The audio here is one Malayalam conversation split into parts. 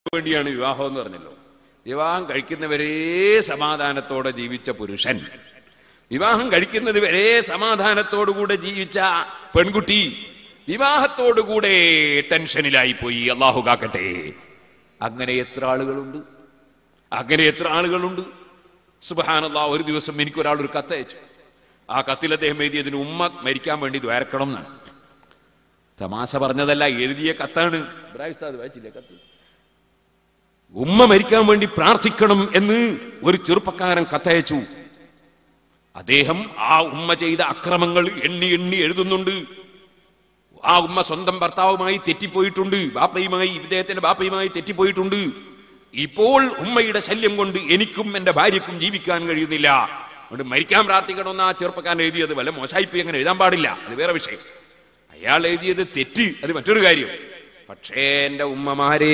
വേണ്ടിയാണ് വിവാഹം എന്ന് പറഞ്ഞല്ലോ. വിവാഹം കഴിക്കുന്നവരേ സമാധാനത്തോടെ ജീവിച്ച പുരുഷൻ, വിവാഹം കഴിക്കുന്നത് വരെ സമാധാനത്തോടുകൂടെ ജീവിച്ച പെൺകുട്ടി വിവാഹത്തോടുകൂടെ ടെൻഷനിലായി പോയി. അല്ലാഹു കാക്കട്ടെ. അങ്ങനെ എത്ര ആളുകളുണ്ട്. സുബ്ഹാനല്ലാഹ്. ഒരു ദിവസം എനിക്കൊരാൾ ഒരു കത്തയച്ചു. ആ കത്തിൽ അദ്ദേഹം എഴുതിയതിന് ഉമ്മ മരിക്കാൻ വേണ്ടി ദ്വാരക്കണം എന്നാണ്. തമാശ പറഞ്ഞതല്ല, എഴുതിയ കത്താണ്. വായിച്ചില്ലേ കത്ത്? ഉമ്മ മരിക്കാൻ വേണ്ടി പ്രാർത്ഥിക്കണം എന്ന് ഒരു ചെറുപ്പക്കാരൻ കത്തയച്ചു. അദ്ദേഹം ആ ഉമ്മ ചെയ്ത അക്രമങ്ങൾ എണ്ണി എഴുതുന്നുണ്ട്. ആ ഉമ്മ സ്വന്തം ഭർത്താവുമായി തെറ്റിപ്പോയിട്ടുണ്ട്, ഇദ്ദേഹത്തിന്റെ ബാപ്പയുമായി തെറ്റിപ്പോയിട്ടുണ്ട്. ഇപ്പോൾ ഉമ്മയുടെ ശല്യം കൊണ്ട് എനിക്കും എന്റെ ഭാര്യക്കും ജീവിക്കാൻ കഴിയുന്നില്ല, അതുകൊണ്ട് മരിക്കാൻ പ്രാർത്ഥിക്കണമെന്ന് ആ ചെറുപ്പക്കാരൻ എഴുതിയത്. വല്ല മോശായിപ്പോയി, അങ്ങനെ എഴുതാൻ പാടില്ല, അത് വേറെ വിഷയം. അയാൾ എഴുതിയത് തെറ്റ്, അത് മറ്റൊരു കാര്യം. പക്ഷേ എന്റെ ഉമ്മമാരെ,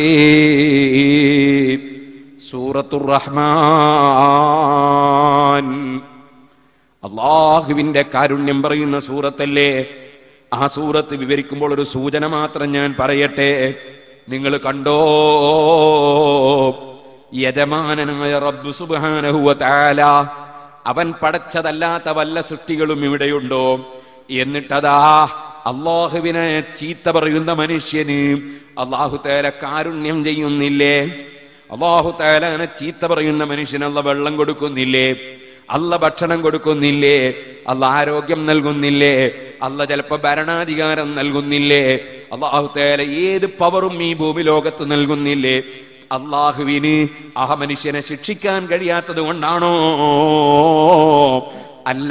സൂറത്തുർ റഹ്മാൻ അല്ലാഹുവിന്റെ കാരുണ്യം പറയുന്ന സൂറത്തല്ലേ? ആ സൂറത്ത് വിവരിക്കുമ്പോൾ ഒരു സൂചന മാത്രം ഞാൻ പറയട്ടെ. നിങ്ങൾ കണ്ടോ, യജമാനനായ റബ്ബ് സുബ്ഹാനഹു വ തആല അവൻ പടച്ചതല്ലാത്ത വല്ല സൃഷ്ടികളും ഇവിടെയുണ്ടോ? എന്നിട്ടതാ അല്ലാഹുവിനെ ചീത്ത പറയുന്ന മനുഷ്യന് അല്ലാഹു തആല കാരുണ്യം ചെയ്യുന്നില്ലേ? അല്ലാഹു തആലനെ ചീത്ത പറയുന്ന മനുഷ്യന് അല്ലാഹു വെള്ളം കൊടുക്കുന്നില്ലേ? അല്ലാഹു ഭക്ഷണം കൊടുക്കുന്നില്ലേ? അല്ലാഹു ആരോഗ്യം നൽകുന്നില്ലേ? അല്ലാഹു ചിലപ്പോൾ ഭരണാധികാരം നൽകുന്നില്ലേ? അല്ലാഹു തആല ഏത് പവറും ഈ ഭൂമി ലോകത്ത് നൽകുന്നില്ലേ? അല്ലാഹുവിന് ആ മനുഷ്യനെ ശിക്ഷിക്കാൻ കഴിയാത്തത് കൊണ്ടാണോ? അല്ല.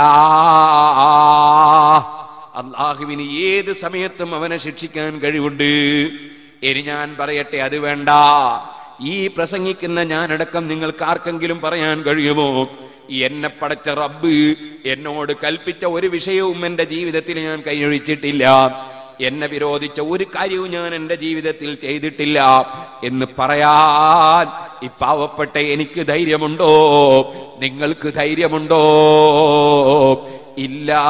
അല്ലാഹുവിന് ഏത് സമയത്തും അവനെ ശിക്ഷിക്കാൻ കഴിവുണ്ട്. ഇനി ഞാൻ പറയട്ടെ, അത് വേണ്ട. ഈ പ്രസംഗിക്കുന്ന ഞാനടക്കം നിങ്ങൾക്ക് ആർക്കെങ്കിലും പറയാൻ കഴിയുമോ, എന്നെ പടച്ച റബ്ബ് എന്നോട് കൽപ്പിച്ച ഒരു വിഷയവും എന്റെ ജീവിതത്തിൽ ഞാൻ കൈയൊഴിച്ചിട്ടില്ല, എന്നെ വിരോധിച്ച ഒരു കാര്യവും ഞാൻ എന്റെ ജീവിതത്തിൽ ചെയ്തിട്ടില്ല എന്ന് പറയാൻ ഈ പാവപ്പെട്ട എനിക്ക് ധൈര്യമുണ്ടോ? നിങ്ങൾക്ക് ധൈര്യമുണ്ടോ? ഇല്ല.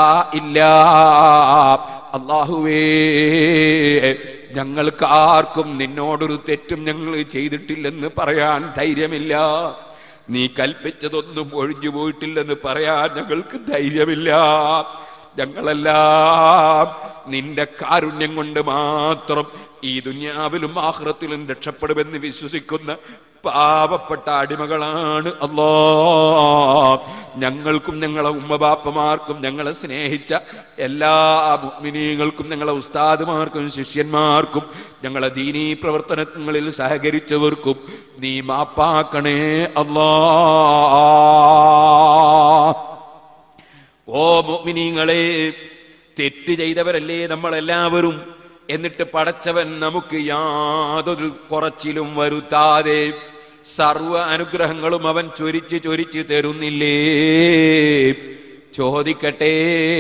അല്ലാഹുവേ, ഞങ്ങൾക്ക് ആർക്കും നിന്നോടൊരു തെറ്റും ഞങ്ങൾ ചെയ്തിട്ടില്ലെന്ന് പറയാൻ ധൈര്യമില്ല. നീ കൽപ്പിച്ചതൊന്നും ഒഴിഞ്ഞു പോയിട്ടില്ലെന്ന് പറയാൻ ഞങ്ങൾക്ക് ധൈര്യമില്ല. ഞങ്ങളെല്ലാം നിന്റെ കാരുണ്യം കൊണ്ട് മാത്രം ഈ ദുനിയാവിലും ആഖിറത്തിലും രക്ഷപ്പെടുമെന്ന് വിശ്വസിക്കുന്ന പാവപ്പെട്ട അടിമകളാണ്. അല്ലാഹ്, ഞങ്ങൾക്കും ഞങ്ങളെ ഉമ്മബാപ്പമാർക്കും ഞങ്ങളെ സ്നേഹിച്ച എല്ലാ മുഅ്മിനീങ്ങൾക്കും ഞങ്ങളെ ഉസ്താദുമാർക്കും ശിഷ്യന്മാർക്കും ഞങ്ങളെ ദീനീ പ്രവർത്തനങ്ങളിൽ സഹകരിച്ചവർക്കും നീ മാപ്പാക്കണേ അല്ലാഹ്. ഓ മുഅ്മിനീങ്ങളെ, തെറ്റ് ചെയ്തവരല്ലേ നമ്മളെല്ലാവരും. എന്നിട്ട് പടച്ചവൻ നമുക്ക് യാതൊരു കുറച്ചിലും വരുത്താതെ സർവ അനുഗ്രഹങ്ങളും അവൻ ചൊരിച്ച് തരുന്നില്ലേ? ചോദിക്കട്ടെ,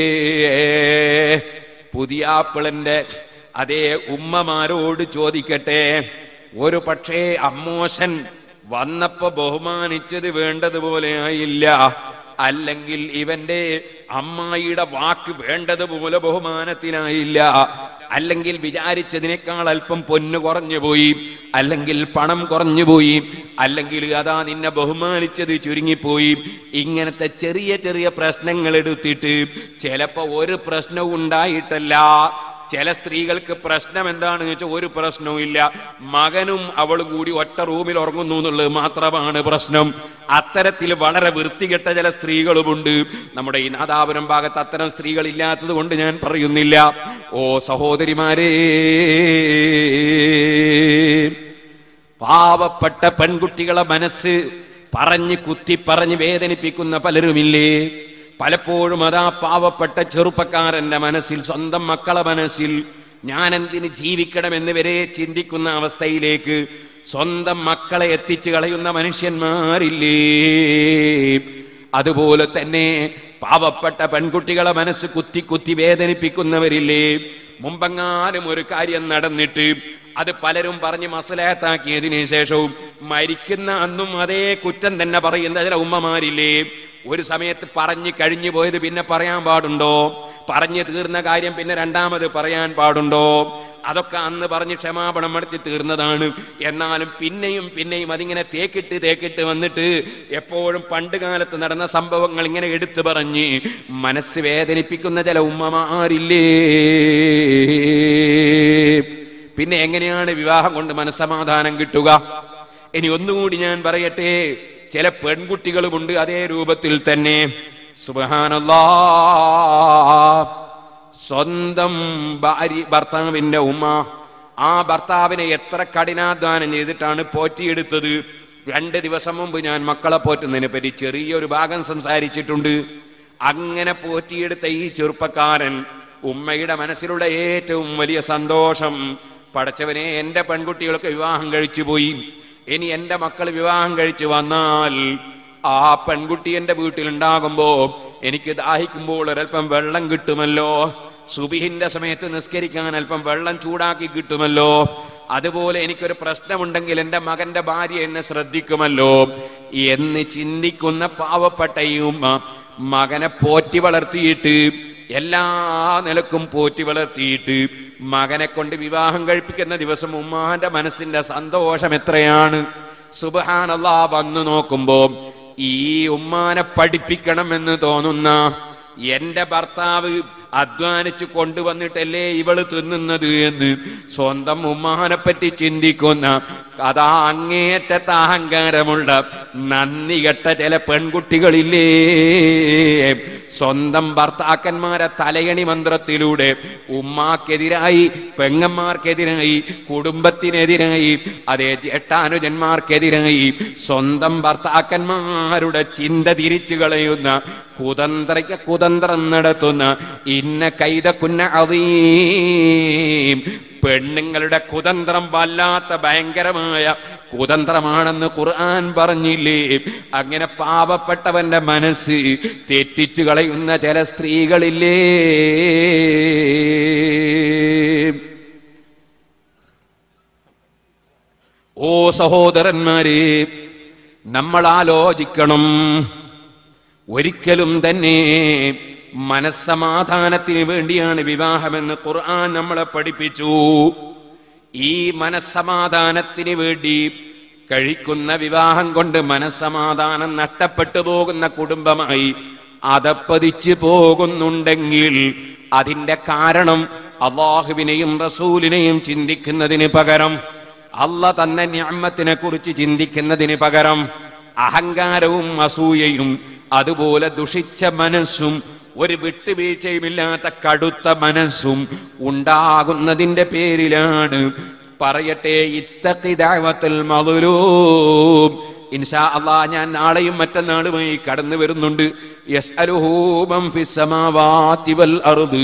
പുതിയാപ്പിളന്റെ അതേ ഉമ്മമാരോട് ചോദിക്കട്ടെ, ഒരു പക്ഷേ അമ്മോശൻ വന്നപ്പോ ബഹുമാനിച്ചത് വേണ്ടതുപോലെ ആയില്ല, അല്ലെങ്കിൽ ഇവന്റെ അമ്മായിയുടെ വാക്ക് വേണ്ടതുപോലെ ബഹുമാനത്തിനായില്ല, അല്ലെങ്കിൽ വിചാരിച്ചതിനേക്കാൾ അല്പം പൊന്നു കുറഞ്ഞുപോയി, അല്ലെങ്കിൽ പണം കുറഞ്ഞുപോയി, അല്ലെങ്കിൽ അതാ നിന്നെ ബഹുമാനിച്ചത് ചുരുങ്ങിപ്പോയി. ഇങ്ങനത്തെ ചെറിയ ചെറിയ പ്രശ്നങ്ങൾ എടുത്തിട്ട് ചിലപ്പോ ഒരു പ്രശ്നവും ഉണ്ടായിട്ടല്ല. ചില സ്ത്രീകൾക്ക് പ്രശ്നം എന്താണെന്ന് വെച്ചാൽ ഒരു പ്രശ്നവും ഇല്ല, മകനും അവളും കൂടി ഒറ്റ റൂമിൽ ഉറങ്ങുന്നു എന്നുള്ളത് മാത്രമാണ് പ്രശ്നം. അത്തരത്തിൽ വളരെ വൃത്തികെട്ട ചില സ്ത്രീകളുമുണ്ട്. നമ്മുടെ ഈ നാദാപുരം ഭാഗത്ത് അത്തരം സ്ത്രീകൾ ഇല്ലാത്തത് കൊണ്ട് ഞാൻ പറയുന്നില്ല. ഓ സഹോദരിമാരേ, പാവപ്പെട്ട പെൺകുട്ടികളെ മനസ്സ് പറഞ്ഞ് വേദനിപ്പിക്കുന്ന പലരുമില്ലേ? പലപ്പോഴും അതാ പാവപ്പെട്ട ചെറുപ്പക്കാരന്റെ മനസ്സിൽ, സ്വന്തം മക്കളെ മനസ്സിൽ ഞാൻ എന്തിന് ജീവിക്കണമെന്ന് വരെ ചിന്തിക്കുന്ന അവസ്ഥയിലേക്ക് സ്വന്തം മക്കളെ എത്തിച്ചു കളയുന്ന മനുഷ്യന്മാരില്ലേ? അതുപോലെ തന്നെ പാവപ്പെട്ട പെൺകുട്ടികളെ മനസ്സ് കുത്തി വേദനിപ്പിക്കുന്നവരില്ലേ? മുമ്പെങ്ങാനും ഒരു കാര്യം നടന്നിട്ട് അത് പലരും പറഞ്ഞ് മസ്ലഹത്താക്കിയതിനു ശേഷവും മരിക്കുന്ന അന്നും അതേ കുറ്റം തന്നെ പറയുന്ന ചില ഉമ്മമാരില്ലേ? ഒരു സമയത്ത് പറഞ്ഞു കഴിഞ്ഞു പോയത് പിന്നെ പറയാൻ പാടുണ്ടോ? പറഞ്ഞു തീർന്ന കാര്യം പിന്നെ രണ്ടാമത് പറയാൻ പാടുണ്ടോ? അതൊക്കെ അന്ന് പറഞ്ഞ് ക്ഷമാപണം നടത്തി തീർന്നതാണ്. എന്നാലും പിന്നെയും പിന്നെയും അതിങ്ങനെ തേക്കിട്ട് വന്നിട്ട് എപ്പോഴും പണ്ട് കാലത്ത് നടന്ന സംഭവങ്ങൾ ഇങ്ങനെ എടുത്തു പറഞ്ഞ് മനസ്സ് വേദനിപ്പിക്കുന്ന ചില ഉമ്മമാരില്ലേ? പിന്നെ എങ്ങനെയാണ് വിവാഹം കൊണ്ട് മനസ്സമാധാനം കിട്ടുക? ഇനി ഒന്നുകൂടി ഞാൻ പറയട്ടെ, ചില പെൺകുട്ടികളുമുണ്ട് അതേ രൂപത്തിൽ തന്നെ. സുബ്ഹാനല്ലാഹ്, സ്വന്തം ഭർത്താവിന്റെ ഉമ്മ ആ ഭർത്താവിനെ എത്ര കഠിനാധ്വാനം ചെയ്തിട്ടാണ് പോറ്റിയെടുത്തത്. 2 ദിവസം മുമ്പ് ഞാൻ മക്കളെ പോറ്റുന്നതിനെ പറ്റി ചെറിയൊരു ഭാഗം സംസാരിച്ചിട്ടുണ്ട്. അങ്ങനെ പോറ്റിയെടുത്ത ഈ ചെറുപ്പക്കാരൻ ഉമ്മയുടെ മനസ്സിലുള്ള ഏറ്റവും വലിയ സന്തോഷം, പടച്ചവനെ എന്റെ പെൺകുട്ടികൾക്ക് വിവാഹം കഴിച്ചു പോയി, ഇനി എന്റെ മക്കൾ വിവാഹം കഴിച്ചു വന്നാൽ ആ പെൺകുട്ടി എന്റെ വീട്ടിലുണ്ടാകുമ്പോ എനിക്ക് ദാഹിക്കുമ്പോൾ ഒരൽപ്പം വെള്ളം കിട്ടുമല്ലോ, സുബിഹിന്റെ സമയത്ത് നിസ്കരിക്കാൻ അല്പം വെള്ളം ചൂടാക്കി കിട്ടുമല്ലോ, അതുപോലെ എനിക്കൊരു പ്രശ്നമുണ്ടെങ്കിൽ എന്റെ മകന്റെ ഭാര്യ എന്നെ ശ്രദ്ധിക്കുമല്ലോ എന്ന് ചിന്തിക്കുന്ന പാവപ്പെട്ട ഈ ഉമ്മ മകനെ പോറ്റി വളർത്തിയിട്ട്, എല്ലാ നിലക്കും പോറ്റി വളർത്തിയിട്ട് മകനെ കൊണ്ട് വിവാഹം കഴിപ്പിക്കുന്ന ദിവസം ഉമ്മാന്റെ മനസ്സിന്റെ സന്തോഷം എത്രയാണ്! സുബ്ഹാനല്ലാഹ്, വന്നു നോക്കുമ്പോ ഈ ഉമ്മാനെ പഠിപ്പിക്കണമെന്ന് തോന്നുന്ന, എന്റെ ഭർത്താവ് അധ്വാനിച്ചു കൊണ്ടുവന്നിട്ടല്ലേ ഇവള് തിന്നുന്നത് എന്ന് സ്വന്തം ഉമ്മാനെ പറ്റി ചിന്തിക്കുന്ന, അതാ അങ്ങേറ്റത്തെ അഹങ്കാരമുള്ള നന്ദി കെട്ട ചില പെൺകുട്ടികളില്ലേ? സ്വന്തം ഭർത്താക്കന്മാരെ തലയണി മന്ത്രത്തിലൂടെ ഉമ്മാക്കെതിരായി, പെങ്ങന്മാർക്കെതിരായി, കുടുംബത്തിനെതിരായി, അതേ ജേഷ്ഠാനുജന്മാർക്കെതിരായി സ്വന്തം ഭർത്താക്കന്മാരുടെ ചിന്ത തിരിച്ചു കളയുന്ന, കുതന്ത്രം നടത്തുന്ന ഇന്ന കൈദകുന്ന അദീം, പെണ്ണുങ്ങളുടെ കുതന്ത്രം വല്ലാത്ത ഭയങ്കരമായ കുതന്ത്രമാണെന്ന് ഖുർആൻ പറഞ്ഞില്ലേ? അങ്ങനെ പാവപ്പെട്ടവന്റെ മനസ്സ് തെറ്റിച്ചു കളയുന്ന ചില സ്ത്രീകളില്ലേ? ഓ സഹോദരന്മാരെ, നമ്മൾ ആലോചിക്കണം. ഒരിക്കലും തന്നെ മനസ്സമാധാനത്തിന് വേണ്ടിയാണ് വിവാഹമെന്ന് ഖുർആൻ നമ്മളെ പഠിപ്പിച്ചു. ഈ മനസ്സമാധാനത്തിന് വേണ്ടി കഴിക്കുന്ന വിവാഹം കൊണ്ട് മനസ്സമാധാനം നഷ്ടപ്പെട്ടു പോകുന്ന കുടുംബമായി അധപ്പതിച്ചു പോകുന്നുണ്ടെങ്കിൽ അതിന്റെ കാരണം അല്ലാഹുവിനെയും റസൂലിനെയും ചിന്തിക്കുന്നതിന് പകരം, അല്ലാഹ് തന്ന നിഅമത്തിനെ കുറിച്ച് ചിന്തിക്കുന്നതിന് പകരം അഹങ്കാരവും അസൂയയും അതുപോലെ ദുഷിച്ച മനസ്സും ഒരു വിട്ടുവീഴ്ചയുമില്ലാത്ത കടുത്ത മനസ്സും ഉണ്ടാകുന്നതിന്റെ പേരിലാണ്. പറയട്ടെ, ഇത്തഖി ദഅവത്തുൽ മദ്ലൂം. ഇൻഷാ അല്ലാഹ് ഞാൻ നാളെയും മറ്റന്നാളുമായി കടന്നു വരുന്നുണ്ട്. യസ്അലുഹു മൻ ഫിസ് സമാവാതി വൽ അർദ്,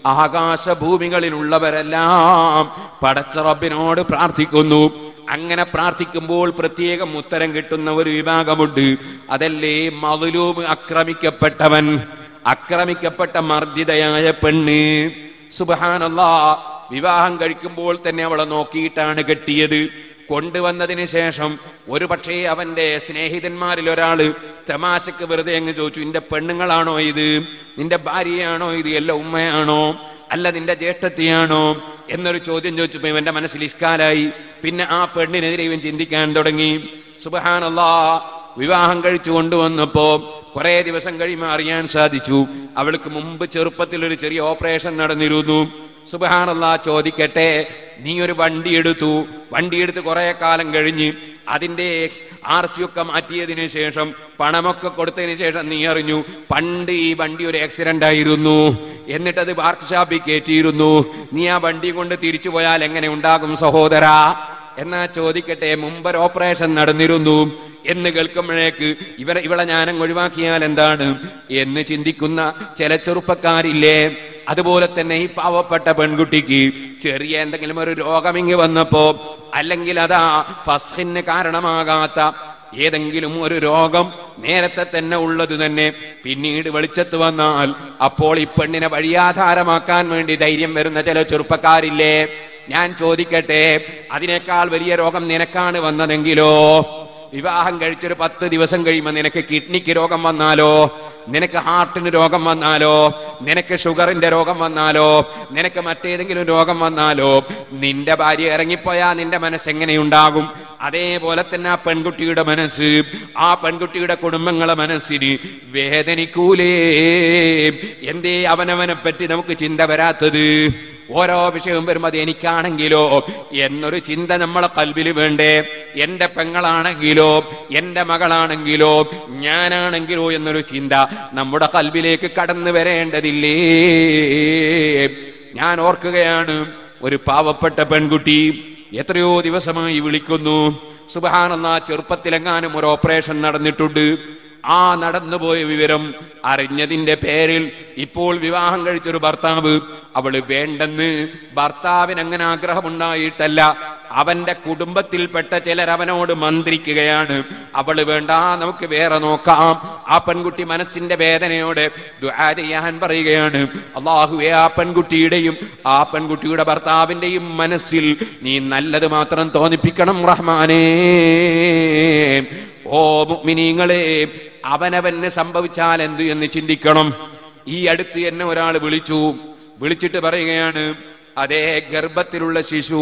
ആകാശഭൂമികളിലുള്ളവരെല്ലാം പടച്ച റബ്ബിനോട് പ്രാർത്ഥിക്കുന്നു. അങ്ങനെ പ്രാർത്ഥിക്കുമ്പോൾ പ്രത്യേകം ഉത്തരം കിട്ടുന്ന ഒരു വിഭാഗമുണ്ട്. അതല്ലേ മദ്ലൂം, ആക്രമിക്കപ്പെട്ടവൻ, ആക്രമിക്കപ്പെട്ട മർദ്ദിതയായ പെണ്ണ്. സുബ്ഹാനല്ലാഹ്, വിവാഹം കഴിക്കുമ്പോൾ തന്നെ അവളെ നോക്കിയിട്ടാണ് കെട്ടിയത്. കൊണ്ടുവന്നതിന് ശേഷം ഒരു പക്ഷേ അവന്റെ സ്നേഹിതന്മാരിൽ ഒരാള് തമാശക്ക് വെറുതെ അങ്ങ് ചോദിച്ചു, നിന്റെ പെണ്ണുങ്ങളാണോ ഇത്? നിന്റെ ഭാര്യയാണോ ഇത്? അല്ല ഉമ്മയാണോ? അല്ല നിന്റെ ജ്യേഷ്ഠത്തിയാണോ എന്നൊരു ചോദ്യം ചോദിച്ചപ്പോ ഇവന്റെ മനസ്സിൽ ഇഷ്കാലായി. പിന്നെ ആ പെണ്ണിനെതിരെ ഇവൻ ചിന്തിക്കാൻ തുടങ്ങി. സുബ്ഹാനല്ലാഹ്, വിവാഹം കഴിച്ചു കൊണ്ടുവന്നപ്പോ കുറെ ദിവസം കഴിയുമ്പോൾ അറിയാൻ സാധിച്ചു അവൾക്ക് മുമ്പ് ചെറുപ്പത്തിൽ ഒരു ചെറിയ ഓപ്പറേഷൻ നടന്നിരുന്നു. സുബ്ഹാനല്ലാഹ്, ചോദിക്കട്ടെ, നീ ഒരു വണ്ടിയെടുത്ത് കുറെ കാലം കഴിഞ്ഞ് അതിന്റെ RC ഒക്കെ മാറ്റിയതിനു ശേഷം പണമൊക്കെ കൊടുത്തതിന് ശേഷം നീ അറിഞ്ഞു പണ്ട് ഈ വണ്ടി ഒരു ആക്സിഡന്റ് ആയിരുന്നു, എന്നിട്ടത് വർക്ക്ഷോപ്പിൽ കയറ്റിയിരുന്നു. നീ ആ വണ്ടി കൊണ്ട് തിരിച്ചു പോയാൽ എങ്ങനെ ഉണ്ടാകും സഹോദരാ? എന്നാ ചോദിക്കട്ടെ, മുമ്പൊരു ഓപ്പറേഷൻ നടന്നിരുന്നു എന്ന് കേൾക്കുമ്പോഴേക്ക് ഇവളെ ഞാനങ്ങ് ഒഴിവാക്കിയാൽ എന്താണ് എന്ന് ചിന്തിക്കുന്ന ചില ചെറുപ്പക്കാരില്ലേ? അതുപോലെ തന്നെ ഈ പാവപ്പെട്ട പെൺകുട്ടിക്ക് ചെറിയ എന്തെങ്കിലും ഒരു രോഗമിങ്ങ് വന്നപ്പോ, അല്ലെങ്കിൽ അതാ ഫസ്ഖിന് കാരണമാകാത്ത ഏതെങ്കിലും ഒരു രോഗം നേരത്തെ തന്നെ ഉള്ളത് തന്നെ പിന്നീട് വെളിച്ചത്ത് വന്നാൽ അപ്പോൾ ഈ പെണ്ണിനെ വഴിയാധാരമാക്കാൻ വേണ്ടി ധൈര്യം വരുന്ന ചില ചെറുപ്പക്കാരില്ലേ? ഞാൻ ചോദിക്കട്ടെ, അതിനേക്കാൾ വലിയ രോഗം നിനക്കാണ് വന്നതെങ്കിലോ? വിവാഹം കഴിച്ചൊരു 10 ദിവസം കഴിയുമ്പോൾ നിനക്ക് കിഡ്നിക്ക് രോഗം വന്നാലോ? നിനക്ക് ഹാർട്ടിന് രോഗം വന്നാലോ, നിനക്ക് ഷുഗറിന്റെ രോഗം വന്നാലോ, നിനക്ക് മറ്റേതെങ്കിലും രോഗം വന്നാലോ, നിന്റെ ഭാര്യ ഇറങ്ങിപ്പോയാ നിന്റെ മനസ്സെങ്ങനെയുണ്ടാകും? അതേപോലെ തന്നെ ആ പെൺകുട്ടിയുടെ മനസ്സ്, ആ പെൺകുട്ടിയുടെ കുടുംബങ്ങളെ മനസ്സിന് വേദനിക്കൂലേ? എന്തേ അവനവനെ പറ്റി നമുക്ക് ചിന്ത വരാത്തത്? ഓരോ വിഷയവും വരുമ്പോൾ അത് എനിക്കാണെങ്കിലോ എന്നൊരു ചിന്ത നമ്മളെ കൽബിൽ വേണ്ടേ? എന്റെ പെങ്ങളാണെങ്കിലോ, എന്റെ മകളാണെങ്കിലോ, ഞാനാണെങ്കിലോ എന്നൊരു ചിന്ത നമ്മുടെ കൽബിലേക്ക് കടന്നു വരേണ്ടതില്ലേ? ഞാൻ ഓർക്കുകയാണ്, ഒരു പാവപ്പെട്ട പെൺകുട്ടി എത്രയോ ദിവസമായി വിളിക്കുന്നു. സുബ്ഹാനല്ലാഹ്, ചെറുപ്പത്തിലെങ്ങാനും ഒരു ഓപ്പറേഷൻ നടന്നിട്ടുണ്ട്. ആ നടന്നുപോയ വിവരം അറിഞ്ഞതിന്റെ പേരിൽ ഇപ്പോൾ വിവാഹം കഴിച്ചൊരു ഭർത്താവ്, അവള് വേണ്ടെന്ന്, ഭർത്താവിന് അങ്ങനെ ആഗ്രഹമുണ്ടായിട്ടല്ല, അവന്റെ കുടുംബത്തിൽപ്പെട്ട ചിലർ അവനോട് മന്ത്രിക്കുകയാണ്, അവള് വേണ്ട, നമുക്ക് വേറെ നോക്കാം. ആ പെൺകുട്ടി മനസ്സിന്റെ വേദനയോടെ ദുആ ചെയ്യാൻ പറയുകയാണ്, അല്ലാഹുവേ, ആ പെൺകുട്ടിയുടെയും ആ പെൺകുട്ടിയുടെ ഭർത്താവിന്റെയും മനസ്സിൽ നീ നല്ലത് മാത്രം തോന്നിപ്പിക്കണം റഹ്മാനേ. ഓ മുഅ്മിനീങ്ങളെ, അവനവന് സംഭവിച്ചാൽ എന്ത് എന്ന് ചിന്തിക്കണം. ഈ അടുത്ത് എന്നെ ഒരാൾ വിളിച്ചിട്ട് പറയുകയാണ്, അതേ ഗർഭത്തിലുള്ള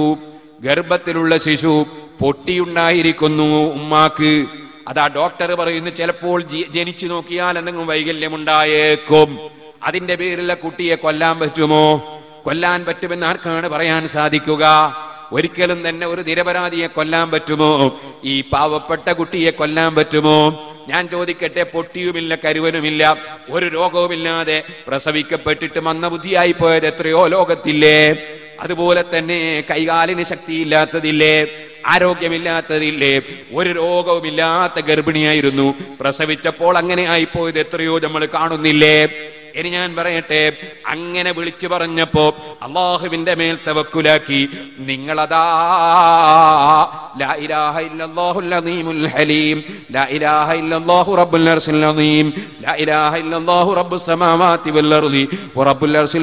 ശിശു പൊട്ടിയുണ്ടായിരിക്കുന്നു ഉമ്മാക്ക്. അതാ ഡോക്ടർ പറയുന്നു, ചിലപ്പോൾ ജനിച്ചു നോക്കിയാൽ എന്തെങ്കിലും വൈകല്യമുണ്ടായേക്കും. അതിന്റെ പേരിലുള്ള കുട്ടിയെ കൊല്ലാൻ പറ്റുമോ? കൊല്ലാൻ പറ്റുമെന്ന് ആർക്കാണ് പറയാൻ സാധിക്കുക? ഒരിക്കലും തന്നെ ഒരു നിരപരാധിയെ കൊല്ലാൻ പറ്റുമോ? ഈ പാവപ്പെട്ട കുട്ടിയെ കൊല്ലാൻ പറ്റുമോ? ഞാൻ ചോദിക്കട്ടെ, പൊട്ടിയുമില്ല, കരുവനുമില്ല, ഒരു രോഗവുമില്ലാതെ പ്രസവിക്കപ്പെട്ടിട്ട് മന്ദബുദ്ധിയായി പോയത് എത്രയോ ലോകത്തില്ലേ? അതുപോലെ തന്നെ കൈകാലിന് ശക്തിയില്ലാത്തതില്ലേ, ആരോഗ്യമില്ലാത്തതില്ലേ, ഒരു രോഗവുമില്ലാത്ത ഗർഭിണിയായിരുന്നു, പ്രസവിച്ചപ്പോൾ അങ്ങനെ ആയിപ്പോയത് എത്രയോ നമ്മൾ കാണുന്നില്ലേ? ഇനി ഞാൻ പറയട്ടെ, അങ്ങനെ വിളിച്ചു പറഞ്ഞപ്പോ അല്ലാഹുവിന്റെ മേൽ തവക്കുലാക്കി നിങ്ങളതാ ലാ ഇലാഹ ഇല്ലല്ലാഹുൽ അദീമുൽ ഹലീം, ലാ ഇലാഹ ഇല്ലല്ലാഹു റബ്ബുൽ അർശിൽ അദീം, ലാ ഇലാഹ ഇല്ലല്ലാഹു റബ്ബുസ് സമാവാതി വൽ അർളി വറബ്ബുൽ അർശിൽ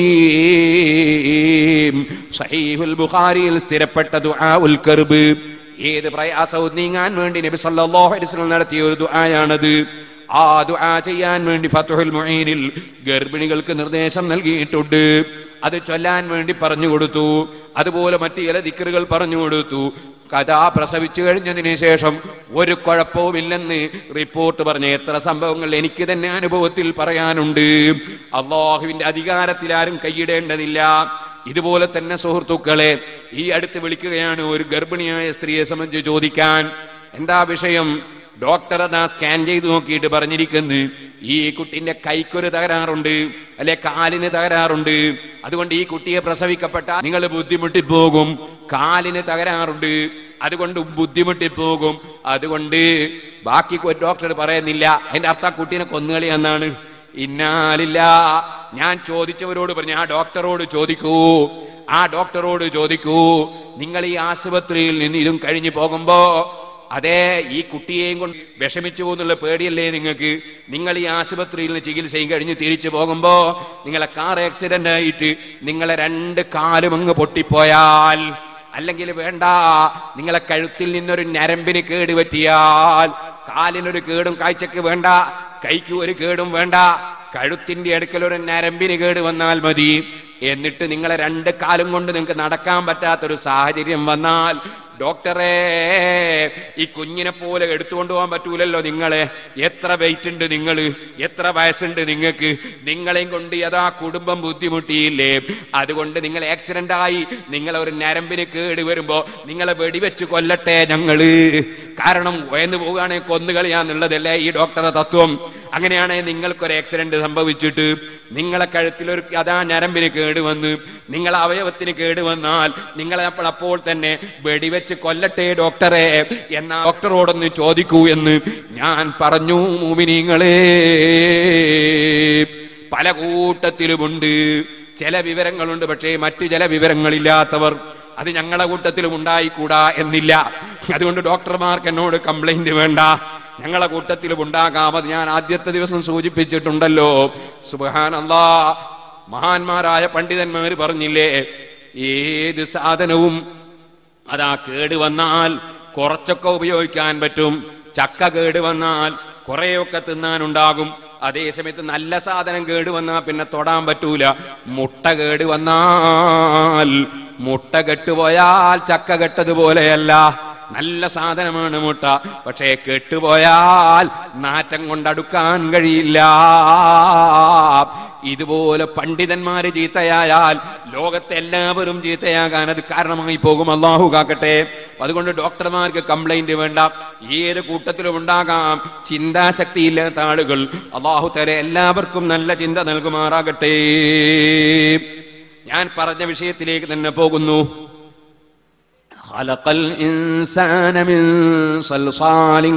കരീം. സഹീഹുൽ ബുഖാരിയിൽ സ്ഥിരപ്പെട്ട ദുആഉൽ കർബ്, ഏത് പ്രയാസവും നീങ്ങാൻ വേണ്ടി നബി സല്ലല്ലാഹു അലൈഹി വസല്ലം നടത്തിയ ഒരു ദുആയാണത്. ആ ദുആ ചെയ്യാൻ വേണ്ടി ഫത്ഹുൽ മുഈനിൽ ഗർഭിണികൾക്ക് നിർദ്ദേശം നൽകിയിട്ടുണ്ട്. അത് ചൊല്ലാൻ വേണ്ടി പറഞ്ഞു കൊടുത്തു. അതുപോലെ മറ്റു ചില ദിക്റുകൾ പറഞ്ഞു കൊടുത്തു. കഥാ പ്രസവിച്ചു കഴിഞ്ഞതിന് ശേഷം ഒരു കുഴപ്പവുമില്ലെന്ന് റിപ്പോർട്ട് പറഞ്ഞ എത്ര സംഭവങ്ങൾ എനിക്ക് തന്നെ അനുഭവത്തിൽ പറയാനുണ്ട്. അല്ലാഹുവിന്റെ അധികാരത്തിൽ ആരും കൈയിടേണ്ടതില്ല. ഇതുപോലെ തന്നെ സുഹൃത്തുക്കളെ, ഈ അടുത്ത് വിളിക്കുകയാണ് ഒരു ഗർഭിണിയായ സ്ത്രീയെ സംബന്ധിച്ച് ചോദിക്കാൻ. എന്താ വിഷയം? ഡോക്ടർ അതാ സ്കാൻ ചെയ്ത് നോക്കിയിട്ട് പറഞ്ഞിരിക്കുന്നു, ഈ കുട്ടിന്റെ കൈക്കൊരു തകരാറുണ്ട്, അല്ലെ കാലിന് തകരാറുണ്ട്, അതുകൊണ്ട് ഈ കുട്ടിയെ പ്രസവിക്കപ്പെട്ടാൽ നിങ്ങൾ ബുദ്ധിമുട്ടിപ്പോകും. കാലിന് തകരാറുണ്ട്, അതുകൊണ്ട് ബുദ്ധിമുട്ടിപ്പോകും. അതുകൊണ്ട് ബാക്കി ഡോക്ടർ പറയുന്നില്ല. അതിന്റെ അർത്ഥം കുട്ടീനെ കൊന്നുകളി എന്നാണ്. ഇന്നാലില്ല. ഞാൻ ചോദിച്ചവരോട് പറഞ്ഞു, ആ ഡോക്ടറോട് ചോദിക്കൂ, നിങ്ങൾ ഈ ആശുപത്രിയിൽ നിന്ന് ഇതും കഴിഞ്ഞു പോകുമ്പോ അതേ ഈ കുട്ടിയെയും കൊണ്ട് വിഷമിച്ചു പോകുന്നുള്ള പേടിയല്ലേ നിങ്ങൾക്ക്? നിങ്ങൾ ഈ ആശുപത്രിയിൽ നിന്ന് ചികിത്സയും കഴിഞ്ഞ് തിരിച്ചു പോകുമ്പോ നിങ്ങളെ കാർ ആക്സിഡന്റ് ആയിട്ട് നിങ്ങളെ 2 കാലും അങ്ങ് പൊട്ടിപ്പോയാൽ, അല്ലെങ്കിൽ വേണ്ട നിങ്ങളെ കഴുത്തിൽ നിന്നൊരു ഞരമ്പിന് കേട് പറ്റിയാൽ, കാലിനൊരു കേടും കാഴ്ചക്ക് വേണ്ട, കൈക്ക് ഒരു കേടും വേണ്ട, കഴുത്തിന്റെ അടുക്കൽ ഒരു ഞരമ്പിന് കേട് വന്നാൽ മതി. എന്നിട്ട് നിങ്ങളെ 2 കാലും കൊണ്ട് നിങ്ങൾക്ക് നടക്കാൻ പറ്റാത്തൊരു സാഹചര്യം വന്നാൽ, ഡോക്ടറെ ഈ കുഞ്ഞിനെ പോലെ എടുത്തുകൊണ്ടുപോകാൻ പറ്റൂലല്ലോ. നിങ്ങളെ എത്ര വെയിറ്റ് ഉണ്ട്, നിങ്ങൾ എത്ര വയസ്സുണ്ട് നിങ്ങൾക്ക്? നിങ്ങളെയും കൊണ്ട് യഥാ കുടുംബം ബുദ്ധിമുട്ടിയില്ലേ? അതുകൊണ്ട് നിങ്ങൾ ആക്സിഡന്റ് ആയി നിങ്ങളെ ഒരു ഞരമ്പിന് കേട് വരുമ്പോ നിങ്ങളെ വെടിവെച്ച് കൊല്ലട്ടെ ഞങ്ങള്. കാരണം വയന്നു പോവുകയാണെങ്കിൽ കൊന്നുകളിയാന്നുള്ളതല്ലേ ഈ ഡോക്ടറുടെ തത്വം. അങ്ങനെയാണെങ്കിൽ നിങ്ങൾക്കൊരു ആക്സിഡന്റ് സംഭവിച്ചിട്ട് നിങ്ങളെ കഴുത്തിലൊരു അതാ ഞരമ്പിന് കേട് വന്ന് നിങ്ങളെ അവയവത്തിന് കേട് വന്നാൽ നിങ്ങളെ അപ്പോൾ തന്നെ വെടിവെച്ച് കൊല്ലട്ടെ ഡോക്ടറെ എന്നാ ഡോക്ടറോടൊന്ന് ചോദിക്കൂ എന്ന് ഞാൻ പറഞ്ഞു. മുഅ്മിനീങ്ങളെ, പല കൂട്ടത്തിലുമുണ്ട്. ചില വിവരങ്ങളുണ്ട്, പക്ഷേ മറ്റു ചില വിവരങ്ങളില്ലാത്തവർ. അത് ഞങ്ങളുടെ കൂട്ടത്തിലും ഉണ്ടായിക്കൂടാ എന്നില്ല. അതുകൊണ്ട് ഡോക്ടർമാർക്ക് എന്നോട് കംപ്ലൈന്റ് വേണ്ട, ഞങ്ങളെ കൂട്ടത്തിലും ഉണ്ടാകാം. അത് ഞാൻ ആദ്യത്തെ ദിവസം സൂചിപ്പിച്ചിട്ടുണ്ടല്ലോ. സുബ്ഹാനല്ലാഹ്, മഹാന്മാരായ പണ്ഡിതന്മാർ പറഞ്ഞില്ലേ, ഏത് സാധനവും അതാ കേട് വന്നാൽ കുറച്ചൊക്കെ ഉപയോഗിക്കാൻ പറ്റും. ചക്ക കേട് വന്നാൽ കുറെയൊക്കെ തിന്നാനുണ്ടാകും. അതേസമയത്ത് നല്ല സാധനം കേടുവന്നാൽ പിന്നെ തൊടാൻ പറ്റൂല. മുട്ട കേടുവന്നാൽ, മുട്ട കെട്ടുപോയാൽ ചക്ക കെട്ടതുപോലെയല്ല. നല്ല സാധനമാണ് മുട്ട, പക്ഷേ കെട്ടുപോയാൽ നാറ്റം കൊണ്ടടുക്കാൻ കഴിയില്ല. ഇതുപോലെ പണ്ഡിതന്മാര് ചീത്തയായാൽ ലോകത്തെ എല്ലാവരും ചീത്തയാകാൻ അത് കാരണമായി പോകും. അല്ലാഹു കാക്കട്ടെ. അതുകൊണ്ട് ഡോക്ടർമാർക്ക് കംപ്ലൈന്റ് വേണ്ട, ഏത് കൂട്ടത്തിലും ഉണ്ടാകാം ചിന്താശക്തിയില്ലാത്ത ആളുകൾ. അല്ലാഹു തആല എല്ലാവർക്കും നല്ല ചിന്ത നൽകുമാറാകട്ടെ. ഞാൻ പറഞ്ഞ വിഷയത്തിലേക്ക് തന്നെ പോകുന്നു. خلق الإنسان من صلصال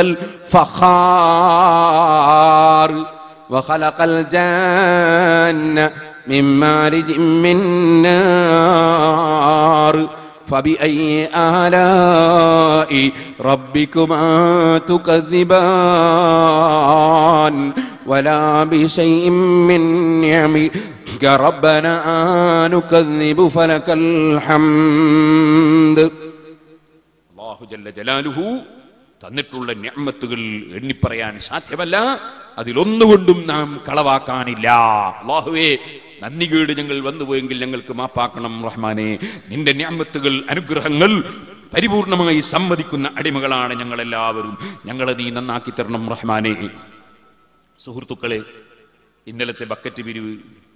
كالفخار وخلق الجن من مارج من نار فبأي آلاء ربكما تكذبان ولا بشيء من نعمك ربنا نكذب فلك الحمد. അല്ലാഹു ജല്ല ജലാലുഹു തന്നിട്ടുള്ള നിഅമത്തുകൾ എണ്ണിപ്പറയാൻ സാധ്യമല്ല. അതിലൊന്നുകൊണ്ടും നാം കളവാക്കാനില്ല. അല്ലാഹുവേ, നന്ദികേട് ഞങ്ങൾ വന്നുപോയെങ്കിൽ ഞങ്ങൾക്ക് മാപ്പാക്കണം റഹ്മാനെ. നിന്റെ നിഅമത്തുകൾ, അനുഗ്രഹങ്ങൾ പരിപൂർണമായി സമ്മതിക്കുന്ന അടിമകളാണ് ഞങ്ങളെല്ലാവരും. ഞങ്ങളെ നീ നന്നാക്കി തരണം റഹ്മാനെ. സുഹൃത്തുക്കളെ, ഇന്നലത്തെ ബക്കറ്റ് പിരിവ്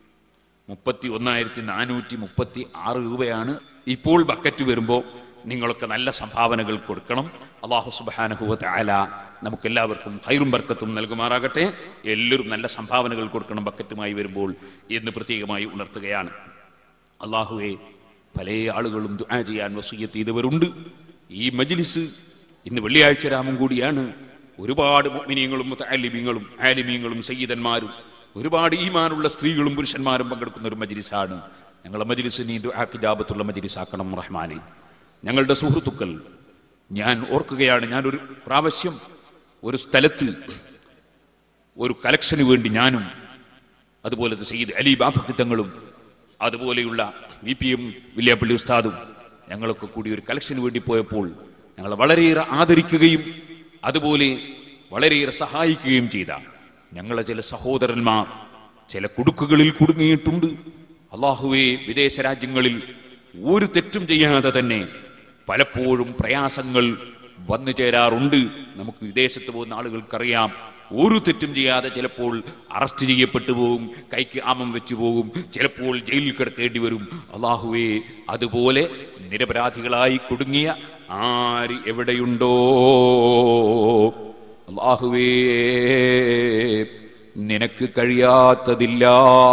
31,436 രൂപയാണ്. ഇപ്പോൾ ബക്കറ്റ് വരുമ്പോൾ നിങ്ങളൊക്കെ നല്ല സംഭാവനകൾ കൊടുക്കണം. അല്ലാഹു സുബ്ഹാനഹു വ തആല നമുക്കെല്ലാവർക്കും ഖൈറും ബർക്കത്തും നൽകുമാറാകട്ടെ. എല്ലാവരും നല്ല സംഭാവനകൾ കൊടുക്കണം ബക്കറ്റുമായി വരുമ്പോൾ എന്ന് പ്രത്യേകമായി ഉണർത്തുകയാണ്. അല്ലാഹുവേ, പല ആളുകളും ദുആ ചെയ്യാൻ വസിയ്യത്ത് ചെയ്തവരുണ്ട്. ഈ മജ്ലിസ് ഇന്ന് വെള്ളിയാഴ്ച രാമം കൂടിയാണ്. ഒരുപാട് മുഅ്മിനീങ്ങളും മുതഅല്ലിമീങ്ങളും ആലിമീങ്ങളും സയ്യിദന്മാരും ഒരുപാട് ഈമാനുള്ള സ്ത്രീകളും പുരുഷന്മാരും പങ്കെടുക്കുന്ന ഒരു മജ്ലിസാണ്. ഞങ്ങളുടെ മജ്ലിസ് നീ ദുആക്ക് ഇജാബത്തുള്ള മജ്ലിസാക്കണം റഹ്മാനെ. ഞങ്ങളുടെ സുഹൃത്തുക്കൾ, ഞാൻ ഓർക്കുകയാണ്, ഞാനൊരു പ്രാവശ്യം ഒരു സ്ഥലത്ത് ഒരു കലക്ഷന് വേണ്ടി ഞാനും അതുപോലെ സയ്യിദ് അലി ബാഫഖി തങ്ങളും അതുപോലെയുള്ള VPM വില്യാപ്പള്ളി ഉസ്താദും ഞങ്ങളൊക്കെ കൂടി ഒരു കലക്ഷന് വേണ്ടി പോയപ്പോൾ ഞങ്ങളെ വളരെയേറെ ആദരിക്കുകയും അതുപോലെ വളരെയേറെ സഹായിക്കുകയും ചെയ്ത ഞങ്ങളെ ചില സഹോദരന്മാർ ചില കുടുക്കുകളിൽ കുടുങ്ങിയിട്ടുണ്ട്. അല്ലാഹുവേ, വിദേശ രാജ്യങ്ങളിൽ ഒരു തെറ്റും ചെയ്യാതെ തന്നെ പലപ്പോഴും പ്രയാസങ്ങൾ വന്നു ചേരാറുണ്ട്. നമുക്ക് വിദേശത്ത് പോകുന്ന ആളുകൾക്കറിയാം, ഒരു തെറ്റും ചെയ്യാതെ ചിലപ്പോൾ അറസ്റ്റ് ചെയ്യപ്പെട്ടു പോകും, കൈക്ക് ആമം വെച്ചു പോകും, ചിലപ്പോൾ ജയിലിൽ കിടക്കേണ്ടി വരും. അല്ലാഹുവേ, അതുപോലെ നിരപരാധികളായി കുടുങ്ങിയ ആര് എവിടെയുണ്ടോ അല്ലാഹുവേ, നിനക്ക് കഴിയാത്തതില്ല.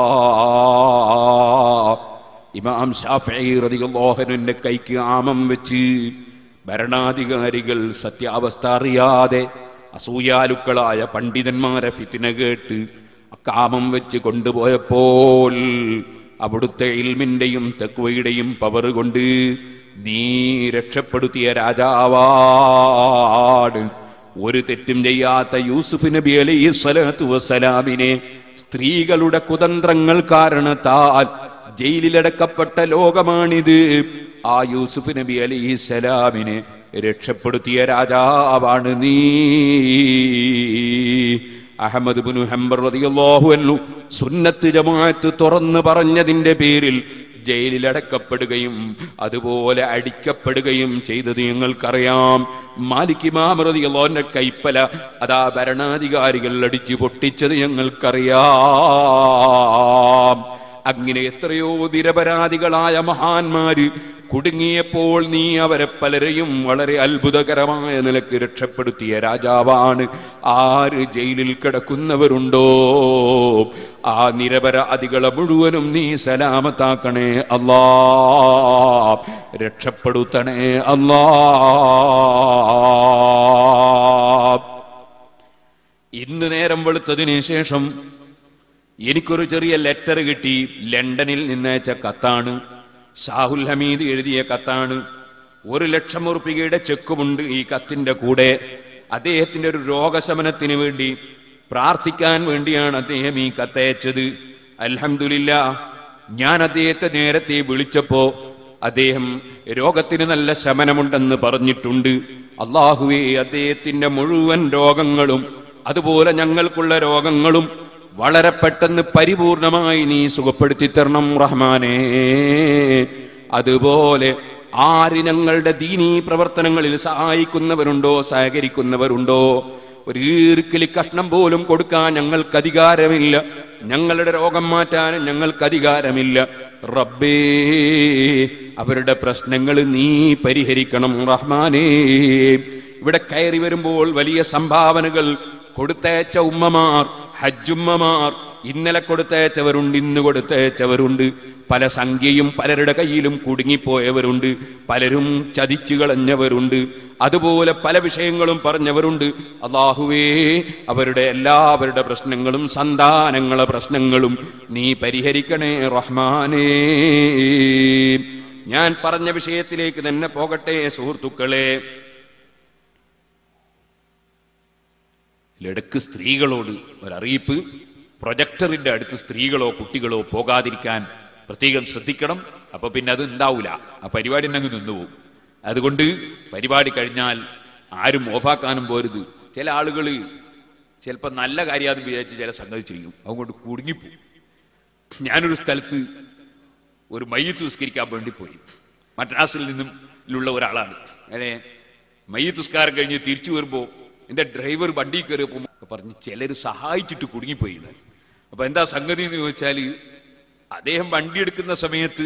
ഇമാം ശാഫിഈ റളിയല്ലാഹു അൻഹുവിന്റെ കൈക്ക് ആമം വെച്ച് ഭരണാധികാരികൾ സത്യാവസ്ഥ അറിയാതെ അസൂയാലുക്കളായ പണ്ഡിതന്മാരെ ഫിത്ന കേട്ട് അക്കാമം വെച്ച് കൊണ്ടുപോയപ്പോൾ അവിടുത്തെ ഇൽമിന്റെയും തഖ്വയുടെയും പവർ കൊണ്ട് നീ രക്ഷപ്പെടുത്തിയ രാജാവാണ്. ഒരു തെറ്റും ചെയ്യാത്ത യൂസുഫ് നബി അലൈഹിസ്സലാത്തു വസ്സലാമിനെ സ്ത്രീകളുടെ കുതന്ത്രങ്ങൾ കാരണത്താൽ ജയിലിലടക്കപ്പെട്ട ലോകമാണിത്. ആ യൂസുഫ് നബി അലൈഹിസ്സലാമിനെ രക്ഷപ്പെടുത്തിയ രാജാവാണ് നീ. അഹ്മദ് ഇബ്നു ഹംബൽ റളിയല്ലാഹു അൻഹു സുന്നത്ത് ജമാഅത്ത് തുറന്നു പറഞ്ഞതിന്റെ പേരിൽ ജയിലിലടക്കപ്പെടുകയും അതുപോലെ അടിക്കപ്പെടുകയും ചെയ്തത് ഞങ്ങൾക്കറിയാം. മാലിക് ഇമാം റളിയല്ലാഹു അൻഹു കൈപ്പല അതാ ഭരണാധികാരികൾ അടിച്ചു പൊട്ടിച്ചത് ഞങ്ങൾക്കറിയാം. അങ്ങനെ എത്രയോ നിരപരാധികളായ മഹാന്മാര് കുടുങ്ങിയപ്പോൾ നീ അവരെ പലരെയും വളരെ അത്ഭുതകരമായ നിലക്ക് രക്ഷപ്പെടുത്തിയ രാജാവാണ്. ആര് ജയിലിൽ കിടക്കുന്നവരുണ്ടോ ആ നിരപരാധികളെ മുഴുവനും നീ സലാമത്താക്കണേ അല്ലാ, രക്ഷപ്പെടുത്തണേ അല്ലാ. ഇന്ന് നേരം വെളുത്തതിന് ശേഷം എനിക്കൊരു ചെറിയ ലെറ്റർ കിട്ടി. ലണ്ടനിൽ നിന്നയച്ച കത്താണ്. ഷാഹുൽ ഹമീദ് എഴുതിയ കത്താണ്. 1,00,000 ഉറുപ്പികയുടെ ചെക്കുമുണ്ട് ഈ കത്തിന്റെ കൂടെ. അദ്ദേഹത്തിന്റെ ഒരു രോഗശമനത്തിന് വേണ്ടി പ്രാർത്ഥിക്കാൻ വേണ്ടിയാണ് അദ്ദേഹം ഈ കത്തയച്ചത്. അൽഹംദുലില്ലാഹ്, ഞാൻ അദ്ദേഹത്തെ നേരത്തെ വിളിച്ചപ്പോ അദ്ദേഹം രോഗത്തിന് നല്ല ശമനമുണ്ടെന്ന് പറഞ്ഞിട്ടുണ്ട്. അല്ലാഹുവേ, അദ്ദേഹത്തിന്റെ മുഴുവൻ രോഗങ്ങളും അതുപോലെ ഞങ്ങൾക്കുള്ള രോഗങ്ങളും വളരെ പെട്ടെന്ന് പരിപൂർണമായി നീ സുഖപ്പെടുത്തി തരണം റഹ്മാനേ. അതുപോലെ ആര് ഞങ്ങളുടെ ദീനീ പ്രവർത്തനങ്ങളിൽ സഹായിക്കുന്നവരുണ്ടോ, സഹകരിക്കുന്നവരുണ്ടോ, ഒരു ഈർക്കിലി കഷ്ണം പോലും കൊടുക്കാൻ ഞങ്ങൾക്ക് അധികാരമില്ല, ഞങ്ങളുടെ രോഗം മാറ്റാനും ഞങ്ങൾക്ക് അധികാരമില്ല. റബ്ബേ, അവരുടെ പ്രശ്നങ്ങൾ നീ പരിഹരിക്കണം റഹ്മാനേ. ഇവിടെ കയറി വരുമ്പോൾ വലിയ സംഭാവനകൾ കൊടുത്തയച്ച ഉമ്മമാർ, ഹജ്ജുമ്മമാർ, ഇന്നലെ കൊടുത്തയച്ചവരുണ്ട്, ഇന്ന് കൊടുത്തയച്ചവരുണ്ട്. പല സംഖ്യയും പലരുടെ കയ്യിലും കുടുങ്ങിപ്പോയവരുണ്ട്, പലരും ചതിച്ചു കളഞ്ഞവരുണ്ട്, അതുപോലെ പല വിഷയങ്ങളും പറഞ്ഞവരുണ്ട്. അല്ലാഹുവേ, അവരുടെ എല്ലാവരുടെ പ്രശ്നങ്ങളും സന്താനങ്ങളെ പ്രശ്നങ്ങളും നീ പരിഹരിക്കണേ റഹ്മാനേ. ഞാൻ പറഞ്ഞ വിഷയത്തിലേക്ക് തന്നെ പോകട്ടെ സുഹൃത്തുക്കളെ. ഇടയ്ക്ക് സ്ത്രീകളോട് ഒരറിയിപ്പ്, പ്രൊജക്ടറിന്റെ അടുത്ത് സ്ത്രീകളോ കുട്ടികളോ പോകാതിരിക്കാൻ പ്രത്യേകം ശ്രദ്ധിക്കണം. അപ്പൊ പിന്നെ അത് ഉണ്ടാവൂല, ആ പരിപാടി അങ്ങ് നിന്നുപോകും. അതുകൊണ്ട് പരിപാടി കഴിഞ്ഞാൽ ആരും ഓഫാക്കാനും പോരുത്. ചില ആളുകൾ ചിലപ്പോൾ നല്ല കാര്യമാണെന്ന് വിചാരിച്ച് ചില സംഗതി ചെയ്യും, അതുകൊണ്ട് കുടുങ്ങിപ്പോവും. ഞാനൊരു സ്ഥലത്ത് ഒരു മയ്യത്ത് നിസ്കരിക്കാൻ വേണ്ടി പോയി. മദ്രാസിൽ നിന്നുള്ള ഒരാളാണ്. അങ്ങനെ മയ്യത്ത് നിസ്കാരം കഴിഞ്ഞ് തിരിച്ചു വരുമ്പോൾ എന്റെ ഡ്രൈവർ വണ്ടി കയറിയപ്പോൾ പറഞ്ഞ് ചിലർ സഹായിച്ചിട്ട് കുടുങ്ങിപ്പോയി. അപ്പൊ എന്താ സംഗതി എന്ന് ചോദിച്ചാൽ, അദ്ദേഹം വണ്ടി എടുക്കുന്ന സമയത്ത്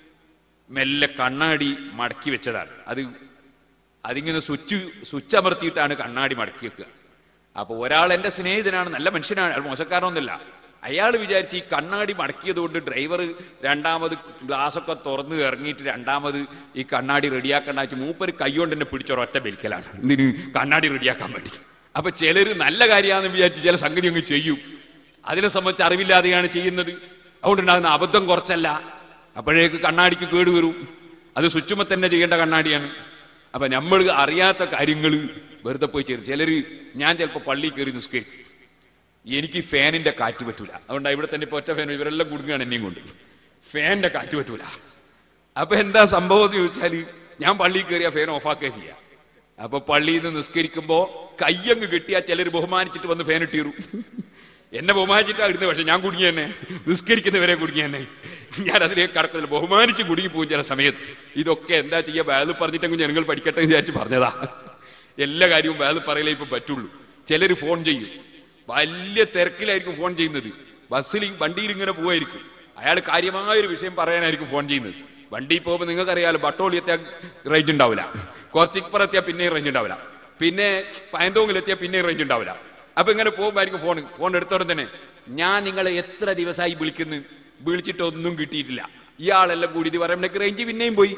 മെല്ലെ കണ്ണാടി മടക്കി വെച്ചതാണ്. അതിങ്ങനെ സ്വിച്ച് അമർത്തിയിട്ടാണ് കണ്ണാടി മടക്കി വെക്കുക. അപ്പൊ ഒരാൾ എന്റെ സ്നേഹിതനാണ്, നല്ല മനുഷ്യനാണ്, അയാൾ മോശക്കാരനൊന്നുമല്ല. അയാൾ വിചാരിച്ച് ഈ കണ്ണാടി മടക്കിയതുകൊണ്ട് ഡ്രൈവർ രണ്ടാമത് ഗ്ലാസൊക്കെ തുറന്ന് ഇറങ്ങിയിട്ട് രണ്ടാമത് ഈ കണ്ണാടി റെഡിയാക്കണ്ടാക്കി മൂപ്പര് കൈകൊണ്ട് തന്നെ പിടിച്ചൊരൊറ്റ ബെൽക്കലാണ് ഇതിന് കണ്ണാടി റെഡിയാക്കാൻ വേണ്ടി. അപ്പൊ ചിലര് നല്ല കാര്യമാണെന്ന് വിചാരിച്ച് ചില സംഗതി അങ്ങ് ചെയ്യും. അതിനെ സംബന്ധിച്ച് അറിവില്ലാതെയാണ് ചെയ്യുന്നത്. അതുകൊണ്ടുണ്ടാകുന്ന അബദ്ധം കുറച്ചല്ല, അപ്പോഴേക്ക് കണ്ണാടിക്ക് കേടുവരും. അത് സ്വിച്ചുമ്മ തന്നെ ചെയ്യേണ്ട കണ്ണാടിയാണ്. അപ്പൊ നമ്മൾ അറിയാത്ത കാര്യങ്ങൾ വെറുതെ പോയി ചേരും. ചിലര്, ഞാൻ ചിലപ്പോൾ പള്ളിയിൽ കയറി നിസ്കരിക്കും, എനിക്ക് ഫാനിന്റെ കാറ്റ് പറ്റൂല. അതുകൊണ്ട് ഇവിടെ തന്നെ ഇപ്പൊ ഒറ്റ ഫാൻ, ഇവരെല്ലാം കുടുങ്ങുകയാണ് എന്നെയും കൊണ്ട്, ഫാനിന്റെ കാറ്റ് പറ്റൂല. അപ്പൊ എന്താ സംഭവം എന്ന് ചോദിച്ചാൽ, ഞാൻ പള്ളിയിൽ കയറിയ ഫാൻ ഓഫാക്കുകയും ചെയ്യാം. അപ്പൊ പള്ളിയിൽ നിന്ന് നിസ്കരിക്കുമ്പോ കയ്യങ്ങ് കിട്ടിയാൽ ചിലർ ബഹുമാനിച്ചിട്ട് വന്ന് ഫാൻ ഇട്ടിരും. എന്നെ ബഹുമാനിച്ചിട്ടാ ഇടുന്നത്, പക്ഷെ ഞാൻ കുടുങ്ങി തന്നെ, നിസ്കരിക്കുന്നവരെ കുടുങ്ങി തന്നെ. ഞാൻ അതിലേക്ക് കടക്കുന്നില്ല, ബഹുമാനിച്ച് കുടുങ്ങിപ്പോവും ചില സമയത്ത്. ഇതൊക്കെ എന്താ ചെയ്യുക, വേല് പറഞ്ഞിട്ടെങ്കിൽ ജനങ്ങൾ പഠിക്കട്ടെ എന്ന് വിചാരിച്ച് പറഞ്ഞതാ. എല്ലാ കാര്യവും വേല് പറയലേ ഇപ്പൊ പറ്റുള്ളൂ. ചിലർ ഫോൺ ചെയ്യും, വലിയ തിരക്കിലായിരിക്കും ഫോൺ ചെയ്യുന്നത്. ബസ്സിൽ വണ്ടിയിൽ ഇങ്ങനെ പോവായിരിക്കും, അയാൾ കാര്യമായൊരു വിഷയം പറയാനായിരിക്കും ഫോൺ ചെയ്യുന്നത്. വണ്ടിയിൽ പോകുമ്പോൾ നിങ്ങൾക്കറിയാലോ, ബട്ടോളിയെത്തിയാൽ റേഞ്ച് ഉണ്ടാവില്ല, കുറച്ചിപ്പുറത്തിയാൽ പിന്നെയും റേഞ്ച് ഉണ്ടാവില്ല, പിന്നെ പയന്തോങ്ങിലെത്തിയാൽ പിന്നെയും റേഞ്ച് ഉണ്ടാവില്ല. അപ്പൊ ഇങ്ങനെ പോകുമ്പോഴായിരിക്കും ഫോൺ എടുത്തോടെ തന്നെ, ഞാൻ നിങ്ങളെ എത്ര ദിവസമായി വിളിക്കുന്നു, വിളിച്ചിട്ടൊന്നും കിട്ടിയിട്ടില്ല, ഇയാളെല്ലാം കൂടി ഇത് പറയുമ്പോഴേക്ക് റേഞ്ച് പിന്നെയും പോയി.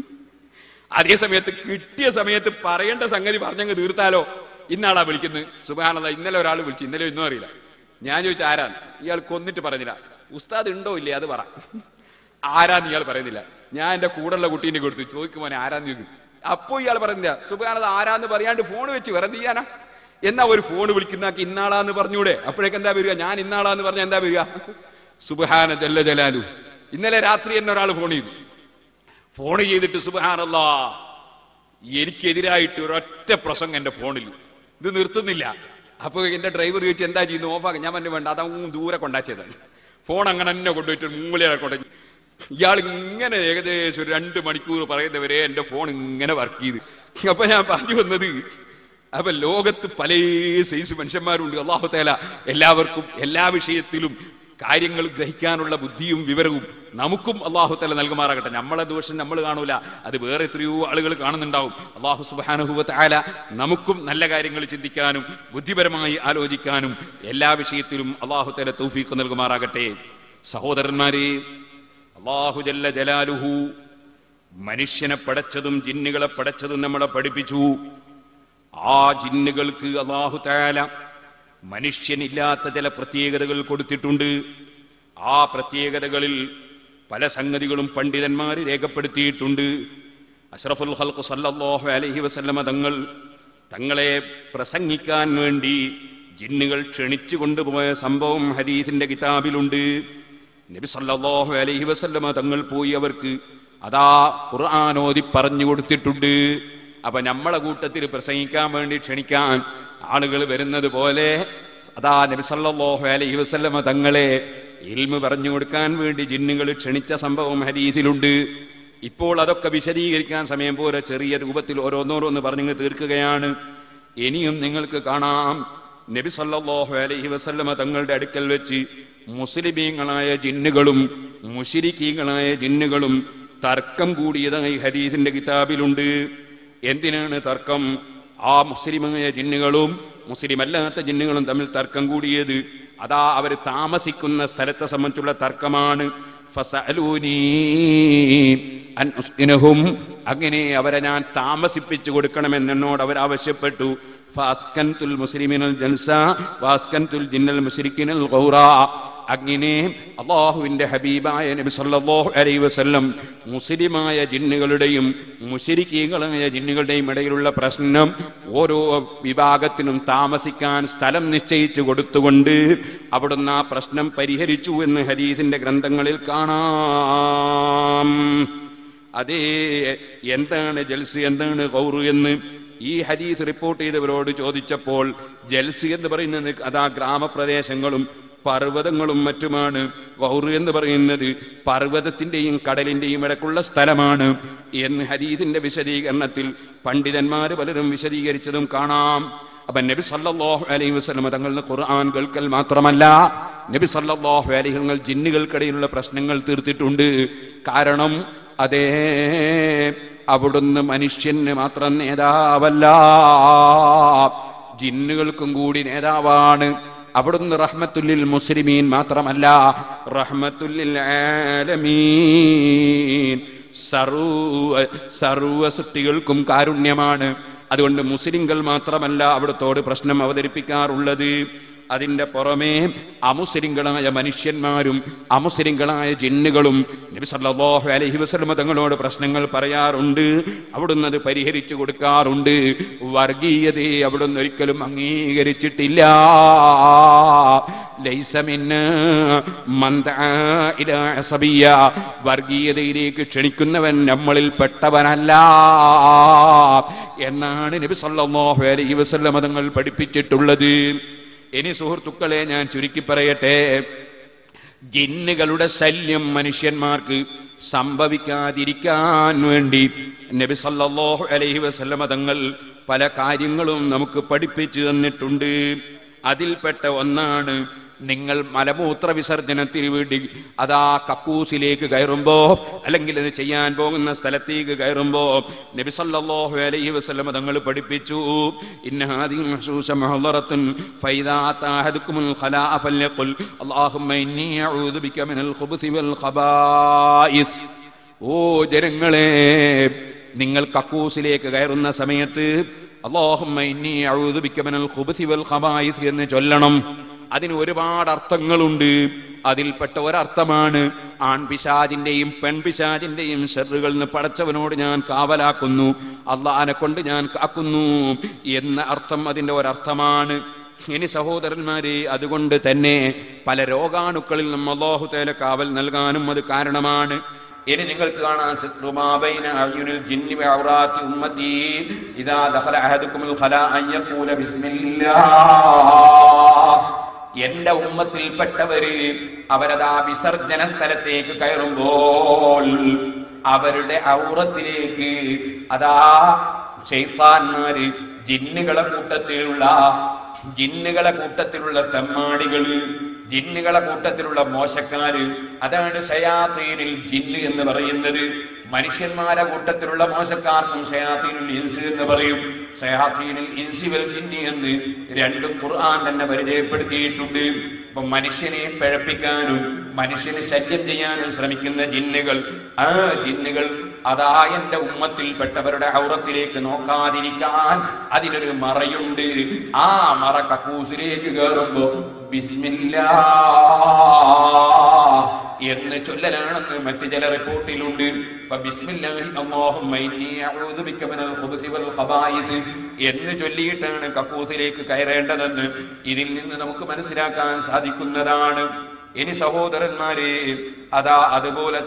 അതേ സമയത്ത് കിട്ടിയ സമയത്ത് പറയേണ്ട സംഗതി പറഞ്ഞങ്ങ് തീർത്താലോ. ഇന്നാളാ വിളിക്കുന്നത്, സുബ്ഹാനല്ലാഹ്, ഇന്നലെ ഒരാൾ വിളിച്ചു, ഇന്നലെ ഒന്നും അറിയില്ല. ഞാൻ ചോദിച്ചു ആരാണ്, ഇയാൾ കൊന്നിട്ട് പറഞ്ഞില്ല. ഉസ്താദ് ഉണ്ടോ ഇല്ലേ അത് പറ, ആരാന്ന് ഇയാൾ പറയുന്നില്ല. ഞാൻ എന്റെ കൂടെയുള്ള കുട്ടീനെ കൊടുത്തു, ചോദിക്കുമോനെ ആരാന്ന് ചോദിക്കും. അപ്പോ ഇയാൾ പറയുന്നില്ല. സുബ്ഹാനല്ലാഹ്, ആരാന്ന് പറയാണ്ട് ഫോൺ വെച്ച് വേറെ ചെയ്യാനാ. എന്നാ ഒരു ഫോൺ വിളിക്കുന്നാക്കി ഇന്നാളാന്ന് പറഞ്ഞൂടെ, അപ്പോഴേക്ക് എന്താ വരിക, ഞാൻ ഇന്നാളാന്ന് പറഞ്ഞ എന്താ വരിക. സുബ്ഹാന ജല്ല ജലാലു. ഇന്നലെ രാത്രി എന്നെ ഒരാൾ ഫോൺ ചെയ്തിട്ട്, സുബ്ഹാനല്ലാഹ്, എനിക്കെതിരായിട്ട് ഒരൊറ്റ പ്രസംഗം എന്റെ ഫോണിൽ, ഇത് നിർത്തുന്നില്ല. അപ്പൊ എന്റെ ഡ്രൈവർ ചോദിച്ചു എന്താ ചെയ്യുന്നു, ഓഫാക്കി. ഞാൻ പറഞ്ഞു വേണ്ട, അതങ്ങ് ദൂരെ കൊണ്ടാച്ചതാണ്. ഫോൺ അങ്ങനെ തന്നെ കൊണ്ടുപോയിട്ട് മൂലയിലെ കൊണ്ടു. ഇയാൾ ഇങ്ങനെ ഏകദേശം ഒരു 2 മണിക്കൂർ പറയുന്നവരെ എന്റെ ഫോൺ ഇങ്ങനെ വർക്ക് ചെയ്ത്. അപ്പൊ ഞാൻ പറഞ്ഞു വന്നത്, അപ്പൊ ലോകത്ത് പല സൈസ് മനുഷ്യന്മാരുണ്ട്. അല്ലാഹു തആല എല്ലാവർക്കും എല്ലാ വിഷയത്തിലും കാര്യങ്ങൾ ഗ്രഹിക്കാനുള്ള ബുദ്ധിയും വിവരവും നമുക്കും അല്ലാഹു തആല നൽകുമാറാകട്ടെ. നമ്മളെ ദോഷം നമ്മൾ കാണൂല, അത് വേറെ എത്രയോ ആളുകൾ കാണുന്നുണ്ടാവും. അല്ലാഹു സുബ്ഹാനഹു വ തആല നമുക്കും നല്ല കാര്യങ്ങൾ ചിന്തിക്കാനും ബുദ്ധിപരമായി ആലോചിക്കാനും എല്ലാ വിഷയത്തിലും അല്ലാഹു തആല തൗഫീഖ് നൽകുമാറാകട്ടെ. സഹോദരന്മാരെ, അല്ലാഹു ജല്ല ജലാലുഹു മനുഷ്യനെ പടച്ചതും ജിന്നുകളെ പടച്ചതും നമ്മളെ പഠിപ്പിച്ചു. ആ ജിന്നുകൾക്ക് അല്ലാഹു തആല മനുഷ്യനില്ലാത്ത ചില പ്രത്യേകതകൾ കൊടുത്തിട്ടുണ്ട്. ആ പ്രത്യേകതകളിൽ പല സംഗതികളും പണ്ഡിതന്മാർ രേഖപ്പെടുത്തിയിട്ടുണ്ട്. അഷ്റഫുൽ ഖൽഖ് സല്ലല്ലാഹു അലൈഹി വസല്ലമ തങ്ങളെ പ്രസംഗിക്കാൻ വേണ്ടി ജിന്നുകൾ ക്ഷണിച്ചു കൊണ്ടുപോയ സംഭവം ഹദീസിന്റെ കിതാബിലുണ്ട്. നബി സല്ലല്ലാഹു അലൈഹി വസല്ലമ തങ്ങൾ പോയി അവർക്ക് അതാ ഖുർആൻ ഓതി പറഞ്ഞു കൊടുത്തിട്ടുണ്ട്. അപ്പൊ നമ്മളെ കൂട്ടത്തിൽ പ്രസംഗിക്കാൻ വേണ്ടി ക്ഷണിക്കാൻ ആളുകൾ വരുന്നത് പോലെ അതാ നബി സല്ലല്ലാഹു അലൈഹി വസല്ലമ തങ്ങളെ ഇൽമു പറഞ്ഞു കൊടുക്കാൻ വേണ്ടി ജിന്നുകൾ ക്ഷണിച്ച സംഭവം ഹദീസിലുണ്ട്. ഇപ്പോൾ അതൊക്കെ വിശദീകരിക്കാൻ സമയം പോലെ ചെറിയ രൂപത്തിൽ ഓരോന്നോരോന്ന് പറഞ്ഞു തീർക്കുകയാണ്. ഇനിയും നിങ്ങൾക്ക് കാണാം നബി സല്ലല്ലാഹു അലൈഹി വസല്ലമ തങ്ങളുടെ അടുക്കൽ വെച്ച് മുസ്ലിമീങ്ങളായ ജിന്നുകളും മുശ്രിക്കീങ്ങളായ ജിന്നുകളും തർക്കം കൂടിയതായി ഹദീസിന്റെ കിതാബിലുണ്ട്. എന്തിനാണ് തർക്കം? ആ മുസ്ലിമായ ജിന്നുകളും മുസ്ലിമല്ലാത്ത ജിന്നുകളും തമ്മിൽ തർക്കം കൂടിയത് അതാ അവർ താമസിക്കുന്ന സ്ഥലത്തെ സംബന്ധിച്ചുള്ള തർക്കമാണ്. ഫസഅലൂനി അൻ ഉസ്കിനഹും, അങ്ങനെ അവരെ ഞാൻ താമസിപ്പിച്ചു കൊടുക്കണമെന്ന് എന്നോട് അവർ ആവശ്യപ്പെട്ടു. ഫഅസ്കൻതുൽ മുസ്ലിമിനൽ ജൽസ വഅസ്കൻതുൽ ജിന്നൽ മുശ്രിക്കിനൽ ഗൗറാ. അങ്ങനെ അല്ലാഹുവിന്റെ ഹബീബായ നബി സല്ലല്ലാഹു അലൈഹി വസല്ലം മുസ്ലിമായ ജിന്നുകളുടെയും മുശ്രിക്കീങ്ങളായ ജിന്നുകളുടെയും ഇടയിലുള്ള പ്രശ്നം ഓരോ വിഭാഗത്തിനും താമസിക്കാൻ സ്ഥലം നിശ്ചയിച്ചു കൊടുത്തുകൊണ്ട് അവിടുന്ന് ആ പ്രശ്നം പരിഹരിച്ചു എന്ന് ഹദീസിന്റെ ഗ്രന്ഥങ്ങളിൽ കാണാം. അതേ, എന്താണ് ജൽസ്, എന്താണ് ഗൗറ് എന്ന് ഈ ഹദീസ് റിപ്പോർട്ട് ചെയ്തവരോട് ചോദിച്ചപ്പോൾ ജൽസ് എന്ന് പറയുന്നത് അതാ ഗ്രാമപ്രദേശങ്ങളും പർവ്വതങ്ങളും മറ്റുമാണ്. ഗൗറ് എന്ന് പറയുന്നത് പർവ്വതത്തിന്റെയും കടലിന്റെയും ഇടക്കുള്ള സ്ഥലമാണ് എന്ന് ഹദീസിന്റെ വിശദീകരണത്തിൽ പണ്ഡിതന്മാർ പലരും വിശദീകരിച്ചതും കാണാം. അപ്പൊ നബി സല്ലല്ലാഹു അലൈഹി വസല്ലം തങ്ങളുടെ ഖുർആൻ കേൾക്കൽ മാത്രമല്ല, നബി സല്ലല്ലാഹു അലൈഹി വസല്ലം ജിന്നുകൾക്കിടയിലുള്ള പ്രശ്നങ്ങൾ തീർത്തിട്ടുണ്ട്. കാരണം അതേ, അവിടുന്ന് മനുഷ്യന് മാത്രം നേതാവല്ല, ജിന്നുകൾക്കും കൂടി നേതാവാണ്. അവിടുന്ന് റഹ്മത്തുല്ലിൽ മുസ്ലിമീൻ മാത്രമല്ല, റഹ്മത്തുല്ലിൽ ആലമീൻ, സർവ സൃഷ്ടികൾക്കും കാരുണ്യമാണ്. അതുകൊണ്ട് മുസ്ലിങ്ങൾ മാത്രമല്ല അവിടുത്തോട് പ്രശ്നം അവതരിപ്പിക്കാറുള്ളത്. അതിന്റെ പുറമേ അമുസ്ലിങ്ങളായ മനുഷ്യന്മാരും അമുസ്ലിങ്ങളായ ജിന്നുകളും നബി സല്ലല്ലാഹു അലൈഹി വസല്ലം തങ്ങളോട് പ്രശ്നങ്ങൾ പറയാറുണ്ട്. അവിടുന്ന് അത് പരിഹരിച്ചു കൊടുക്കാറുണ്ട്. വർഗീയതയെ അവിടുന്ന് ഒരിക്കലും അംഗീകരിച്ചിട്ടില്ല. ലൈസ മിന്നാ മൻ ദആ ഇലാ അസബിയ്യ, വർഗീയതയിലേക്ക് ക്ഷണിക്കുന്നവൻ നമ്മളിൽ പെട്ടവനല്ല എന്നാണ് നബി സല്ലല്ലാഹു അലൈഹി വസല്ലം തങ്ങൾ പഠിപ്പിച്ചിട്ടുള്ളത്. ഇനി സുഹൃത്തുക്കളെ, ഞാൻ ചുരുക്കി പറയട്ടെ, ജിന്നുകളുടെ ശല്യം മനുഷ്യന്മാർക്ക് സംഭവിക്കാതിരിക്കാൻ വേണ്ടി നബി സല്ലല്ലാഹു അലൈഹി വസല്ലം തങ്ങൾ പല കാര്യങ്ങളും നമുക്ക് പഠിപ്പിച്ചു തന്നിട്ടുണ്ട്. അതിൽപ്പെട്ട ഒന്നാണ്, നിങ്ങൾ മലമൂത്ര വിസർജനത്തിന് വേണ്ടി അതാ കക്കൂസിലേക്ക് കയറുമ്പോ അല്ലെങ്കിൽ അത് ചെയ്യാൻ പോകുന്ന സ്ഥലത്തേക്ക് കയറുമ്പോ നബി സല്ലല്ലാഹു അലൈഹി വസല്ലം തങ്ങൾ പഠിപ്പിച്ചു, ഇന്ന ഹാദിഹി മഹ്സൂസ മഹ്ളറത്തുൻ ഫൈദാ തഅഹദുകുമുൽ ഖലാഅ ഫൽയഖുൽ അല്ലാഹുമ്മ ഇന്നി അഊദു ബിക മിനൽ ഖുബുസി വൽ ഖബായിസ്. ഓ ജനങ്ങളെ, നിങ്ങൾ കക്കൂസിലേക്ക് കയറുന്ന സമയത്ത് അല്ലാഹുമ്മ ഇന്നി അഊദു ബിക മിനൽ ഖുബുസി വൽ ഖബായിസ് എന്ന് ചൊല്ലണം. അതിന് ഒരുപാട് അർത്ഥങ്ങളുണ്ട്. അതിൽപ്പെട്ട ഒരർത്ഥമാണ് ആൺപിശാചിന്റെയും പെൺപിശാചിന്റെയും ശർറുകളിൽ നിന്ന് പടച്ചവനോട് ഞാൻ കാവലാക്കുന്നു, അള്ളാഹനെ കൊണ്ട് ഞാൻ കാക്കുന്നു എന്ന അർത്ഥം അതിന്റെ ഒരർത്ഥമാണ്. ഇനി സഹോദരന്മാരെ, അതുകൊണ്ട് തന്നെ പല രോഗാണുക്കളിൽ നിന്നും അല്ലാഹു തആല കാവൽ നൽകാനും അത് കാരണമാണ്. ഇനി നിങ്ങൾക്ക് കാണാൻ സിത്റുമാബൈന അയ്യുനിൽ ജിന്നി വഅൗറാത്തി ഉമ്മത്തി ഇദാ ദഖല അഹദുകുമുൽ ഖലാ അൻ യഖൂല ബിസ്മില്ലാഹ്. എന്റെ ഉമ്മത്തിൽപ്പെട്ടവര് അവരതാ വിസർജന സ്ഥലത്തേക്ക് കയറുമ്പോൾ അവരുടെ ഔറത്തിലേക്ക് അതാ ശൈത്താന്മാര് ജിന്നുകളെ കൂട്ടത്തിലുള്ള തെമ്മാടികള്, ജിന്നുകളെ കൂട്ടത്തിലുള്ള മോശക്കാര്, അതാണ് ശയാത്തീനിൽ ജിന്ന് എന്ന് പറയുന്നത്. മനുഷ്യന്മാരെ കൂട്ടത്തിലുള്ള മോശക്കാർക്കും ശയാത്തീനുൽ ഇൻസ് എന്ന് പറയും. ശയാത്തീനുൽ ഇൻസി വൽ ജിന്നി എന്ന് രണ്ടും ഖുർആൻ തന്നെ പരിചയപ്പെടുത്തിയിട്ടുണ്ട്. അപ്പൊ മനുഷ്യനെ പിഴപ്പിക്കാനും മനുഷ്യന് ശല്യം ചെയ്യാനും ശ്രമിക്കുന്ന ജിന്നുകൾ, ആ ജിന്നുകൾ അതാ എന്റെ ഉമ്മത്തിൽപ്പെട്ടവരുടെ ഔറത്തിലേക്ക് നോക്കാതിരിക്കാൻ അതിനൊരു മറയുണ്ട്. ആ മറ കക്കൂസിലേക്ക് കയറുമ്പോ ബിസ്മില്ലാഹ് എന്ന് ചൊല്ലലാണെന്ന് മറ്റു ചില റിപ്പോർട്ടിലുണ്ട്. ബിസ്മില്ലാഹി അല്ലാഹുമ്മ ഇന്നി അഊദു ബിക മിനൽ ഖുബുസി വൽ ഖബായിസ് എന്ന് ചൊല്ലിയിട്ടാണ് കക്കൂസിലേക്ക് കയറേണ്ടതെന്ന് ഇതിൽ നിന്ന് നമുക്ക് മനസ്സിലാക്കാൻ സാധിക്കുന്നതാണ്. ഇനി സഹോദരന്മാരെ, അതുപോലെ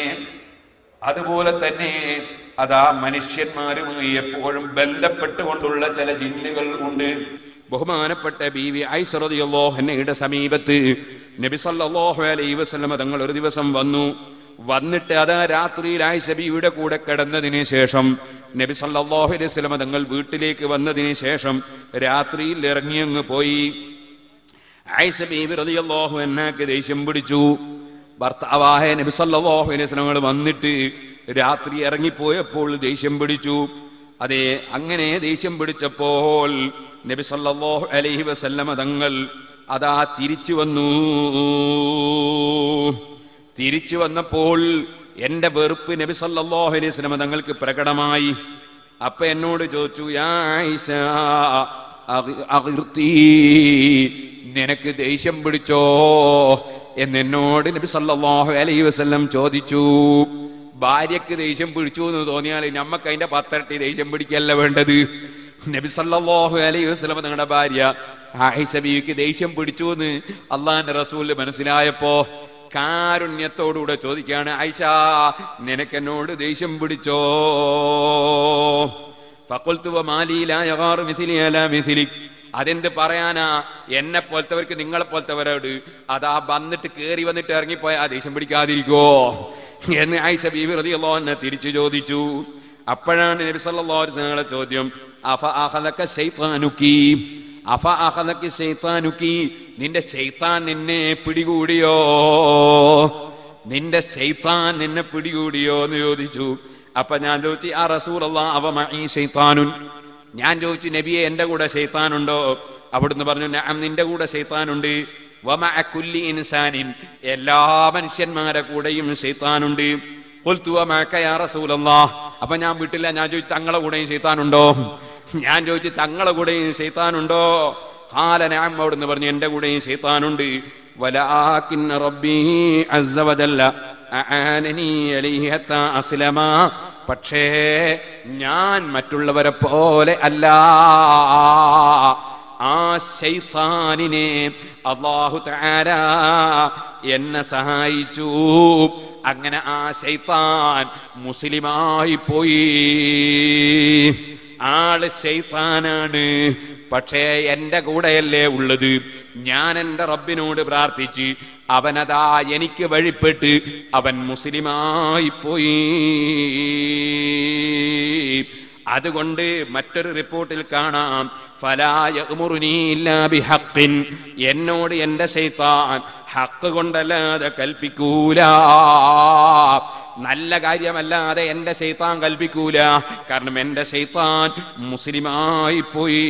തന്നെ അതാ മനുഷ്യന്മാരുമായി എപ്പോഴും ബന്ധപ്പെട്ടുകൊണ്ടുള്ള ചില ജിന്നുകൾ ഉണ്ട്. ബഹുമാനപ്പെട്ട ബീവി ആയിഷ റളിയല്ലാഹു അൻഹയുടെ സമീപത്ത് നബി സല്ലല്ലാഹു അലൈഹി വസല്ലം തങ്ങൾ ഒരു ദിവസം വന്നു. വന്നിട്ട് അതാ രാത്രിയിൽ ആയിഷ ബീവിയുടെ കൂടെ കിടന്നതിന് ശേഷം നബി സല്ലല്ലാഹു അലൈഹി വസല്ലം തങ്ങൾ വീട്ടിലേക്ക് വന്നതിന് ശേഷം രാത്രിയിൽ ഇറങ്ങിയങ്ങ് പോയി. ആയിഷ ബീവി റളിയല്ലാഹു അൻഹയ്ക്ക് ദേഷ്യം പിടിച്ചു. ഭർത്താവായ നബി സല്ലല്ലാഹു അലൈഹി വസല്ലം വന്നിട്ട് രാത്രി ഇറങ്ങിപ്പോയപ്പോൾ ദേഷ്യം പിടിച്ചു. അതെ, അങ്ങനെ ദേഷ്യം പിടിച്ചപ്പോൾ നബി സല്ലല്ലാഹു അലൈഹി വസല്ലം തങ്ങൾ അതാ തിരിച്ചു വന്നു. തിരിച്ചു വന്നപ്പോൾ എന്റെ വെറുപ്പ് നബി സല്ലല്ലാഹു അലൈഹി വസല്ലം തങ്ങൾക്ക് പ്രകടമായി. അപ്പൊ എന്നോട് ചോദിച്ചു, യാ ആയിഷ അഗ്ർതി, നിനക്ക് ദേഷ്യം പിടിച്ചോ എന്നോട് നബി സല്ലല്ലാഹു അലൈഹി വസല്ലം ചോദിച്ചു. ഭാര്യക്ക് ദേഷ്യം പിടിച്ചു എന്ന് തോന്നിയാൽ നമ്മക്ക് അതിന്റെ 10 ഇരട്ടി ദേഷ്യം പിടിക്കല്ല വേണ്ടത്. നബി സല്ലല്ലാഹു അലൈഹി വസല്ലം തങ്ങളുടെ ഭാര്യ ആയിഷ ബീവിക്ക് ദേഷ്യം പിടിച്ചു എന്ന് അള്ളാന്റെ റസൂൽ മനസ്സിലായപ്പോ കാരുണ്യത്തോടുകൂടെ ചോദിക്കുകയാണ്, ആയിഷ നിനക്കെന്നോട് ദേഷ്യം പിടിച്ചോ? ഫഖുൽതു വമാലി ലാ യഗാറു മിസ്ലി അലാ മിസ്ലിക്, അതെന്ത് പറയാനാ, എന്നെ പോലത്തവർക്ക് നിങ്ങളെ പോലത്തവരോട് അതാ വന്നിട്ട് കേറി വന്നിട്ട് ഇറങ്ങിപ്പോയ ആ ദേഷ്യം പിടിക്കാതിരിക്കോ എന്ന് ആയിഷ ബീവി റളിയല്ലാഹു അൻഹ തിരിച്ചു ചോദിച്ചു. അപ്പോഴാണ് നബി സല്ലല്ലാഹു അലൈഹി വസല്ലം ചോദ്യം, അഫ അഖദക ശൈത്താനുകി, അഫ അഖദക ശൈത്താനുകി, നിന്റെ ശൈത്താൻ നിന്നെ പിടികൂടിയോ, നിന്റെ ശൈത്താൻ നിന്നെ പിടികൂടിയോ എന്ന് ചോദിച്ചു. അപ്പൊ ഞാൻ ചോദിച്ചു, ആ റസൂലല്ലാഹ് അവ മഈ ശൈത്താനുൻ, ഞാൻ ചോദിച്ചു നബിയെ എന്റെ കൂടെ ശൈത്താനുണ്ടോ? അവിടുന്ന് പറഞ്ഞു, നഅം നിന്റെ കൂടെ ശൈത്താനുണ്ട്. വമഅ കുല്ലി ഇൻസാനിൻ, എല്ലാ മനുഷ്യന്മാരെ കൂടെയും ശൈത്താനുണ്ട്. ഖുൽതു വമഅക യാ റസൂലല്ലാഹ്, അപ്പൊ ഞാൻ വിട്ടില്ല, ഞാൻ ചോദിച്ചു തങ്ങളെ കൂടെയും ശൈത്താനുണ്ടോ? ഞാൻ ചോദിച്ചു തങ്ങളെ കൂടെയും ശൈത്താനുണ്ടോ? ഖാല നഅം, അവിടുന്ന് പറഞ്ഞു എന്റെ കൂടെയും ശൈത്താനുണ്ട്. വലാകിൻ റബ്ബി അസ്സ വജല്ല അആനനി അലൈഹി ഹത്താ അസ്ലമ, പക്ഷേ ഞാൻ മറ്റുള്ളവരെ പോലെ അല്ല, ആ ശൈത്താനിനെ അല്ലാഹു തആല എന്നെ സഹായിച്ചു. അങ്ങനെ ആ ശൈത്താൻ മുസ്ലിമായി പോയി. ആള് ശൈത്താനാണ്, പക്ഷേ എന്റെ കൂടെയല്ലേ ഉള്ളത്. ഞാൻ എന്റെ റബ്ബിനോട് പ്രാർത്ഥിച്ച് അവനതാ എനിക്ക് വഴിപ്പെട്ട് അവൻ മുസ്ലിമായി പോയി. അതുകൊണ്ട് മറ്റൊരു റിപ്പോർട്ടിൽ കാണാം, ഫലാ യഅ്മുറുനി ഇല്ലാ ബിഹഖ്ഖിൻ, എന്നോട് എന്റെ ശൈത്താൻ ഹഖ് കൊണ്ടല്ലാതെ കൽപ്പിക്കൂല, നല്ല കാര്യമല്ലാതെ എന്റെ ശൈത്താൻ കൽപ്പിക്കൂല. കാരണം എന്റെ ശൈത്താൻ മുസ്ലിമായി പോയി.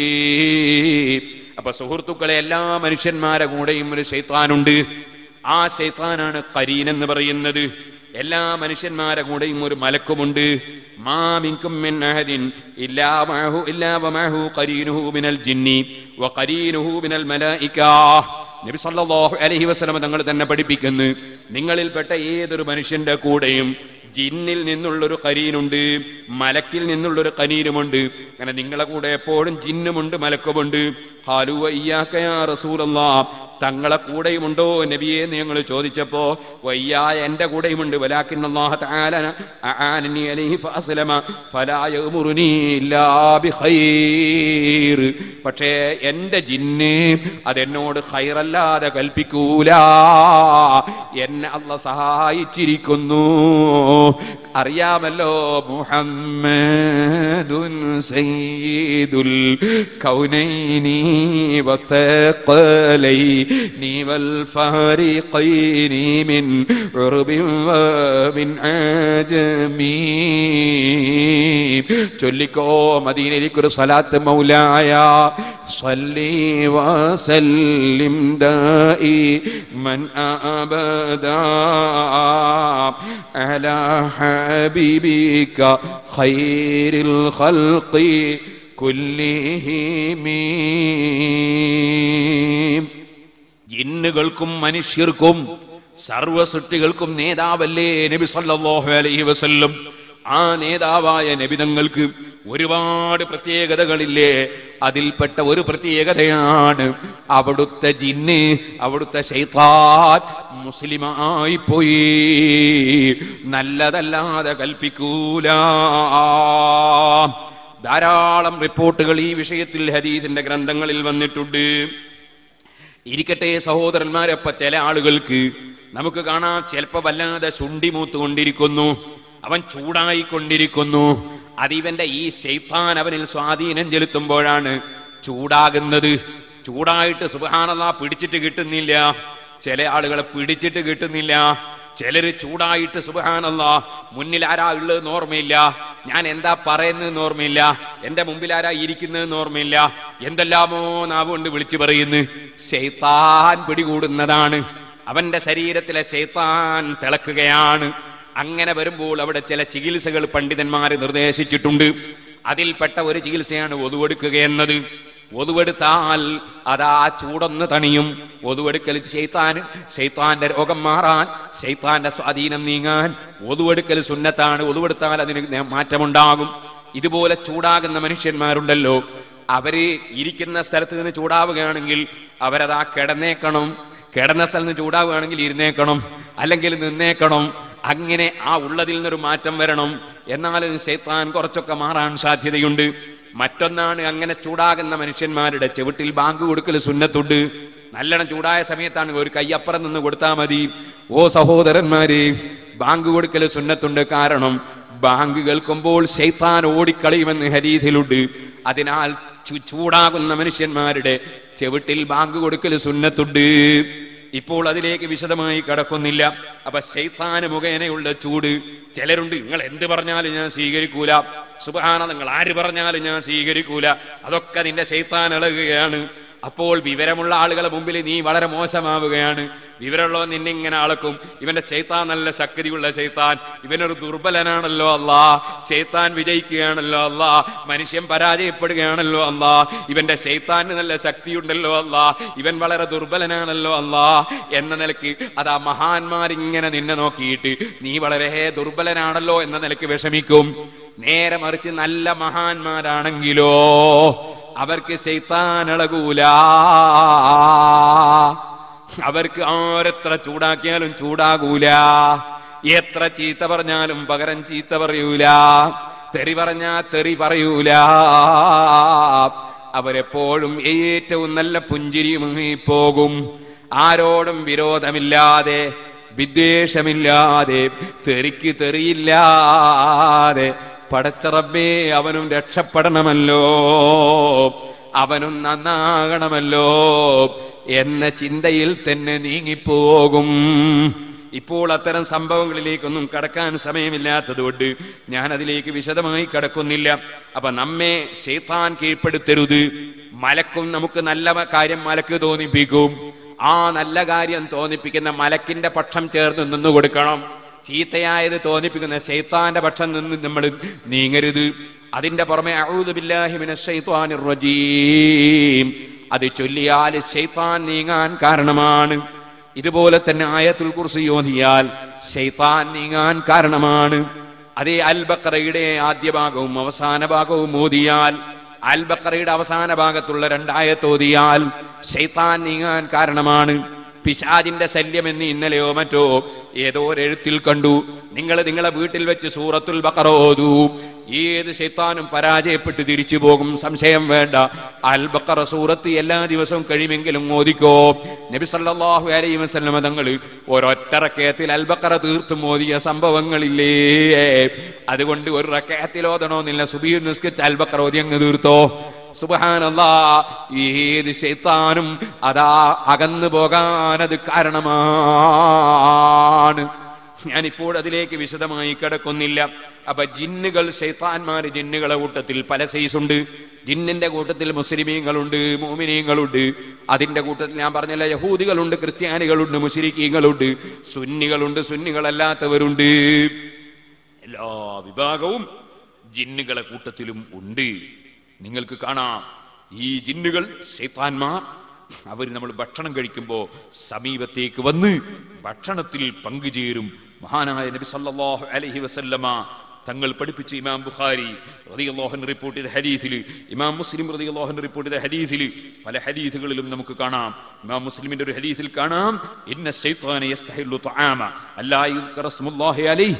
അപ്പൊ സുഹൃത്തുക്കളെ, എല്ലാ മനുഷ്യന്മാരെ കൂടെയും ഒരു ശൈത്താനുണ്ട്. ആ ശൈത്താനാണ് ഖരീൻ എന്ന് പറയുന്നത്. എല്ലാ മനുഷ്യന്മാരെ കൂടെയും ഒരു മലക്കുമുണ്ട്. മാ മിൻകും മിൻ അഹദിൻ ഇല്ലാ വമഅഹു ഖരീനുഹു മിനൽ ജിന്നി വഖരീനുഹു മിനൽ മലായിക. നബി സല്ലല്ലാഹു അലൈഹി വസല്ലം തങ്ങൾ തന്നെ പഠിപ്പിക്കുന്നു, നിങ്ങളിൽപ്പെട്ട ഏതൊരു മനുഷ്യന്റെ കൂടെയും ജിന്നിൽ നിന്നുള്ളൊരു ഖരീനുണ്ട്, മലക്കിൽ നിന്നുള്ളൊരു ഖരീനുമുണ്ട്. അങ്ങനെ നിങ്ങളെ കൂടെ എപ്പോഴും ജിന്നുമുണ്ട്, മലക്കുമുണ്ട്. ഖാലു വയ്യാക യാ റസൂലല്ലാഹ്, തങ്ങളെ കൂടെയുമുണ്ടോ നബിയെ എന്ന് ഞങ്ങൾ ചോദിച്ചപ്പോ വയ്യായ എന്റെ കൂടെയുമുണ്ട്. വലാകിൻ അല്ലാഹു തആല അആനനി അലൈഹി ഫഅസ്ലമ ഫലാ യഅ്മുറുനി ഇല്ലാ ബിഖൈർ, പക്ഷേ എന്റെ ജിന്ന് അതെന്നോട് ഖൈറല്ലാതെ കൽപ്പിക്കൂല, എന്നെ അല്ലാഹു സഹായിച്ചിരിക്കുന്നു. അറിയാമല്ലോ, മുഹമ്മദുൻ സയ്യിദുൽ കൗനൈനി വസഖലൈനി വൽ ഫാരിഖൈനി മിൻ ഉർബിൻ വമിൻ ആജമി. ചൊല്ലിക്കോ മദീനയിലേക്കൊരു സ്വലാത്ത്, മൗലായ സ്വല്ലി വസല്ലിം ദായിമൻ അബദാ അലാ ഹബീബിക ഖൈറിൽ ഖൽഖി കുല്ലിഹിം. ജിന്നുകൾക്കും മനുഷ്യർക്കും സർവസൃഷ്ടികൾക്കും നേതാവല്ലേ നബി സല്ലല്ലാഹു അലൈഹി വസല്ലം. ആ നേതാവായ നബിതങ്ങൾക്ക് ഒരുപാട് പ്രത്യേകതകളില്ലേ? അതിൽപ്പെട്ട ഒരു പ്രത്യേകതയാണ് അവിടുത്തെ ജിന്ന്, അവിടുത്തെ ശൈത്താൻ മുസ്ലിമായി പോയി, നല്ലതല്ലാതെ കൽപ്പിക്കൂല. ധാരാളം റിപ്പോർട്ടുകൾ ഈ വിഷയത്തിൽ ഹദീസിന്റെ ഗ്രന്ഥങ്ങളിൽ വന്നിട്ടുണ്ട്. ഇരിക്കട്ടെ സഹോദരന്മാരെ, അപ്പൊ ചില ആളുകൾക്ക് നമുക്ക് കാണാം ചിലപ്പോ വല്ലാതെ ശുണ്ടി മൂത്തുകൊണ്ടിരിക്കുന്നു, അവൻ ചൂടായിക്കൊണ്ടിരിക്കുന്നു. അതിവന്റെ ഈ ശൈത്താൻ അവനിൽ സ്വാധീനം ചെലുത്തുമ്പോഴാണ് ചൂടാകുന്നത്. ചൂടായിട്ട് സുബ്ഹാനല്ലാഹ് പിടിച്ചിട്ട് കിട്ടുന്നില്ല, ചില ആളുകളെ പിടിച്ചിട്ട് കിട്ടുന്നില്ല. ചിലര് ചൂടായിട്ട് സുബ്ഹാനല്ലാഹ് മുന്നിൽ ആരാ ഉള്ളതെന്ന് ഓർമ്മയില്ല, ഞാൻ എന്താ പറയുന്നതെന്ന് ഓർമ്മയില്ല, എന്റെ മുമ്പിൽ ആരാ ഇരിക്കുന്നതെന്ന് ഓർമ്മയില്ല, എന്തെല്ലാമോ നാവ് കൊണ്ട് വിളിച്ചു പറയുന്നു. ശൈത്താൻ പിടികൂടുന്നതാണ്, അവന്റെ ശരീരത്തിലെ ശൈത്താൻ തിളക്കുകയാണ്. അങ്ങനെ വരുമ്പോൾ അവിടെ ചില ചികിത്സകൾ പണ്ഡിതന്മാർ നിർദ്ദേശിച്ചിട്ടുണ്ട്. അതിൽപ്പെട്ട ഒരു ചികിത്സയാണ് ഒതുവെടുക്കുക എന്നത്. ഒതുവെടുത്താൽ അതാ ചൂടൊന്ന് തണിയും. ഒതുവെടുക്കൽ ശൈത്താന്റെ രോഗം മാറാൻ, ശൈത്താന്റെ സ്വാധീനം നീങ്ങാൻ ഒതുവെടുക്കൽ സുന്നത്താണ്. ഒതുവെടുത്താൽ അതിന് മാറ്റമുണ്ടാകും. ഇതുപോലെ ചൂടാകുന്ന മനുഷ്യന്മാരുണ്ടല്ലോ, അവര് ഇരിക്കുന്ന സ്ഥലത്ത് നിന്ന് ചൂടാവുകയാണെങ്കിൽ അവരതാ കിടന്നേക്കണം, കിടന്ന സ്ഥലത്ത് നിന്ന് ചൂടാവുകയാണെങ്കിൽ ഇരുന്നേക്കണം, അല്ലെങ്കിൽ നിന്നേക്കണം. അങ്ങനെ ആ ഉള്ളതിൽ നിന്നൊരു മാറ്റം വരണം. എന്നാൽ ശൈത്താൻ കുറച്ചൊക്കെ മാറാൻ സാധ്യതയുണ്ട്. മറ്റൊന്നാണ്, അങ്ങനെ ചൂടാകുന്ന മനുഷ്യന്മാരുടെ ചെവിട്ടിൽ ബാങ്ക് കൊടുക്കൽ സുന്നത്തുണ്ട്. നല്ലോണം ചൂടായ സമയത്താണ് ഒരു കയ്യപ്പുറം നിന്ന് കൊടുത്താൽ മതി. ഓ സഹോദരന്മാരെ, ബാങ്ക് കൊടുക്കൽ സുന്നത്തുണ്ട്. കാരണം ബാങ്ക് കേൾക്കുമ്പോൾ ശൈത്താൻ ഓടിക്കളയുമെന്ന് ഹദീസിലുണ്ട്. അതിനാൽ ചൂടാകുന്ന മനുഷ്യന്മാരുടെ ചെവിട്ടിൽ ബാങ്ക് കൊടുക്കൽ സുന്നത്തുണ്ട്. ഇപ്പോൾ അതിലേക്ക് വിശദമായി കടക്കുന്നില്ല. അപ്പൊ ശൈത്താന് മുഖേനയുള്ള ചൂട്, ചിലരുണ്ട് നിങ്ങൾ എന്ത് പറഞ്ഞാലും ഞാൻ സ്വീകരിക്കൂല, സുബ്ഹാനല്ലാഹ് നിങ്ങൾ ആര് പറഞ്ഞാലും ഞാൻ സ്വീകരിക്കൂല, അതൊക്കെ നിന്റെ ശൈത്താൻ ഇളകുകയാണ്. അപ്പോൾ വിവരമുള്ള ആളുകളെ മുമ്പിൽ നീ വളരെ മോശമാവുകയാണ്. വിവരമുള്ളവൻ നിന്നെ ഇങ്ങനെ അളക്കും, ഇവന്റെ ശൈത്താൻ നല്ല ശക്തിയുള്ള ശൈത്താൻ, ഇവനൊരു ദുർബലനാണല്ലോ അല്ലാ, ശൈത്താൻ വിജയിക്കുകയാണല്ലോ അല്ലാ, മനുഷ്യൻ പരാജയപ്പെടുകയാണല്ലോ അല്ലാ, ഇവന്റെ ശൈത്താന് നല്ല ശക്തിയുണ്ടല്ലോ അല്ലാ, ഇവൻ വളരെ ദുർബലനാണല്ലോ അല്ലാ എന്ന നിലയ്ക്ക് അതാ മഹാന്മാരിങ്ങനെ നിന്നെ നോക്കിയിട്ട് നീ വളരെ ദുർബലനാണല്ലോ എന്ന നിലയ്ക്ക് വിഷമിക്കും. നേരെ മറിച്ച് നല്ല മഹാന്മാരാണെങ്കിലോ അവർക്ക് ശൈത്താൻ ഇളകൂല. അവർക്ക് ആരെത്ര ചൂടാക്കിയാലും ചൂടാകൂല, എത്ര ചീത്ത പറഞ്ഞാലും പകരം ചീത്ത പറയൂല, തെറി പറഞ്ഞാ തെറി പറയൂല. അവരെപ്പോഴും ഏറ്റവും നല്ല പുഞ്ചിരിയുമായി പോകും. ആരോടും വിരോധമില്ലാതെ, വിദ്വേഷമില്ലാതെ, തെറിക്ക് തെറിയില്ലാതെ. പടച്ച റബ്ബേ, അവനും രക്ഷപ്പെടണമല്ലോ, അവനും നന്നാകണമല്ലോ എന്ന ചിന്തയിൽ തന്നെ നീങ്ങിപ്പോകും. ഇപ്പോൾ അത്തരം സംഭവങ്ങളിലേക്കൊന്നും കടക്കാൻ സമയമില്ലാത്തതുകൊണ്ട് ഞാൻ അതിലേക്ക് വിശദമായി കടക്കുന്നില്ല. അപ്പൊ നമ്മെ ശൈത്താൻ കീഴ്പ്പെടുത്തരുത്. മലക്കും നമുക്ക് നല്ല കാര്യം മലക്ക് തോന്നിപ്പിക്കും. ആ നല്ല കാര്യം തോന്നിപ്പിക്കുന്ന മലക്കിന്റെ പക്ഷം ചേർന്ന് നിന്ന് കൊടുക്കണം. ചീത്തയായത് തോന്നിപ്പിക്കുന്ന ശൈത്താന്റെ പക്ഷം നിന്ന് നമ്മൾ നീങ്ങരുത്. അതിന്റെ പുറമെ അഊദു ബില്ലാഹി മിനശ് ശൈത്വാനിർ റജീം അത് ചൊല്ലിയാൽ ശൈത്താൻ നീങ്ങാൻ കാരണമാണ്. ഇതുപോലെ തന്നെ ആയത്തുൽ കുർസി ഓതിയാൽ ശൈത്താൻ നീങ്ങാൻ കാരണമാണ്. അതേ അൽ ബഖറയുടെ ആദ്യ ഭാഗവും അവസാന ഭാഗവും ഓതിയാൽ, അൽ ബഖറയുടെ അവസാന ഭാഗത്തുള്ള 2 ആയത്ത് ഓതിയാൽ ശൈത്താൻ നീങ്ങാൻ കാരണമാണ്. പിശാചിന്റെ ശല്യം എന്ന് ഇന്നലെയോ മറ്റോ ഏതോ എഴുത്തിൽ കണ്ടു. നിങ്ങൾ നിങ്ങളെ വീട്ടിൽ വെച്ച് സൂറത്തുൽ ബഖറ ഓതൂ, ഏത് ശൈത്താനും പരാജയപ്പെട്ട് തിരിച്ചു പോകും, സംശയം വേണ്ട. അൽ ബഖറ സൂറത്ത് എല്ലാ ദിവസവും കഴിയുമെങ്കിലും ഓതിക്കോ. നബി സല്ലല്ലാഹു അലൈഹി വസല്ലം തങ്ങൾ ഒരൊറ്റ റക്അത്തിൽ അൽ ബഖറ തീർത്തും ഓതിയ സംഭവങ്ങളില്ലേ. അതുകൊണ്ട് ഒരു റക്അത്തിൽ ഓതണമെന്നില്ല, സുബഹി നിസ്കരിച്ച് അൽ ബഖറ ഓതി അങ്ങ് തീർത്തോ. സുബ്ഹാനല്ലാഹ്, ഏത് ശൈത്താനും അതാ അകന്നു പോകാനത് കാരണമാണ്. ഞാനിപ്പോൾ അതിലേക്ക് വിശദമായി കിടക്കുന്നില്ല. അപ്പൊ ജിന്നുകൾ, ശൈത്താന്മാര് ജിന്നുകളെ കൂട്ടത്തിൽ പല സൈസുണ്ട്. ജിന്നിന്റെ കൂട്ടത്തിൽ മുസ്ലിമീങ്ങളുണ്ട്, മുഅ്മിനീങ്ങളുണ്ട്. അതിന്റെ കൂട്ടത്തിൽ ഞാൻ പറഞ്ഞല്ല, യഹൂദികളുണ്ട്, ക്രിസ്ത്യാനികളുണ്ട്, മുശ്രിക്കീങ്ങളുണ്ട്, സുന്നികളുണ്ട്, സുന്നികളല്ലാത്തവരുണ്ട്. എല്ലാ വിഭാഗവും ജിന്നുകളെ കൂട്ടത്തിലും ഉണ്ട്. നിങ്ങൾക്ക് കാണാം ഈ ജിന്നുകൾ, ശൈത്താന്മാർ, അവർ നമ്മൾ ഭക്ഷണം കഴിക്കുമ്പോൾ സമീപത്തേക്ക് വന്ന് ഭക്ഷണത്തിൽ പങ്കുചേരും. മഹാനായ നബി സല്ലല്ലാഹു അലൈഹി വസല്ലമ തങ്ങൾ പഠിപ്പിച്ച ഇമാം ബുഖാരി റളിയല്ലാഹു അൻഹു റിപ്പോർട്ട് ചെയ്ത ഹദീസിൽ, ഇമാം മുസ്ലിം റളിയല്ലാഹു അൻഹു റിപ്പോർട്ട് ചെയ്ത ഹദീസിൽ, പല ഹദീസുകളിലും നമുക്ക് കാണാം. ഇമാം മുസ്ലിമിന്റെ ഒരു ഹദീസിൽ കാണാം, ഇന്ന ശൈത്വാന യസ്തഹില്ലു തആമ അല്ലാ യുദ്കറ ഇസ്മുല്ലാഹി അലൈഹി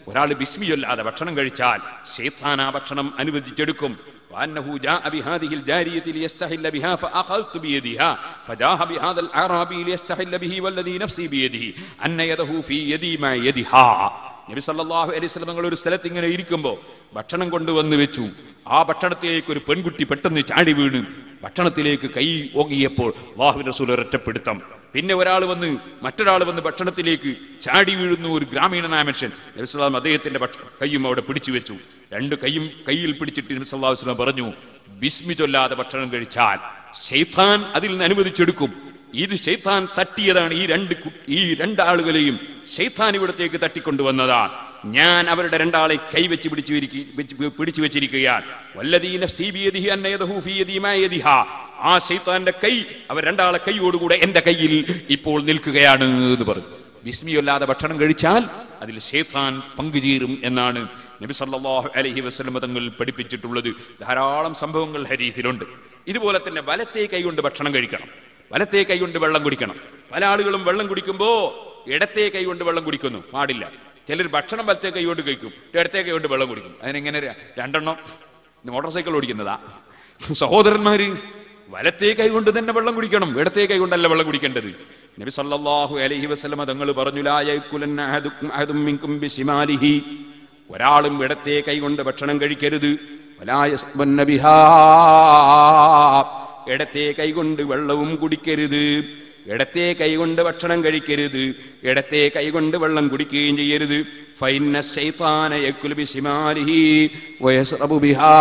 ഒരാൾ ബിസ്മിയല്ലാതെ ഭക്ഷണം കഴിച്ചാൽ ശൈത്താൻ ആ ഭക്ഷണം അനുവദിച്ചെടുക്കും. وأنه جاء بهذه الجارية ليستحل بها فأخذت بيدها فجاء بهذا الأعرابي ليستحل به والذي نفسي بيده أن يده في يدي مع يدها. നബി സല്ലല്ലാഹു അലൈഹി വസല്ലം ഒരു സ്ഥലത്ത് ഇങ്ങനെ ഇരിക്കുമ്പോൾ ഭക്ഷണം കൊണ്ടുവന്ന് വെച്ചു. ആ ഭക്ഷണത്തിലേക്ക് ഒരു പെൺകുട്ടി പെട്ടെന്ന് ചാടി വീണ് ഭക്ഷണത്തിലേക്ക് കൈ ഓങ്ങിയപ്പോൾ അല്ലാഹുവിന്റെ റസൂൽ ഒരൊറ്റപ്പെടുത്തം. പിന്നെ മറ്റൊരാൾ വന്ന് ഭക്ഷണത്തിലേക്ക് ചാടി വീഴുന്നു. ഒരു ഗ്രാമീണനായ മനുഷ്യൻ. നബി സല്ലല്ലാഹു അലൈഹി വസല്ലം അദ്ദേഹത്തിന്റെ കൈയും അവിടെ പിടിച്ചു വെച്ചു. രണ്ട് കൈയും കയ്യിൽ പിടിച്ചിട്ട് നബി സല്ലല്ലാഹു അലൈഹി വസല്ലം പറഞ്ഞു, ബിസ്മി ചൊല്ലാതെ ഭക്ഷണം കഴിച്ചാൽ ശൈത്താൻ അതിൽ നിന്ന് അനുവദിച്ചെടുക്കും. ഇത് ശൈത്താൻ തട്ടിയതാണ്. ഈ രണ്ടാളുകളെയും ശൈത്താൻ ഇവിടത്തേക്ക് തട്ടിക്കൊണ്ടുവന്നതാണ്. ഞാൻ അവരുടെ രണ്ടാളെ കൈവച്ച് പിടിച്ചു വെച്ചിരിക്കുകയാണ്. വല്ലദീ നഫ്സീ ബിയദിഹി അന്ന യദഹു ഫീ യദി മാ യദിഹാ. ആ ശൈത്താന്റെ കൈ അവർ രണ്ടാളെ കൈയോടുകൂടെ എന്റെ കയ്യിൽ ഇപ്പോൾ നിൽക്കുകയാണ് എന്ന് പറഞ്ഞു. ബിസ്മിയല്ലാതെ ഭക്ഷണം കഴിച്ചാൽ അതിൽ ശൈത്താൻ പങ്കുചേരും എന്നാണ് നബി സല്ലല്ലാഹു അലൈഹി വസല്ലം തങ്ങൾ പഠിപ്പിച്ചിട്ടുള്ളത്. ധാരാളം സംഭവങ്ങൾ ഹദീസിലുണ്ട്. ഇതുപോലെ തന്നെ വലത്തേ കൈകൊണ്ട് ഭക്ഷണം കഴിക്കണം, വലത്തേ കൈകൊണ്ട് വെള്ളം കുടിക്കണം. പല ആളുകളും വെള്ളം കുടിക്കുമ്പോൾ ഇടത്തേ കൈകൊണ്ട് വെള്ളം കുടിക്കുന്നു, പാടില്ല. ചിലർ ഭക്ഷണം വലത്തേ കൈകൊണ്ട് കഴിക്കും, ഇടത്തേ കൈകൊണ്ട് വെള്ളം കുടിക്കും. അതിനെങ്ങനെ രണ്ടെണ്ണം മോട്ടോർ സൈക്കിൾ ഓടിക്കുന്നതാ? സഹോദരന്മാര്, വലത്തേ കൈകൊണ്ട് തന്നെ വെള്ളം കുടിക്കണം, ഇടത്തേ കൈകൊണ്ടല്ല വെള്ളം കുടിക്കേണ്ടത്. നബി സല്ലല്ലാഹു അലൈഹി വസല്ലം തങ്ങൾ പറഞ്ഞു, ലാ യഅകുലന്ന അഹദും മിൻകും ബിശിമാലിഹി. ഒരാളും ഇടത്തേ കൈകൊണ്ട് ഭക്ഷണം കഴിക്കരുത്. വലാ യസ്ബന്ന ബിഹാ. ഇടത്തേ കൈകൊണ്ട് വെള്ളവും കുടിക്കരുത്. ഇടത്തേ കൈകൊണ്ട് ഭക്ഷണം കഴിക്കരുത്, ഇടത്തേ കൈകൊണ്ട് വെള്ളം കുടിക്കുകയും ചെയ്യരുത്. ഫൈന്ന ശൈത്താന യഅകുലു ബിശിമാലിഹി വയസ്റബു ബിഹാ.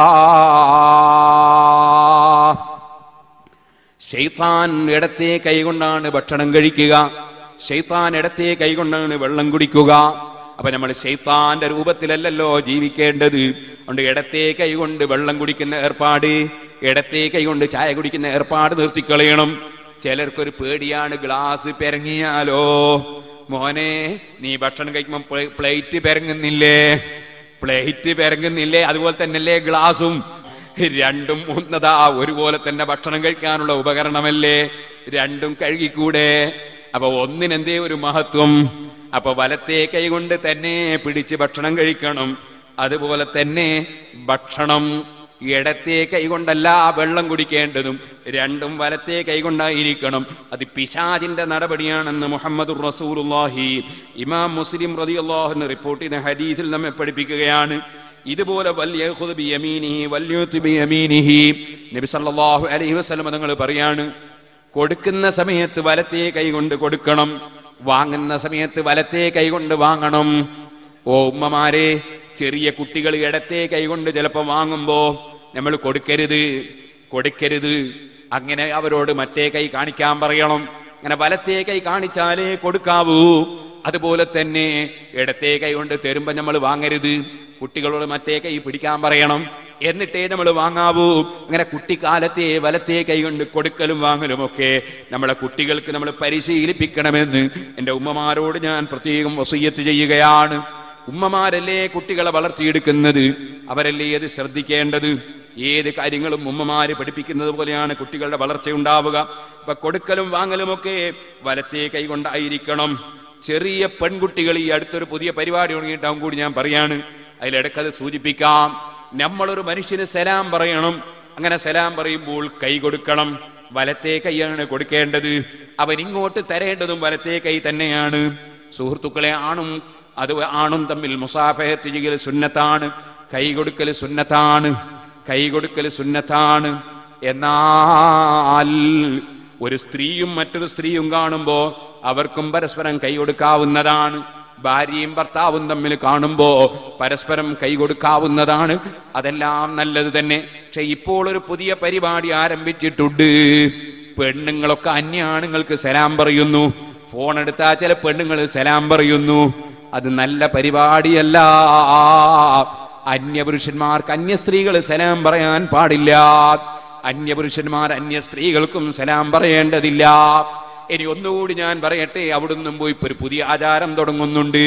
ശൈത്താൻ ഇടത്തേ കൈകൊണ്ടാണ് ഭക്ഷണം കഴിക്കുക, ശൈത്താൻ ഇടത്തേ കൈകൊണ്ടാണ് വെള്ളം കുടിക്കുക. അപ്പൊ നമ്മൾ ശൈത്താന്റെ രൂപത്തിലല്ലല്ലോ ജീവിക്കേണ്ടത്. അതുകൊണ്ട് ഇടത്തേ കൈകൊണ്ട് വെള്ളം കുടിക്കുന്ന ഏർപ്പാട്, ഇടത്തേ കൈകൊണ്ട് ചായ കുടിക്കുന്ന ഏർപ്പാട് നിർത്തിക്കളയണം. ചിലർക്കൊരു പേടിയാണ്, ഗ്ലാസ് പെരങ്ങിയാലോ. മോനെ, നീ ഭക്ഷണം കഴിക്കുമ്പോൾ പ്ലേറ്റ് പെരങ്ങുന്നില്ലേ? അതുപോലെ തന്നെയല്ലേ ഗ്ലാസും. രണ്ടും ഒന്നതാ, ഒരുപോലെ തന്നെ ഭക്ഷണം കഴിക്കാനുള്ള ഉപകരണമല്ലേ, രണ്ടും കഴുകിക്കൂടെ? അപ്പൊ ഒന്നിനെന്തേ ഒരു മഹത്വം? അപ്പൊ വലത്തേ കൈ കൊണ്ട് തന്നെ പിടിച്ച് ഭക്ഷണം കഴിക്കണം. അതുപോലെ തന്നെ ഭക്ഷണം ഇടത്തേ കൈകൊണ്ടല്ല വെള്ളം കുടിക്കേണ്ടതും, രണ്ടും വലത്തേ കൈകൊണ്ടായിരിക്കണം. അത് പിശാചിന്റെ നടപടിയാണെന്ന് മുഹമ്മദുർ റസൂലുള്ളാഹി ഇമാം മുസ്ലിം റളിയല്ലാഹു അൻഹു റിപ്പോർട്ട് ചെയ്ത ഹദീസിൽ നമ്മെ പഠിപ്പിക്കുകയാണ്. ഇതുപോലെ വൽയഖുദ് ബിയമീനിഹി വൽയുതി ബിയമീനിഹി. നബി സല്ലല്ലാഹു അലൈഹി വസല്ലം തങ്ങൾ പറയാണ്, കൊടുക്കുന്ന സമയത്ത് വലത്തേ കൈകൊണ്ട് കൊടുക്കണം, വാങ്ങുന്ന സമയത്ത് വലത്തേ കൈകൊണ്ട് വാങ്ങണം. ഓ ഉമ്മമാരെ, ചെറിയ കുട്ടികൾ ഇടത്തേ കൈകൊണ്ട് ചിലപ്പോൾ വാങ്ങുമ്പോ നമ്മൾ കൊടുക്കരുത്. അങ്ങനെ അവരോട് മറ്റേ കൈ കാണിക്കാൻ പറയണം. അങ്ങനെ വലത്തേ കൈ കാണിച്ചാലേ കൊടുക്കാവൂ. അതുപോലെ തന്നെ ഇടത്തേ കൈ കൊണ്ട് തരുമ്പോ നമ്മൾ വാങ്ങരുത്. കുട്ടികളോട് മറ്റേ കൈ പിടിക്കാൻ പറയണം, എന്നിട്ടേ നമ്മൾ വാങ്ങാവൂ. അങ്ങനെ കുട്ടിക്കാലത്തെ വലത്തേ കൈ കൊണ്ട് കൊടുക്കലും വാങ്ങലും ഒക്കെ നമ്മളെ കുട്ടികൾക്ക് നമ്മൾ പരിശീലിപ്പിക്കണമെന്ന് എൻ്റെ ഉമ്മമാരോട് ഞാൻ പ്രത്യേകം വസിയ്യത്ത് ചെയ്യുകയാണ്. ഉമ്മമാരല്ലേ കുട്ടികളെ വളർത്തിയെടുക്കുന്നത്, അവരല്ലേ അത് ശ്രദ്ധിക്കേണ്ടത്. ഏത് കാര്യങ്ങളും ഉമ്മമാര് പഠിപ്പിക്കുന്നത് പോലെയാണ് കുട്ടികളുടെ വളർച്ച ഉണ്ടാവുക. അപ്പൊ കൊടുക്കലും വാങ്ങലുമൊക്കെ വലത്തേ കൈ കൊണ്ടായിരിക്കണം. ചെറിയ പെൺകുട്ടികൾ, ഈ അടുത്തൊരു പുതിയ പരിപാടി തുടങ്ങിയിട്ടാവും കൂടി ഞാൻ പറയാണ്, അതിലിടക്കത് സൂചിപ്പിക്കാം. നമ്മളൊരു മനുഷ്യന് സലാം പറയണം. അങ്ങനെ സലാം പറയുമ്പോൾ കൈ കൊടുക്കണം, വലത്തേ കൈയാണ് കൊടുക്കേണ്ടത്. അവൻ ഇങ്ങോട്ട് തരേണ്ടതും വലത്തേ കൈ തന്നെയാണ്. സുഹൃത്തുക്കളെ, ആണും തമ്മിൽ മുസാഫഹത്ത് ചെയ്യൽ സുന്നത്താണ്, കൈ കൊടുക്കൽ സുന്നത്താണ്. എന്നാൽ ഒരു സ്ത്രീയും മറ്റൊരു സ്ത്രീയും കാണുമ്പോ അവർക്കും പരസ്പരം കൈ കൊടുക്കാവുന്നതാണ്. ഭാര്യയും ഭർത്താവും തമ്മിൽ കാണുമ്പോ പരസ്പരം കൈ കൊടുക്കാവുന്നതാണ്. അതെല്ലാം നല്ലത് തന്നെ. പക്ഷെ ഇപ്പോൾ ഒരു പുതിയ പരിപാടി ആരംഭിച്ചിട്ടുണ്ട്. പെണ്ണുങ്ങളൊക്കെ അന്യാണുങ്ങൾക്ക് സലാം പറയുന്നു. ഫോൺ എടുത്താൽ ചില പെണ്ണുങ്ങൾ സലാം പറയുന്നു. അത് നല്ല പരിപാടിയല്ല. അന്യപുരുഷന്മാർക്ക് അന്യ സ്ത്രീകൾ സലാം പറയാൻ പാടില്ല. അന്യപുരുഷന്മാർ അന്യ സ്ത്രീകൾക്കും സലാം പറയേണ്ടതില്ല. ഇനി ഒന്നുകൂടി ഞാൻ പറയട്ടെ, അവിടുന്ന് പോയി ഇപ്പൊ ഒരു പുതിയ ആചാരം തുടങ്ങുന്നുണ്ട്.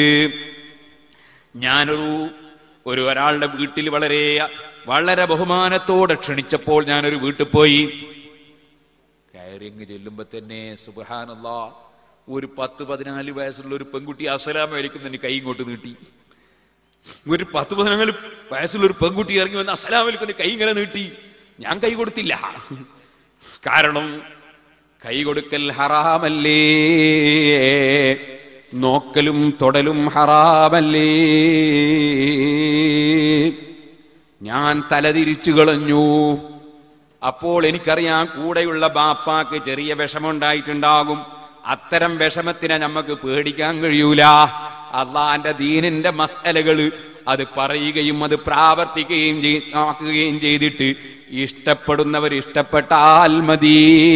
ഒരാളുടെ വീട്ടിൽ വളരെ ബഹുമാനത്തോടെ ക്ഷണിച്ചപ്പോൾ ഞാനൊരു വീട്ടിൽ പോയി. കയറിങ്ങ് ചെല്ലുമ്പോ തന്നെ സുബ്ഹാനല്ലാഹ്, ഒരു 10-14 വയസ്സുള്ള ഒരു പെൺകുട്ടി അസ്സലാമു അലൈക്കും തന്നെ കൈ ഇങ്ങോട്ട് നീട്ടി. ഒരു 10-14 വയസ്സുള്ള ഒരു പെൺകുട്ടി ഇറങ്ങി വന്ന് അസ്സലാമു അലൈക്കും കൈ ഇങ്ങനെ നീട്ടി. ഞാൻ കൈ കൊടുത്തില്ല. കാരണം കൈ കൊടുക്കൽ ഹറാമല്ലേ, നോക്കലും തൊടലും ഹറാമല്ലേ. ഞാൻ തലതിരിച്ചു കളഞ്ഞു. അപ്പോൾ എനിക്കറിയാം കൂടെയുള്ള ബാപ്പാക്ക് ചെറിയ വിഷമമുണ്ടായിട്ടുണ്ടാകും. അത്തരം വിഷമത്തിനെ നമുക്ക് പേടിക്കാൻ കഴിയൂല. അള്ളാന്റെ ദീനിന്റെ മസ്അലകൾ അത് പറയുകയും അത് പ്രാവർത്തിക്കുകയും ചെയ്തിട്ട് ഇഷ്ടപ്പെടുന്നവർ ഇഷ്ടപ്പെട്ടാൽ മതി.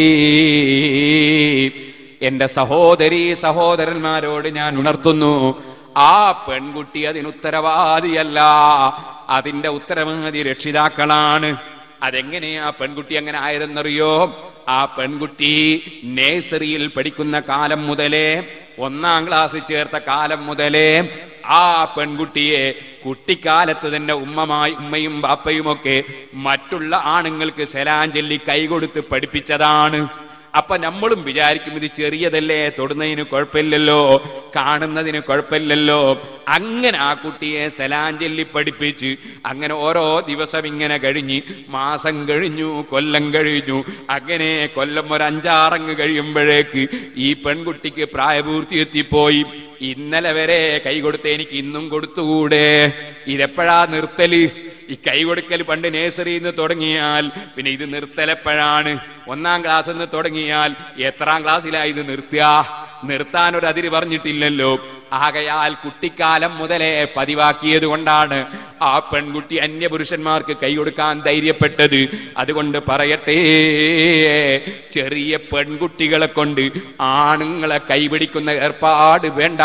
എന്റെ സഹോദരീ സഹോദരന്മാരോട് ഞാൻ ഉണർത്തുന്നു, ആ പെൺകുട്ടി അതിനുത്തരവാദിയല്ല, അതിന്റെ ഉത്തരവാദി രക്ഷിതാക്കളാണ്. അതെങ്ങനെയാ പെൺകുട്ടി അങ്ങനെ ആയതെന്നറിയോ? ആ പെൺകുട്ടി നേഴ്സറിയിൽ പഠിക്കുന്ന കാലം മുതലേ, 1ാം ക്ലാസ്സിൽ ചേർത്ത കാലം മുതലേ ആ പെൺകുട്ടിയെ കുട്ടിക്കാലത്ത് തന്നെ ഉമ്മയും ബാപ്പയുമൊക്കെ മറ്റുള്ള ആണുങ്ങൾക്ക് സലാം ചൊല്ലി കൈകൊടുത്ത് പഠിപ്പിച്ചതാണ്. അപ്പൊ നമ്മളും വിചാരിക്കും ഇത് ചെറിയതല്ലേ, തൊടുന്നതിന് കുഴപ്പമില്ലല്ലോ, കാണുന്നതിന് കുഴപ്പമില്ലല്ലോ. അങ്ങനെ ആ കുട്ടിയെ സലാം ചൊല്ലി പഠിപ്പിച്ച് അങ്ങനെ ഓരോ ദിവസം ഇങ്ങനെ കഴിഞ്ഞ് മാസം കഴിഞ്ഞു, കൊല്ലം കഴിഞ്ഞു. അങ്ങനെ കൊല്ലം ഒരു 5-6 കഴിയുമ്പോഴേക്ക് ഈ പെൺകുട്ടിക്ക് പ്രായപൂർത്തി എത്തിപ്പോയി. ഇന്നലെ വരെ കൈ കൊടുത്ത് എനിക്ക് ഇന്നും കൊടുത്തുകൂടെ? ഇതെപ്പോഴാ നിർത്തല്? ഈ കൈ കൊടുക്കൽ പണ്ട് നേഴ്സറിയിൽ നിന്ന് തുടങ്ങിയാൽ പിന്നെ ഇത് നിർത്തലെപ്പോഴാണ്? 1ാം ക്ലാസ്സിൽ നിന്ന് തുടങ്ങിയാൽ എത്രാം ക്ലാസ്സിലായി ഇത് നിർത്തുക? നിർത്താനൊരു അതിര് പറഞ്ഞിട്ടില്ലല്ലോ. ആകയാൽ കുട്ടിക്കാലം മുതലേ പതിവാക്കിയത് കൊണ്ടാണ് ആ പെൺകുട്ടി അന്യപുരുഷന്മാർക്ക് കൈ കൊടുക്കാൻ ധൈര്യപ്പെട്ടത്. അതുകൊണ്ട് പറയട്ടെ, ചെറിയ പെൺകുട്ടികളെ കൊണ്ട് ആണുങ്ങളെ കൈപിടിക്കുന്ന ഏർപ്പാട് വേണ്ട.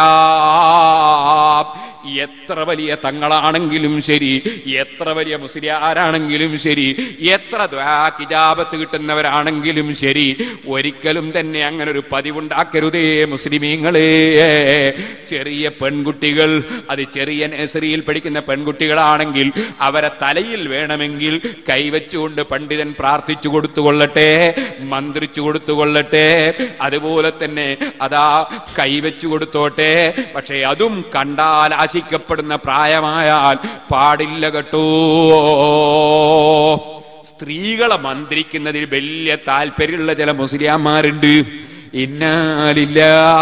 എത്ര വലിയ തങ്ങളാണെങ്കിലും ശരി, എത്ര വലിയ മുസ്ലിയാരാണെങ്കിലും ശരി, എത്ര കിതാബത്ത് കിട്ടുന്നവരാണെങ്കിലും ശരി, ഒരിക്കലും തന്നെ അങ്ങനെ ഒരു പതിവുണ്ടാക്കരുതേ മുസ്ലിമീങ്ങളെ. ചെറിയ പെൺകുട്ടികൾ, അത് ചെറിയ നഴ്സറിയിൽ പഠിക്കുന്ന പെൺകുട്ടികളാണെങ്കിൽ അവരെ തലയിൽ വേണമെങ്കിൽ കൈവച്ചുകൊണ്ട് പണ്ഡിതൻ പ്രാർത്ഥിച്ചു കൊടുത്തുകൊള്ളട്ടെ, മന്ത്രിച്ചു കൊടുത്തുകൊള്ളട്ടെ, അതുപോലെ തന്നെ അതാ കൈവച്ചു കൊടുത്തോട്ടെ. പക്ഷേ അതും കണ്ടാൽ ആശിക്കപ്പെടുന്ന പ്രായമായാൽ പാടില്ല കേട്ടോ. സ്ത്രീകളെ മന്ത്രിക്കുന്നതിൽ വലിയ താല്പര്യമുള്ള ചില മുസ്ലിയാന്മാരുണ്ട്. ഇന്നാലില്ല,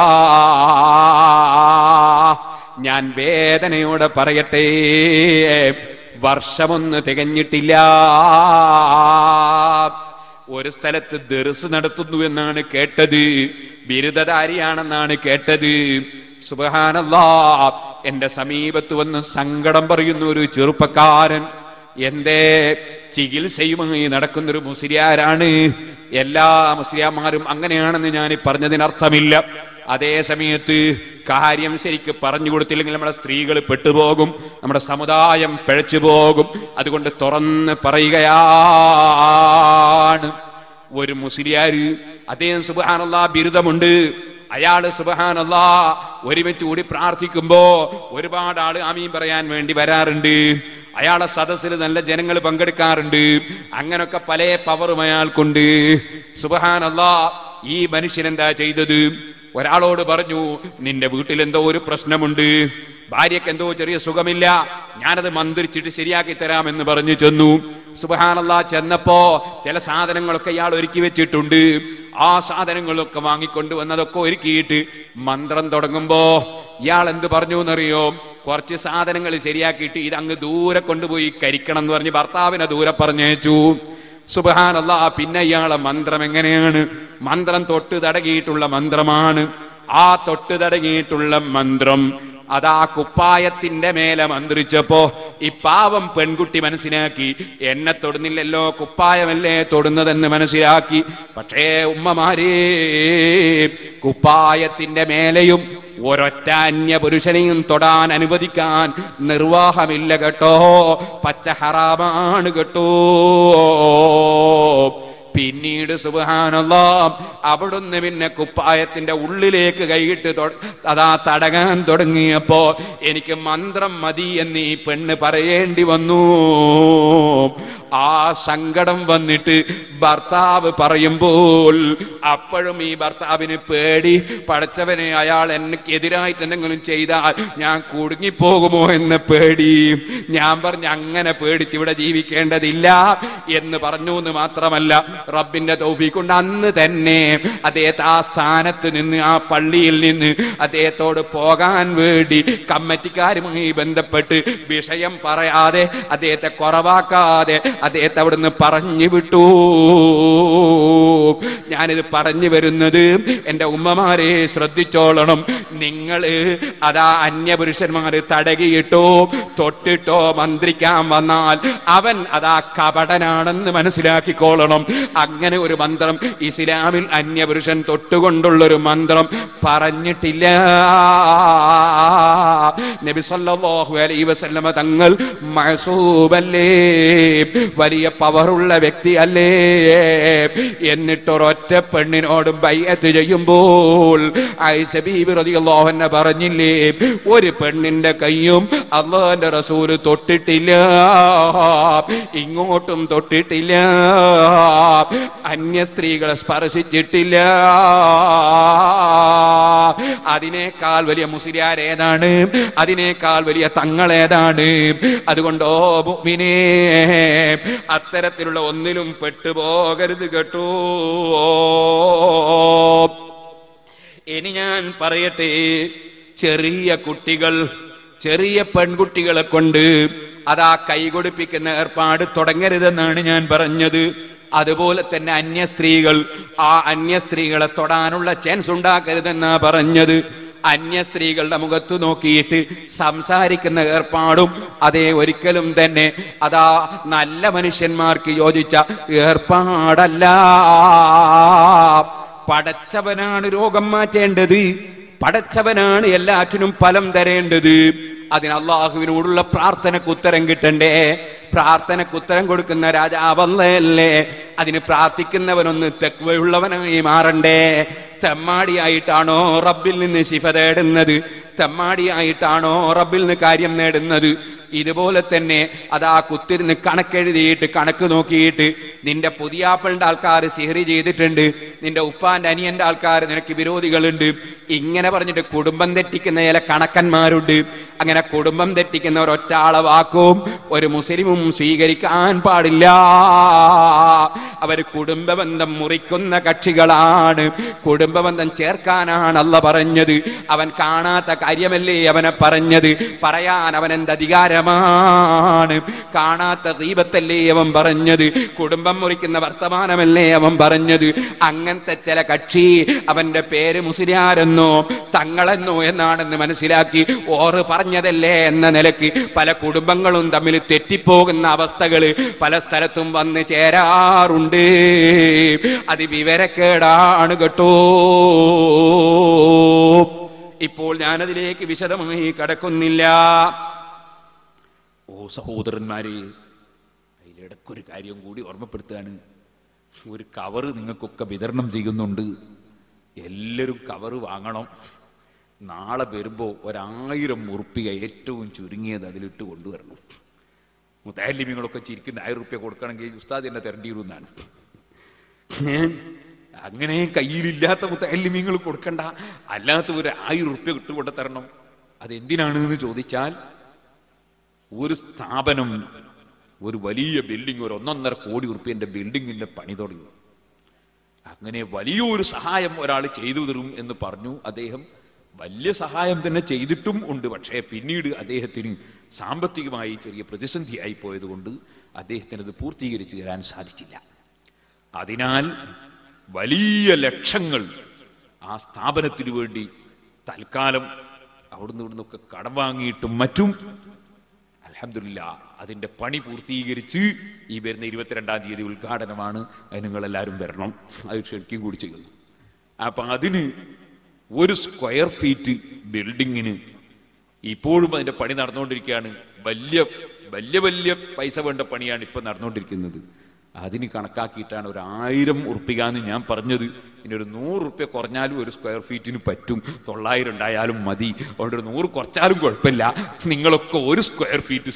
ഞാൻ വേദനയോടെ പറയട്ടെ, വർഷമൊന്ന് തികഞ്ഞിട്ടില്ല, ഒരു സ്ഥലത്ത് ദർസ് നടത്തുന്നു എന്നാണ് കേട്ടത്, ബിരുദധാരിയാണെന്നാണ് കേട്ടത്. സുബ്ഹാനല്ലാഹ്, എന്റെ സമീപത്ത് വന്ന് സങ്കടം പറയുന്ന ഒരു ചെറുപ്പക്കാരൻ, എന്റെ ചികിത്സയുമായി നടക്കുന്നൊരു മുസ്ലിയാരാണ്. എല്ലാ മുസ്ലിയാമാരും അങ്ങനെയാണെന്ന് ഞാൻ പറഞ്ഞതിനർത്ഥമില്ല. അതേ സമയത്ത് കാര്യം ശരിക്ക് പറഞ്ഞു കൊടുത്തില്ലെങ്കിൽ നമ്മുടെ സ്ത്രീകൾ പെട്ടുപോകും, നമ്മുടെ സമുദായം പിഴച്ചു പോകും. അതുകൊണ്ട് തുറന്ന് പറയുകയാണ്, ഒരു മുസ്ലിയാര്, അദ്ദേഹം സുബ്ഹാനല്ലാഹ് ബിരുദമുണ്ട്, അയാള് സുബ്ഹാനല്ലാഹ് ഒരുമിച്ച് കൂടി പ്രാർത്ഥിക്കുമ്പോ ഒരുപാട് ആള് ആമീൻ പറയാൻ വേണ്ടി വരാറുണ്ട്. അയാളെ സദസ്സിൽ നല്ല ജനങ്ങൾ പങ്കെടുക്കാറുണ്ട്. അങ്ങനൊക്കെ പല പവറും അയാൾക്കുണ്ട്. സുബ്ഹാനല്ലാഹ്, ഈ മനുഷ്യൻ എന്താ ചെയ്തത്? ഒരാളോട് പറഞ്ഞു, നിന്റെ വീട്ടിൽ എന്തോ ഒരു പ്രശ്നമുണ്ട്, ഭാര്യക്ക് എന്തോ ചെറിയ സുഖമില്ല, ഞാനത് മന്ത്രിച്ചിട്ട് ശരിയാക്കി തരാമെന്ന് പറഞ്ഞു ചെന്നു. സുബ്ഹാനല്ലാഹ്, ചെന്നപ്പോ ചില സാധനങ്ങളൊക്കെ ഇയാൾ ഒരുക്കി വെച്ചിട്ടുണ്ട്. ആ സാധനങ്ങളൊക്കെ വാങ്ങിക്കൊണ്ടുവന്നതൊക്കെ ഒരുക്കിയിട്ട് മന്ത്രം തുടങ്ങുമ്പോ ഇയാൾ എന്ത് പറഞ്ഞു എന്നറിയോ? കുറച്ച് സാധനങ്ങൾ ശരിയാക്കിയിട്ട് ഇതങ്ങ് ദൂരെ കൊണ്ടുപോയി കരിക്കണം എന്ന് പറഞ്ഞ് ഭർത്താവിനെ ദൂരെ പറഞ്ഞയച്ചു. സുബ്ഹാനല്ലാഹ്, പിന്നെ ഇയാളെ മന്ത്രം എങ്ങനെയാണ്? മന്ത്രം തൊട്ട് തടകിയിട്ടുള്ള മന്ത്രമാണ്. ആ തൊട്ട് തടകിയിട്ടുള്ള മന്ത്രം അതാ കുപ്പായത്തിന്റെ മേലെ മന്ത്രിച്ചപ്പോ ഈ പാവം പെൺകുട്ടി മനസ്സിലാക്കി, എന്നെ തൊടുന്നില്ലല്ലോ, കുപ്പായമല്ലേ തൊടുന്നതെന്ന് മനസ്സിലാക്കി. പക്ഷേ ഉമ്മമാരേ, കുപ്പായത്തിന്റെ മേലെയും ഒരൊറ്റ അന്യ പുരുഷനെയും തൊടാൻ അനുവദിക്കാൻ നിർവാഹമില്ല കേട്ടോ, പച്ച ഹറാമാണ് കേട്ടോ. പിന്നീട് സുബ്ഹാനല്ലാഹ്, അവിടുന്ന് പിന്നെ കുപ്പായത്തിന്റെ ഉള്ളിലേക്ക് കൈയിട്ട് അതാ തടകാൻ തുടങ്ങിയപ്പോ എനിക്ക് മന്ത്രം മതി എന്ന് ഈ പെണ്ണ് പറയേണ്ടി വന്നു. ആ സങ്കടം വന്നിട്ട് ഭർത്താവ് പറയുമ്പോൾ അപ്പോഴും ഈ ഭർത്താവിന് പേടി, പടച്ചവനെ അയാൾ എനിക്കെതിരായിട്ട് എന്തെങ്കിലും ചെയ്താൽ ഞാൻ കുടുങ്ങിപ്പോകുമോ എന്ന പേടി. ഞാൻ പറഞ്ഞു അങ്ങനെ പേടിച്ച് ഇവിടെ ജീവിക്കേണ്ടതില്ല എന്ന് പറഞ്ഞു എന്ന് മാത്രമല്ല, റബ്ബിന്റെ തൗഫീഖ് കൊണ്ട് അന്ന് തന്നെ അദ്ദേഹത്തെ ആ സ്ഥാനത്ത് നിന്ന്, ആ പള്ളിയിൽ നിന്ന് അദ്ദേഹത്തോട് പോകാൻ വേണ്ടി കമ്മിറ്റിക്കാരുമായി ബന്ധപ്പെട്ട് വിഷയം പറയാതെ, അദ്ദേഹത്തെ കുറവാക്കാതെ അദ്ദേഹത്തെ അവിടുന്ന് പറഞ്ഞു വിട്ടു. ഞാനിത് പറഞ്ഞു വരുന്നത് എന്റെ ഉമ്മമാരെ ശ്രദ്ധിച്ചോളണം. നിങ്ങൾ അതാ അന്യപുരുഷന്മാര് തടകിയിട്ടോ തൊട്ടിട്ടോ മന്ത്രിക്കാൻ വന്നാൽ അവൻ അതാ കപടനാണെന്ന് മനസ്സിലാക്കിക്കോളണം. അങ്ങനെ ഒരു മന്ത്രം ഇസ്ലാമിൽ അന്യപുരുഷൻ തൊട്ടുകൊണ്ടുള്ളൊരു മന്ത്രം പറഞ്ഞിട്ടില്ല. നബി സല്ലല്ലാഹു അലൈഹി വസല്ലമ തങ്ങൾ മഅസൂബല്ലേ, വലിയ പവറുള്ള വ്യക്തിയല്ലേ. എന്നിട്ടൊരൊറ്റ പെണ്ണിനോട് ബൈഅത്ത് ചെയ്യുമ്പോൾ ആയിഷ ബീവി റളിയല്ലാഹു അൻഹ പറഞ്ഞില്ലേ, ഒരു പെണ്ണിന്റെ കയ്യും അല്ലാഹുവിന്റെ റസൂൽ തൊട്ടിട്ടില്ല, ഇങ്ങോട്ടും തൊട്ടിട്ടില്ല, അന്യ സ്ത്രീകളെ സ്പർശിച്ചിട്ടില്ല. അതിനേക്കാൾ വലിയ മുസ്ലിയാർ ഏതാണ്? അതിനേക്കാൾ വലിയ തങ്ങൾ ഏതാണ്? അതുകൊണ്ടോ മുഅ്മിനേ, അത്തരത്തിലുള്ള ഒന്നിലും പെട്ടുപോകരുത് കേട്ടോ. ഇനി ഞാൻ പറയട്ടെ, ചെറിയ കുട്ടികൾ, ചെറിയ പെൺകുട്ടികളെ കൊണ്ട് അതാ കൈകൊടുപ്പിക്കുന്ന ഏർപ്പാട് തുടങ്ങരുതെന്നാണ് ഞാൻ പറഞ്ഞത്. അതുപോലെ തന്നെ അന്യ സ്ത്രീകൾ, ആ അന്യ സ്ത്രീകളെ തൊടാനുള്ള ചാൻസ് ഉണ്ടാക്കരുതെന്നാ പറഞ്ഞത്. അന്യ സ്ത്രീകളുടെ മുഖത്ത് നോക്കിയിട്ട് സംസാരിക്കുന്ന ഏർപ്പാടും അതേ ഒരിക്കലും തന്നെ അതാ നല്ല മനുഷ്യന്മാർക്ക് യോജിച്ച ഏർപ്പാടല്ല. പടച്ചവനാണ് രോഗം മാറ്റേണ്ടത്, പടച്ചവനാണ് എല്ലാറ്റിനും ഫലം തരേണ്ടത്. അതിന് അള്ളാഹുവിനോടുള്ള പ്രാർത്ഥനക്ക് ഉത്തരം കിട്ടണ്ടേ? പ്രാർത്ഥനക്ക് ഉത്തരം കൊടുക്കുന്ന രാജാവല്ലേ? അതിന് പ്രാർത്ഥിക്കുന്നവനൊന്ന് തഖ്വയുള്ളവനായി മാറണ്ടേ? തെമ്മാടിയായിട്ടാണോ റബ്ബിൽ നിന്ന് ശിഫ തേടുന്നത്? തെമ്മാടിയായിട്ടാണോ റബ്ബിൽ നിന്ന് കാര്യം നേടുന്നത്? ഇതുപോലെ തന്നെ അതാ കുത്തിരുന്ന് കണക്കെഴുതിയിട്ട് കണക്ക് നോക്കിയിട്ട് നിന്റെ പുതിയാപ്പളുടെ ആൾക്കാർ സിഹറി ചെയ്തിട്ടുണ്ട്, നിന്റെ ഉപ്പാന്റെ അനിയന്റെ ആൾക്കാർ നിനക്ക് വിരോധികളുണ്ട്, ഇങ്ങനെ പറഞ്ഞിട്ട് കുടുംബം തെറ്റിക്കുന്ന ചില കണക്കന്മാരുണ്ട്. അങ്ങനെ കുടുംബം തെറ്റിക്കുന്ന ഒരൊറ്റ ആളെ വാക്കും ഒരു മുസ്ലിമും സ്വീകരിക്കാൻ പാടില്ല. അവർ കുടുംബബന്ധം മുറിക്കുന്ന കക്ഷികളാണ്. കുടുംബബന്ധം ചേർക്കാനാണ് അല്ലാഹ് പറഞ്ഞത്. അവൻ കാണാത്ത കാര്യമല്ലേ അവനെ പറഞ്ഞത്? പറയാൻ അവൻ എന്ത് അധികാരമാണ്? കാണാത്ത ഗീബത്തല്ലേ അവൻ പറഞ്ഞത്? കുടുംബം മുറിക്കുന്ന വർത്തമാനമല്ലേ അവൻ പറഞ്ഞത്? അങ്ങനത്തെ ചില കക്ഷി അവന്റെ പേര് മുസ്ലിയാരെന്നോ തങ്ങളെന്നോ എന്നാണെന്ന് മനസ്സിലാക്കി ഓറ് പറഞ്ഞതല്ലേ എന്ന നിലയ്ക്ക് പല കുടുംബങ്ങളും തമ്മിൽ തെറ്റിപ്പോകുന്ന അവസ്ഥകൾ പല സ്ഥലത്തും വന്ന് ചേരാറുണ്ട്. അത് വിവരക്കേടാണ് കേട്ടോ. ഇപ്പോൾ ഞാനതിലേക്ക് വിശദമായി കടക്കുന്നില്ല. ഓ സഹോദരന്മാരെ, അതിലിടക്കൊരു കാര്യം കൂടി ഓർമ്മപ്പെടുത്തുകയാണ്. ഒരു കവറ് നിങ്ങൾക്കൊക്കെ വിതരണം ചെയ്യുന്നുണ്ട്. എല്ലാവരും കവറ് വാങ്ങണം. നാളെ വരുമ്പോൾ 1000 ഉറുപ്പിക ഏറ്റവും ചുരുങ്ങിയത് അതിലിട്ട് കൊണ്ടുവരണം. മുത്തഅല്ലിമീങ്ങളൊക്കെ ചിരിക്കുന്ന 1000 ഉറുപ്പിക കൊടുക്കണമെങ്കിൽ ഉസ്താദ് എന്നെ തരേണ്ടിയിരുന്നാണ്. അങ്ങനെ കയ്യിലില്ലാത്ത മുത്തഅല്ലിമീങ്ങൾ കൊടുക്കണ്ട, അല്ലാത്ത ഒരു 1000 ഉറുപ്പിക ഇട്ടുകൊണ്ട് തരണം. അതെന്തിനാണെന്ന് ചോദിച്ചാൽ, ഒരു സ്ഥാപനം ഒരു വലിയ ബിൽഡിംഗ്, ഒരു 1.5 കോടി ഉറുപ്പിന്റെ ബിൽഡിങ്ങിന്റെ പണി തുടങ്ങി. അങ്ങനെ വലിയൊരു സഹായം ഒരാൾ ചെയ്തു തരും എന്ന് പറഞ്ഞു. അദ്ദേഹം വലിയ സഹായം തന്നെ ചെയ്തിട്ടും ഉണ്ട്. പക്ഷേ പിന്നീട് അദ്ദേഹത്തിന് സാമ്പത്തികമായി ചെറിയ പ്രതിസന്ധിയായി പോയതുകൊണ്ട് അദ്ദേഹത്തിന് അത് പൂർത്തീകരിച്ചു തരാൻ സാധിച്ചില്ല. അതിനാൽ വലിയ ലക്ഷങ്ങൾ ആ സ്ഥാപനത്തിനു വേണ്ടി തൽക്കാലം അവിടുന്ന് ഇവിടുന്നൊക്കെ കടം വാങ്ങിയിട്ടും മറ്റും അൽഹംദുലില്ലാ അതിന്റെ പണി പൂർത്തീകരിച്ച് ഈ വരുന്ന 22-ാം തീയതി ഉദ്ഘാടനമാണ്. അത് നിങ്ങളെല്ലാവരും വരണം. അത് ക്ഷണിക്കുകയും കൂടി ചെയ്യുന്നു. അപ്പൊ അതിന് 1 സ്ക്വയർ ഫീറ്റ് ബിൽഡിങ്ങിന് ഇപ്പോഴും അതിന്റെ പണി നടന്നുകൊണ്ടിരിക്കുകയാണ്. വലിയ വലിയ വലിയ പൈസ വേണ്ട പണിയാണ് ഇപ്പൊ നടന്നുകൊണ്ടിരിക്കുന്നത്. അതിന് കണക്കാക്കിയിട്ടാണ് ഒരു 1000 ഉറുപ്പിക എന്ന് ഞാൻ പറഞ്ഞത്. ഇനി ഒരു 100 ഉറുപ്പിക കുറഞ്ഞാലും 1 സ്ക്വയർ ഫീറ്റിന് പറ്റും. 900 ഉണ്ടായാലും മതി. അതുകൊണ്ട് ഒരു 100 കുറച്ചാലും കുഴപ്പമില്ല. നിങ്ങളൊക്കെ 1 സ്ക്വയർ ഫീറ്റ്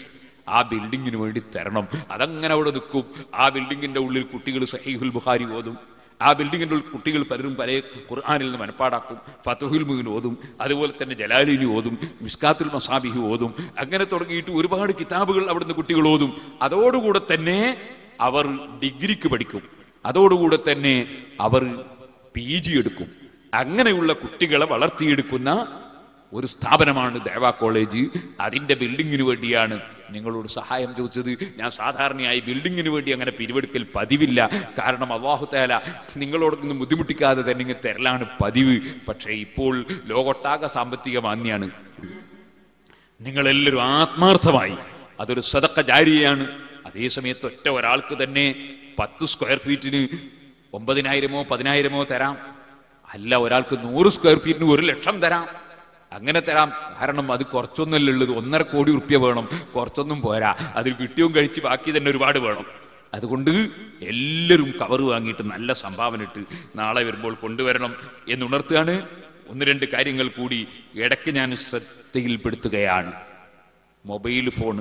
ആ ബിൽഡിങ്ങിന് വേണ്ടി തരണം. അതങ്ങനെ അവിടെ നിൽക്കും. ആ ബിൽഡിങ്ങിന്റെ ഉള്ളിൽ കുട്ടികൾ സഹീഹുൽ ബുഖാരി ഓതും. ആ ബിൽഡിങ്ങിന്റെ ഉള്ളിൽ കുട്ടികൾ പലരും പല ഖുർആനിൽ നിന്ന് മനപ്പാടാക്കും. ഫതുഹുൽ മുബീൻ ഓതും, അതുപോലെ തന്നെ ജലാലിനി ഓതും, മിസ്കാത്തുൽ മസാബിഹ് ഓതും. അങ്ങനെ തുടങ്ങിയിട്ട് ഒരുപാട് കിതാബുകൾ അവിടുന്ന് കുട്ടികൾ ഓതും. അതോടുകൂടെ തന്നെ അവർ ഡിഗ്രിക്ക് പഠിക്കും. അതോടുകൂടെ തന്നെ അവർ PG എടുക്കും. അങ്ങനെയുള്ള കുട്ടികളെ വളർത്തിയെടുക്കുന്ന ഒരു സ്ഥാപനമാണ് ദഅവ കോളേജ്. അതിന്റെ ബിൽഡിങ്ങിന് വേണ്ടിയാണ് നിങ്ങളോട് സഹായം ചോദിച്ചത്. ഞാൻ സാധാരണയായി ബിൽഡിങ്ങിന് വേണ്ടി അങ്ങനെ പിരിവെടുക്കൽ പതിവില്ല. കാരണം അല്ലാഹു തആല നിങ്ങളോടൊന്നും ബുദ്ധിമുട്ടിക്കാതെ തന്നെ ഇങ്ങനെ തരലാണ് പതിവ്. പക്ഷേ ഇപ്പോൾ ലോകൊട്ടാകെ സാമ്പത്തിക മാന്യാണ്. നിങ്ങളെല്ലാവരും ആത്മാർത്ഥമായി അതൊരു സദഖ ജാരിയയാണ്. അതേസമയത്ത് ഒറ്റ ഒരാൾക്ക് തന്നെ 10 സ്ക്വയർ ഫീറ്റിന് 9,000-ഓ 10,000-ഓ തരാം. അല്ല, ഒരാൾക്ക് 100 സ്ക്വയർ ഫീറ്റിന് 1 ലക്ഷം തരാം. അങ്ങനെ തരാം. കാരണം അത് കുറച്ചൊന്നുമല്ല ഉള്ളത്. 1.5 കോടി റുപ്യ വേണം. കുറച്ചൊന്നും പോരാ. അതിൽ കിട്ടിയും കഴിച്ച് ബാക്കി തന്നെ ഒരുപാട് വേണം. അതുകൊണ്ട് എല്ലാവരും കവർ വാങ്ങിയിട്ട് നല്ല സംഭാവന ഇട്ട് നാളെ വരുമ്പോൾ കൊണ്ടുവരണം എന്നുണർത്തുകയാണ്. 1-2 കാര്യങ്ങൾ കൂടി ഇടയ്ക്ക് ഞാൻ ശ്രദ്ധയിൽപ്പെടുത്തുകയാണ്. മൊബൈൽ ഫോൺ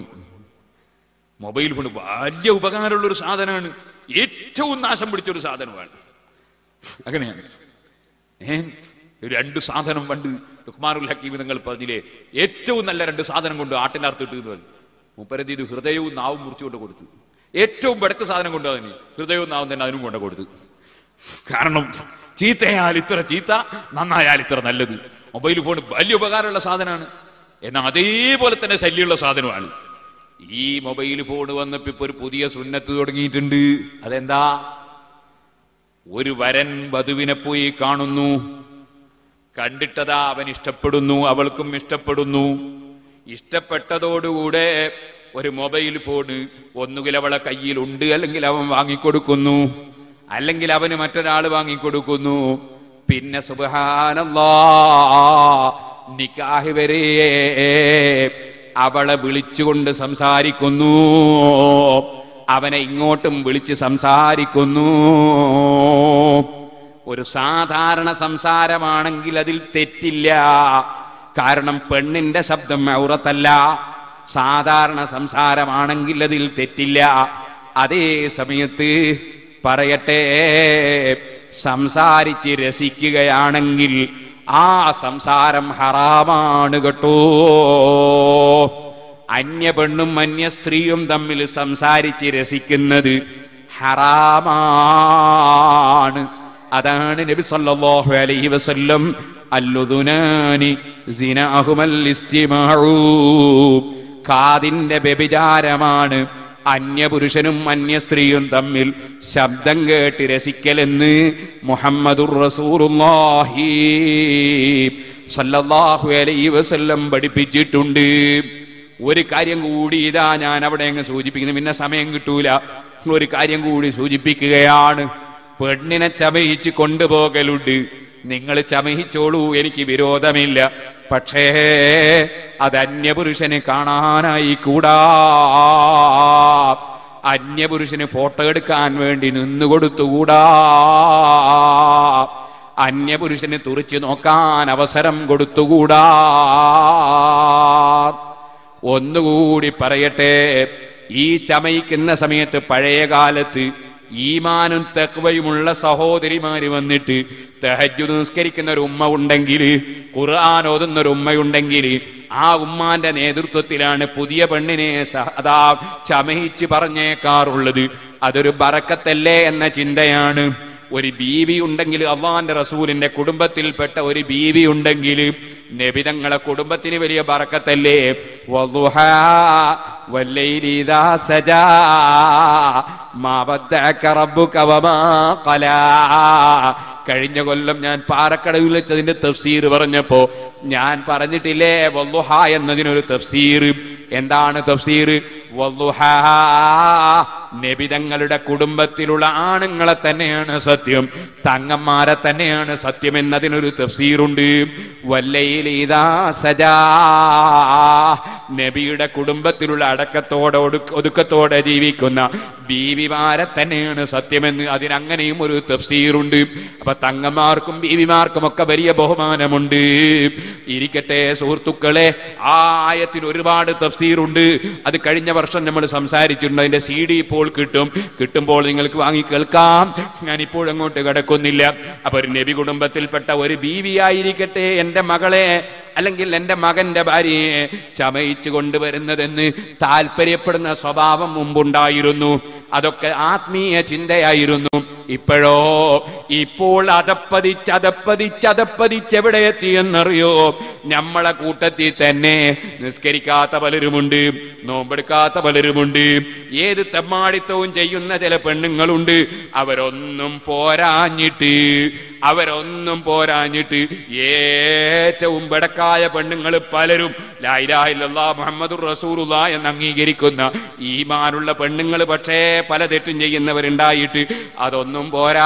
വലിയ ഉപകാരമുള്ളൊരു സാധനമാണ്. ഏറ്റവും നാശം പിടിച്ചൊരു സാധനമാണ്. അങ്ങനെയാണ്. 2 സാധനം പണ്ട് ലുഖ്മാനുൽ ഹക്കീം നിങ്ങൾ പറഞ്ഞില്ലേ, ഏറ്റവും നല്ല 2 സാധനം കൊണ്ട് ആട്ടിനർത്തിട്ട് എന്ന് പറഞ്ഞു. മുപ്പരതിന് ഹൃദയവും നാവും മുറിച്ചുകൊണ്ട് കൊടുത്തു. ഏറ്റവും ബെടക്ക് സാധനം കൊണ്ട് അതിന് ഹൃദയവും നാവും തന്നെ അതിനും കൊണ്ട് കൊടുത്തു. കാരണം ചീത്തയാൽ ഇത്ര ചീത്ത, നന്നായാൽ ഇത്ര നല്ലത്. മൊബൈൽ ഫോൺ വലിയ ഉപകാരമുള്ള സാധനമാണ്. എന്നാൽ അതേപോലെ തന്നെ ശല്യമുള്ള സാധനമാണ്. ഈ മൊബൈൽ ഫോൺ വന്നപ്പോ ഇപ്പൊ ഒരു പുതിയ സുന്നത്ത് തുടങ്ങിയിട്ടുണ്ട്. അതെന്താ? ഒരു വരൻ വധുവിനെ പോയി കാണുന്നു. കണ്ടിട്ടതാ അവൻ ഇഷ്ടപ്പെടുന്നു, അവൾക്കും ഇഷ്ടപ്പെടുന്നു. ഇഷ്ടപ്പെട്ടതോടുകൂടെ ഒരു മൊബൈൽ ഫോണ് ഒന്നുകിൽ അവളെ കയ്യിലുണ്ട്, അല്ലെങ്കിൽ അവൻ വാങ്ങിക്കൊടുക്കുന്നു, അല്ലെങ്കിൽ അവന് മറ്റൊരാൾ വാങ്ങിക്കൊടുക്കുന്നു. പിന്നെ സുബ്ഹാനല്ലാഹ്, നിക്കാഹ് വരെ അവളെ വിളിച്ചുകൊണ്ട് സംസാരിക്കുന്നു, അവനെ ഇങ്ങോട്ടും വിളിച്ച് സംസാരിക്കുന്നു. ഒരു സാധാരണ സംസാരമാണെങ്കിൽ അതിൽ തെറ്റില്ല. കാരണം പെണ്ണിന്റെ ശബ്ദം ഔറത്തല്ല. സാധാരണ സംസാരമാണെങ്കിൽ അതിൽ തെറ്റില്ല. അതേ സമയത്ത് പറയട്ടെ, സംസാരിച്ച് രസിക്കുകയാണെങ്കിൽ ആ സംസാരം ഹറാമാണ് കേട്ടോ. അന്യ പെണ്ണും അന്യ സ്ത്രീയും തമ്മിൽ സംസാരിച്ച് രസിക്കുന്നത് ഹറാമാണ്. അതാണ് നബി സല്ലല്ലാഹു അലൈഹി വസല്ലം അല്ലുദുനാനി സിനാഹുമൽ ഇസ്തിമാഉ, കാതിന്റെ വ്യഭിചാരമാണ് അന്യപുരുഷനും അന്യ സ്ത്രീയും തമ്മിൽ ശബ്ദം കേട്ട് രസിക്കലെന്ന് മുഹമ്മദുർ റസൂലുള്ളാഹി സല്ലല്ലാഹു അലൈഹി വസല്ലം പഠിപ്പിച്ചിട്ടുണ്ട്. ഒരു കാര്യം കൂടി ഇതാ ഞാൻ അവിടെ അങ്ങ് സൂചിപ്പിക്കുന്നു, പിന്നെ സമയം കിട്ടൂല. ഒരു കാര്യം കൂടി സൂചിപ്പിക്കുകയാണ്. പെണ്ണിനെ ചമയിച്ച് കൊണ്ടുപോകലുണ്ട്. നിങ്ങൾ ചമയിച്ചോളൂ, എനിക്ക് വിരോധമില്ല. പക്ഷേ അത് അന്യപുരുഷന് കാണാനായി കൂടാ. അന്യപുരുഷന് ഫോട്ടോ എടുക്കാൻ വേണ്ടി നിന്നുകൊടുത്തുകൂടാ. അന്യപുരുഷന് തുറിച്ചു നോക്കാൻ അവസരം കൊടുത്തുകൂടാ. ഒന്നുകൂടി പറയട്ടെ, ഈ ചമയിക്കുന്ന സമയത്ത് പഴയ കാലത്ത് ഈമാനും തഖ്വയുമുള്ള സഹോദരിമാര് വന്നിട്ട് തഹജ്ജുദ് നിസ്കരിക്കുന്ന ഒരു ഉമ്മ ഉണ്ടെങ്കിൽ, ഖുർആൻ ഓതുന്ന ഒരു ഉമ്മയുണ്ടെങ്കിൽ, ആ ഉമ്മാന്റെ നേതൃത്വത്തിലാണ് പുതിയ പെണ്ണിനെ അതാ ചമയിച്ച് പറഞ്ഞേക്കാറുള്ളത്. അതൊരു ബറക്കത്തല്ലേ എന്ന ചിന്തയാണ്. ഒരു ബീവി ഉണ്ടെങ്കിൽ, അള്ളാന്റെ റസൂലിന്റെ കുടുംബത്തിൽപ്പെട്ട ഒരു ബീവി ഉണ്ടെങ്കിൽ, നബിതങ്ങളെ കുടുംബത്തിന് വലിയ ബറക്കത്തല്ലേ. വളുഹാ വല്ലൈലി ഇദാ സജാ മാ വദ്ദഅക റബ്ബുക വമാ ഖലാ. കഴിഞ്ഞ കൊല്ലം ഞാൻ പാറക്കടവിൽ വെച്ചതിന്റെ തഫ്സീർ പറഞ്ഞപ്പോ ഞാൻ പറഞ്ഞിട്ടില്ലേ വളുഹ എന്നതിനൊരു തഫ്സീർ. എന്താണ് തഫ്സീർ? വളുഹ നബിതങ്ങളുടെ കുടുംബത്തിലുള്ള ആണുങ്ങളെ തന്നെയാണ് സത്യം, തങ്ങന്മാരെ തന്നെയാണ് സത്യം എന്നതിനൊരു തഫ്സീറുണ്ട്. വല്ലൈലി ഇദാ സജാ നബിയുടെ കുടുംബത്തിലുള്ള അടക്കത്തോടെ ഒതുക്കത്തോടെ ജീവിക്കുന്ന ബീവിമാരെ തന്നെയാണ് സത്യമെന്ന്. അതിനങ്ങനെയും ഒരു തഫ്സീറുണ്ട്. അപ്പൊ തങ്ങന്മാർക്കും ബീവിമാർക്കുമൊക്കെ വലിയ ബഹുമാനമുണ്ട്. ഇരിക്കട്ടെ സുഹൃത്തുക്കളെ, ആ ആയത്തിന് ഒരുപാട് തഫ്സീറുണ്ട്. അത് കഴിഞ്ഞ വർഷം നമ്മൾ സംസാരിച്ചിട്ടുണ്ട്. അതിന്റെ CD ഇപ്പോൾ കിട്ടുമ്പോൾ നിങ്ങൾക്ക് വാങ്ങി കേൾക്കാം. ഞാനിപ്പോൾ അങ്ങോട്ട് കിടക്കുന്നില്ല. അപ്പൊ ഒരു നബി കുടുംബത്തിൽപ്പെട്ട ഒരു ബീവിയായിരിക്കട്ടെ എന്റെ മകളെ അല്ലെങ്കിൽ എന്റെ മകന്റെ ഭാര്യയെ ചമയിച്ചു കൊണ്ടുവരുന്നതെന്ന് താല്പര്യപ്പെടുന്ന സ്വഭാവം മുമ്പുണ്ടായിരുന്നു. അതൊക്കെ ആത്മീയ ചിന്തയായിരുന്നു. ഇപ്പോൾ അതപ്പതിച്ചെവിടെ എത്തിയെന്നറിയോ? നമ്മളെ കൂട്ടത്തിൽ തന്നെ നിസ്കരിക്കാത്ത പലരുമുണ്ട്, നോമ്പെടുക്കാത്ത പലരുമുണ്ട്, ഏത് തെമ്മാടിത്തവും ചെയ്യുന്ന ചില പെണ്ണുങ്ങളുണ്ട്. അവരൊന്നും പോരാഞ്ഞിട്ട് ഏറ്റവും ബടക്കായ പെണ്ണുങ്ങൾ പലരും ലാ ഇലാഹ ഇല്ലല്ലാഹ് മുഹമ്മദുർ റസൂലുള്ളാഹ് എന്ന് അംഗീകരിക്കുന്ന ഈമാനുള്ള പെണ്ണുങ്ങൾ പക്ഷേ പല തെറ്റും ചെയ്യുന്നവരുണ്ടായിട്ട് അതൊന്നും പോരാ.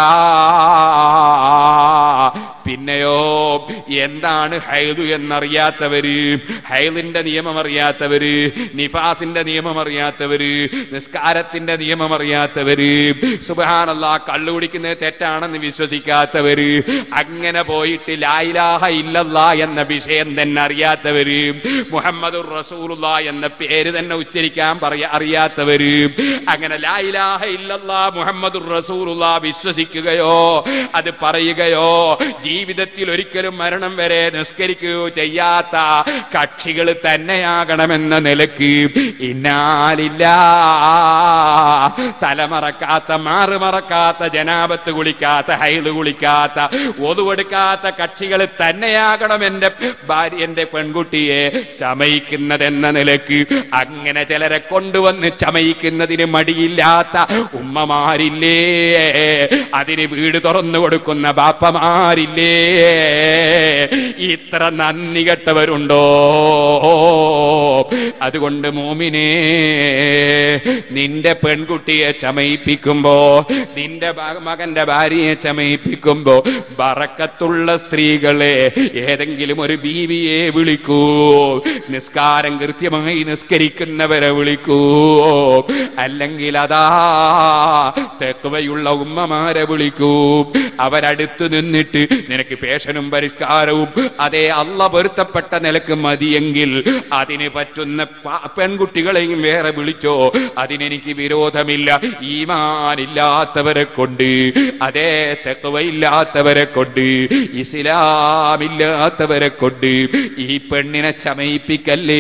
പിന്നെയോ എന്താണ് ഹൈദ് എന്നറിയാത്തവര്, ഹൈദിന്റെ നിയമം അറിയാത്തവര്, നിഫാസിന്റെ നിയമം അറിയാത്തവര്, നിസ്കാരത്തിന്റെ നിയമം അറിയാത്തവര്, സുബ്ഹാനല്ലാഹ് കള്ളു കുടിക്കുന്നത് തെറ്റാണെന്ന് വിശ്വസിക്കാത്തവര്, അങ്ങനെ പോയിട്ട് ലാ ഇലാഹ ഇല്ലല്ലാഹ് എന്ന വിഷയം തന്നെ അറിയാത്തവര്, മുഹമ്മദുർ റസൂലുള്ളാഹ് എന്ന പേര് തന്നെ ഉച്ചരിക്കാൻ അറിയാത്തവര്, അങ്ങനെ ലാ ഇലാഹ ഇല്ലല്ലാഹ് മുഹമ്മദുർ റസൂലുള്ളാഹ് വിശ്വസിക്കുകയോ അത് പറയുകയോ ജീവിതത്തിൽ ഒരിക്കലും മരണം വരെ നിസ്കരിക്കുകയോ ചെയ്യാത്ത കക്ഷികൾ തന്നെയാകണമെന്ന നിലക്ക് തലമറക്കാത്ത, മാറുമറക്കാത്ത, ജനാബത്ത് കുളിക്കാത്ത, ഹൈദ് കുളിക്കാത്ത, ഒതുവെടുക്കാത്ത കക്ഷികൾ തന്നെയാകണം എന്റെ ഭാര്യ, എന്റെ പെൺകുട്ടിയെ ചമയിക്കുന്നതെന്ന നിലക്ക് അങ്ങനെ ചിലരെ കൊണ്ടുവന്ന് ചമയിക്കുന്നതിന് മടിയില്ലാത്ത ഉമ്മമാരില്ലേ? അതിന് വീട് തുറന്നു കൊടുക്കുന്ന ബാപ്പമാരില്ലേ? ഇത്ര നന്ദി കെട്ടവരുണ്ടോ? അതുകൊണ്ട് മോമിനെ, നിന്റെ പെൺകുട്ടിയെ ചമയിപ്പിക്കുമ്പോ, നിന്റെ മകന്റെ ഭാര്യയെ ചമയിപ്പിക്കുമ്പോ ബറക്കത്തുള്ള സ്ത്രീകളെ ഏതെങ്കിലും ഒരു ബീവിയെ വിളിക്കൂ, നിസ്കാരം കൃത്യമായി നിസ്കരിക്കുന്നവരെ വിളിക്കൂ, അല്ലെങ്കിൽ അതാ തെക്കുവയുള്ള ഉമ്മമാരെ വിളിക്കൂ. അവരടുത്ത് നിന്നിട്ട് നിനക്ക് ഫാഷനും പരിഷ്കാരവും അതേ അള്ള പൊരുത്തപ്പെട്ട നിലക്ക് മതിയെങ്കിൽ അതിന് പറ്റുന്ന പെൺകുട്ടികളെയും വേറെ വിളിച്ചോ, അതിനെനിക്ക് വിരോധമില്ല. ഈമാനില്ലാത്തവരെ കൊണ്ട്, അതേ തെക്കുവയില്ലാത്തവരെ കൊണ്ട്, ഇസ്ലാമില്ലാത്തവരെ കൊണ്ട് ഈ പെണ്ണിനെ ചമയിപ്പിക്കല്ലേ.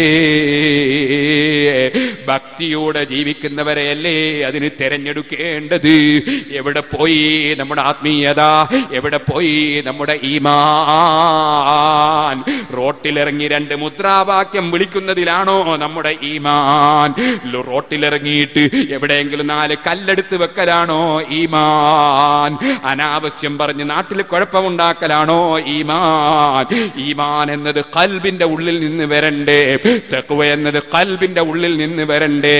ഭക്തിയോടെ ജീവിക്കുന്നവരെയല്ലേ അതിന് തെരഞ്ഞെടുക്കേണ്ടത്. എവിടെ പോയി നമ്മുടെ ആത്മീയത? എവിടെ പോയി നമ്മുടെ ഈമാൻ? റോട്ടിലിറങ്ങി 2 മുദ്രാവാക്യം വിളിക്കുന്നതിലാണോ നമ്മുടെ ഈമാൻ? റോട്ടിലിറങ്ങിയിട്ട് എവിടെയെങ്കിലും 4 കല്ലെടുത്ത് വെക്കലാണോ ഈമാൻ? അനാവശ്യം പറഞ്ഞ് നാട്ടിൽ കുഴപ്പമുണ്ടാക്കലാണോ ഈമാൻ? ഈമാൻ എന്നത് ഖൽബിന്റെ ഉള്ളിൽ നിന്ന് വരണ്ടേ. തഖ്വ എന്നത് ഖൽബിന്റെ ഉള്ളിൽ നിന്ന് വരണ്ടേ.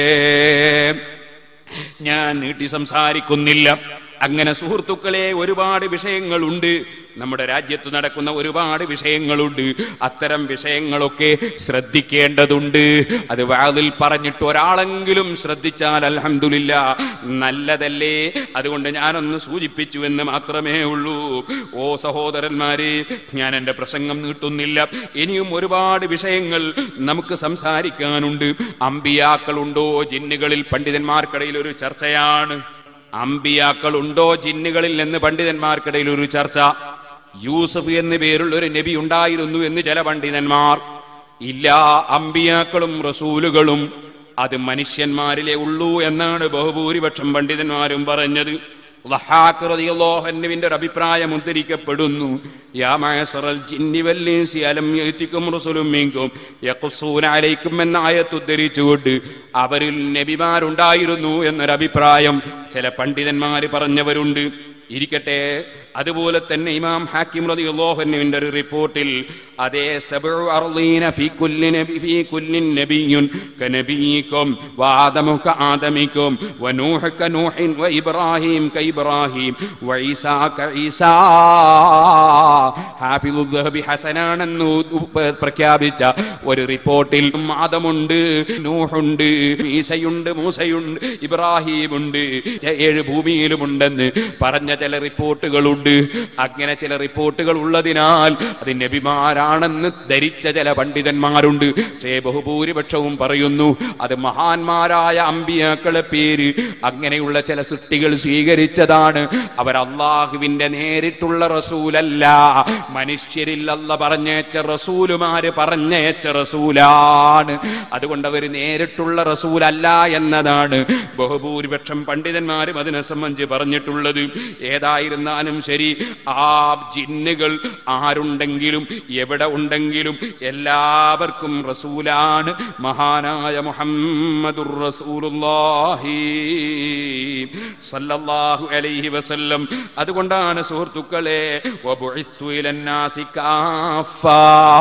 ഞാൻ നീട്ടി സംസാരിക്കുന്നില്ല. അങ്ങനെ സുഹൃത്തുക്കളെ, ഒരുപാട് വിഷയങ്ങളുണ്ട്. നമ്മുടെ രാജ്യത്ത് നടക്കുന്ന ഒരുപാട് വിഷയങ്ങളുണ്ട്. അത്തരം വിഷയങ്ങളൊക്കെ ശ്രദ്ധിക്കേണ്ടതുണ്ട്. അത് വാതിൽ പറഞ്ഞിട്ട് ഒരാളെങ്കിലും ശ്രദ്ധിച്ചാൽ അൽഹംദുലില്ലാഹ് നല്ലതല്ലേ. അതുകൊണ്ട് ഞാനൊന്ന് സൂചിപ്പിച്ചു എന്ന് മാത്രമേ ഉള്ളൂ. ഓ സഹോദരന്മാരെ, ഞാൻ എൻ്റെ പ്രസംഗം നീട്ടുന്നില്ല. ഇനിയും ഒരുപാട് വിഷയങ്ങൾ നമുക്ക് സംസാരിക്കാനുണ്ട്. അമ്പിയാക്കളുണ്ടോ ജിന്നുകളിൽ? പണ്ഡിതന്മാർക്കിടയിൽ ഒരു ചർച്ചയാണ്. അമ്പിയാക്കളുണ്ടോ ജിന്നുകളിൽ എന്ന് പണ്ഡിതന്മാർക്കിടയിൽ ഒരു ചർച്ച. യൂസഫ് എന്ന് പേരുള്ള ഒരു നബി ഉണ്ടായിരുന്നു എന്ന് ചില പണ്ഡിതന്മാർ. ഇല്ല, അമ്പിയാക്കളും റസൂലുകളും അത് മനുഷ്യന്മാരിലേ ഉള്ളൂ എന്നാണ് ബഹുഭൂരിപക്ഷം പണ്ഡിതന്മാരും പറഞ്ഞത്. ളഹാഖ് റളിയല്ലാഹു അൻഹുവിന്റെ ഒരു അഭിപ്രായം ഉദ്ധരിക്കപ്പെടുന്നു. യാ മഅശറൽ ജിന്നി വൽ ഇൻസി അലം യഅതികും റസൂലുൻ മിൻകും യഖുസൂന അലൈക്കും എന്ന ആയത്ത് ഉദ്ധരിച്ചുകൊണ്ട് അവരിൽ നബിമാരുണ്ടായിരുന്നു എന്നൊരു അഭിപ്രായം ചില പണ്ഡിതന്മാർ പറഞ്ഞവരുണ്ട്. ഇരിക്കട്ടെ. അതുപോലെ തന്നെ ഇമാം ഹാക്കിം റളിയല്ലാഹു അൻഹുവിന്റെ ഒരു റിപ്പോർട്ടിൽ അതേ സബഉ അർളീന ഫീ കുല്ലി നബിയ്യുൻ കനബിയിക്കും വആദമു കആദമിക്കും വനൂഹ് കനൂഹിൻ വഇബ്രാഹീം കഇബ്രാഹീം വഈസാ കഈസാ. ഹാഫിദുൽ ദഹബി ഹസനാണെന്ന് പ്രഖ്യാപിച്ച ഒരു റിപ്പോർട്ടിൽ ആദമുണ്ട്, നൂഹുണ്ട്, ഈസയുണ്ട്, മൂസയുണ്ട്, ഇബ്രാഹീമുണ്ട്, 7 ഭൂമിയിലുമുണ്ടെന്ന് പറഞ്ഞ ചില റിപ്പോർട്ടുകളുണ്ട്. അങ്ങനെ ചില റിപ്പോർട്ടുകൾ ഉള്ളതിനാൽ അത് നബിമാരാണെന്ന് ധരിച്ച ചില പണ്ഡിതന്മാരുണ്ട്. പക്ഷേ ബഹുഭൂരിപക്ഷവും പറയുന്നു അത് മഹാന്മാരായ അമ്പിയാക്കളെ പേര് അങ്ങനെയുള്ള ചില സൃഷ്ടികൾ സ്വീകരിച്ചതാണ്. അവർ അള്ളാഹുവിന്റെ നേരിട്ടുള്ള റസൂലല്ല, മനുഷ്യരിൽ അല്ലാഹു പറഞ്ഞേച്ച റസൂലുമാര് പറഞ്ഞേച്ച റസൂലാണ്. അതുകൊണ്ട് അവർ നേരിട്ടുള്ള റസൂലല്ല എന്നതാണ് ബഹുഭൂരിപക്ഷം പണ്ഡിതന്മാരും അതിനെ സംബന്ധിച്ച് പറഞ്ഞിട്ടുള്ളത്. ഏതായിരുന്നാലും ശരി, ആ ജിന്നുകൾ ആരുണ്ടെങ്കിലും എവിടെ ഉണ്ടെങ്കിലും എല്ലാവർക്കും റസൂലാണ് മഹാനായ മുഹമ്മദുർ റസൂലുള്ളാഹി സല്ലല്ലാഹു അലൈഹി വസല്ലം. അതുകൊണ്ടാണ് സുഹൃത്തുക്കളെ വബുഇസ്തു ഇലന്നാസി കാഫാ,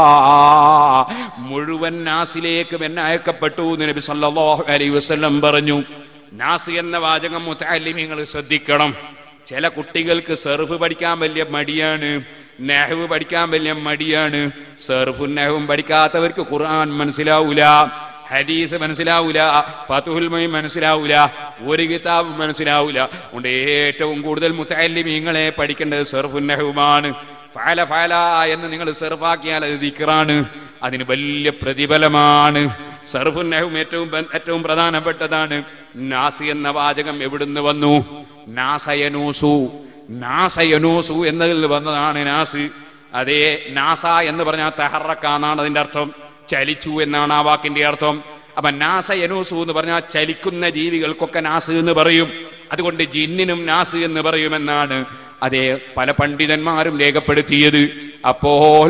മുഴുവൻ നാസിലേക്ക് എന്നെ അയക്കപ്പെട്ടു എന്ന് നബി സല്ലല്ലാഹു അലൈഹി വസല്ലം പറഞ്ഞു. നാസ് എന്ന വാചകം മുതഅല്ലിമീങ്ങൾ ശ്രദ്ധിക്കണം. ചില കുട്ടികൾക്ക് സർഫ് പഠിക്കാൻ വലിയ മടിയാണ്, നഹ്വ് പഠിക്കാൻ വലിയ മടിയാണ്. സർഫും നഹ്വും പഠിക്കാത്തവർക്ക് ഖുർആൻ മനസ്സിലാവൂല, ഹദീസ് മനസ്സിലാവൂല, ഫത്ഹുൽ മുഈൻ മനസ്സിലാവൂല, ഒരു കിതാബ് മനസ്സിലാവൂല. അതുകൊണ്ട് ഏറ്റവും കൂടുതൽ മുതഅല്ലിമീങ്ങളെ പഠിക്കേണ്ടത് സർഫും നഹ്വുമാണ്. ഫഅല ഫഅല എന്ന് നിങ്ങൾ സർഫാക്കിയാൽ അത് ദിക്റാണ്, അതിന് വലിയ പ്രതിഫലമാണ്. സർഫുൻ നഹ്വും ഏറ്റവും പ്രധാനപ്പെട്ടതാണ്. നാസ് എന്ന വാചകം എവിടുന്ന് വന്നു? നാസയനൂസു, നാസയനൂസു എന്നതിൽ വന്നതാണ് നാസ്. അതേ നാസ എന്ന് പറഞ്ഞാൽ തഹറക്കാന്നാണ് അതിന്റെ അർത്ഥം, ചലിച്ചു എന്നാണ് ആ വാക്കിന്റെ അർത്ഥം. അപ്പൊ നാസയനൂസു എന്ന് പറഞ്ഞാൽ ചലിക്കുന്ന ജീവികൾക്കൊക്കെ നാസ് എന്ന് പറയും. അതുകൊണ്ട് ജിന്നിനും നാസ് എന്ന് പറയുമെന്നാണ് അതേ പല പണ്ഡിതന്മാരും രേഖപ്പെടുത്തിയത്. അപ്പോൾ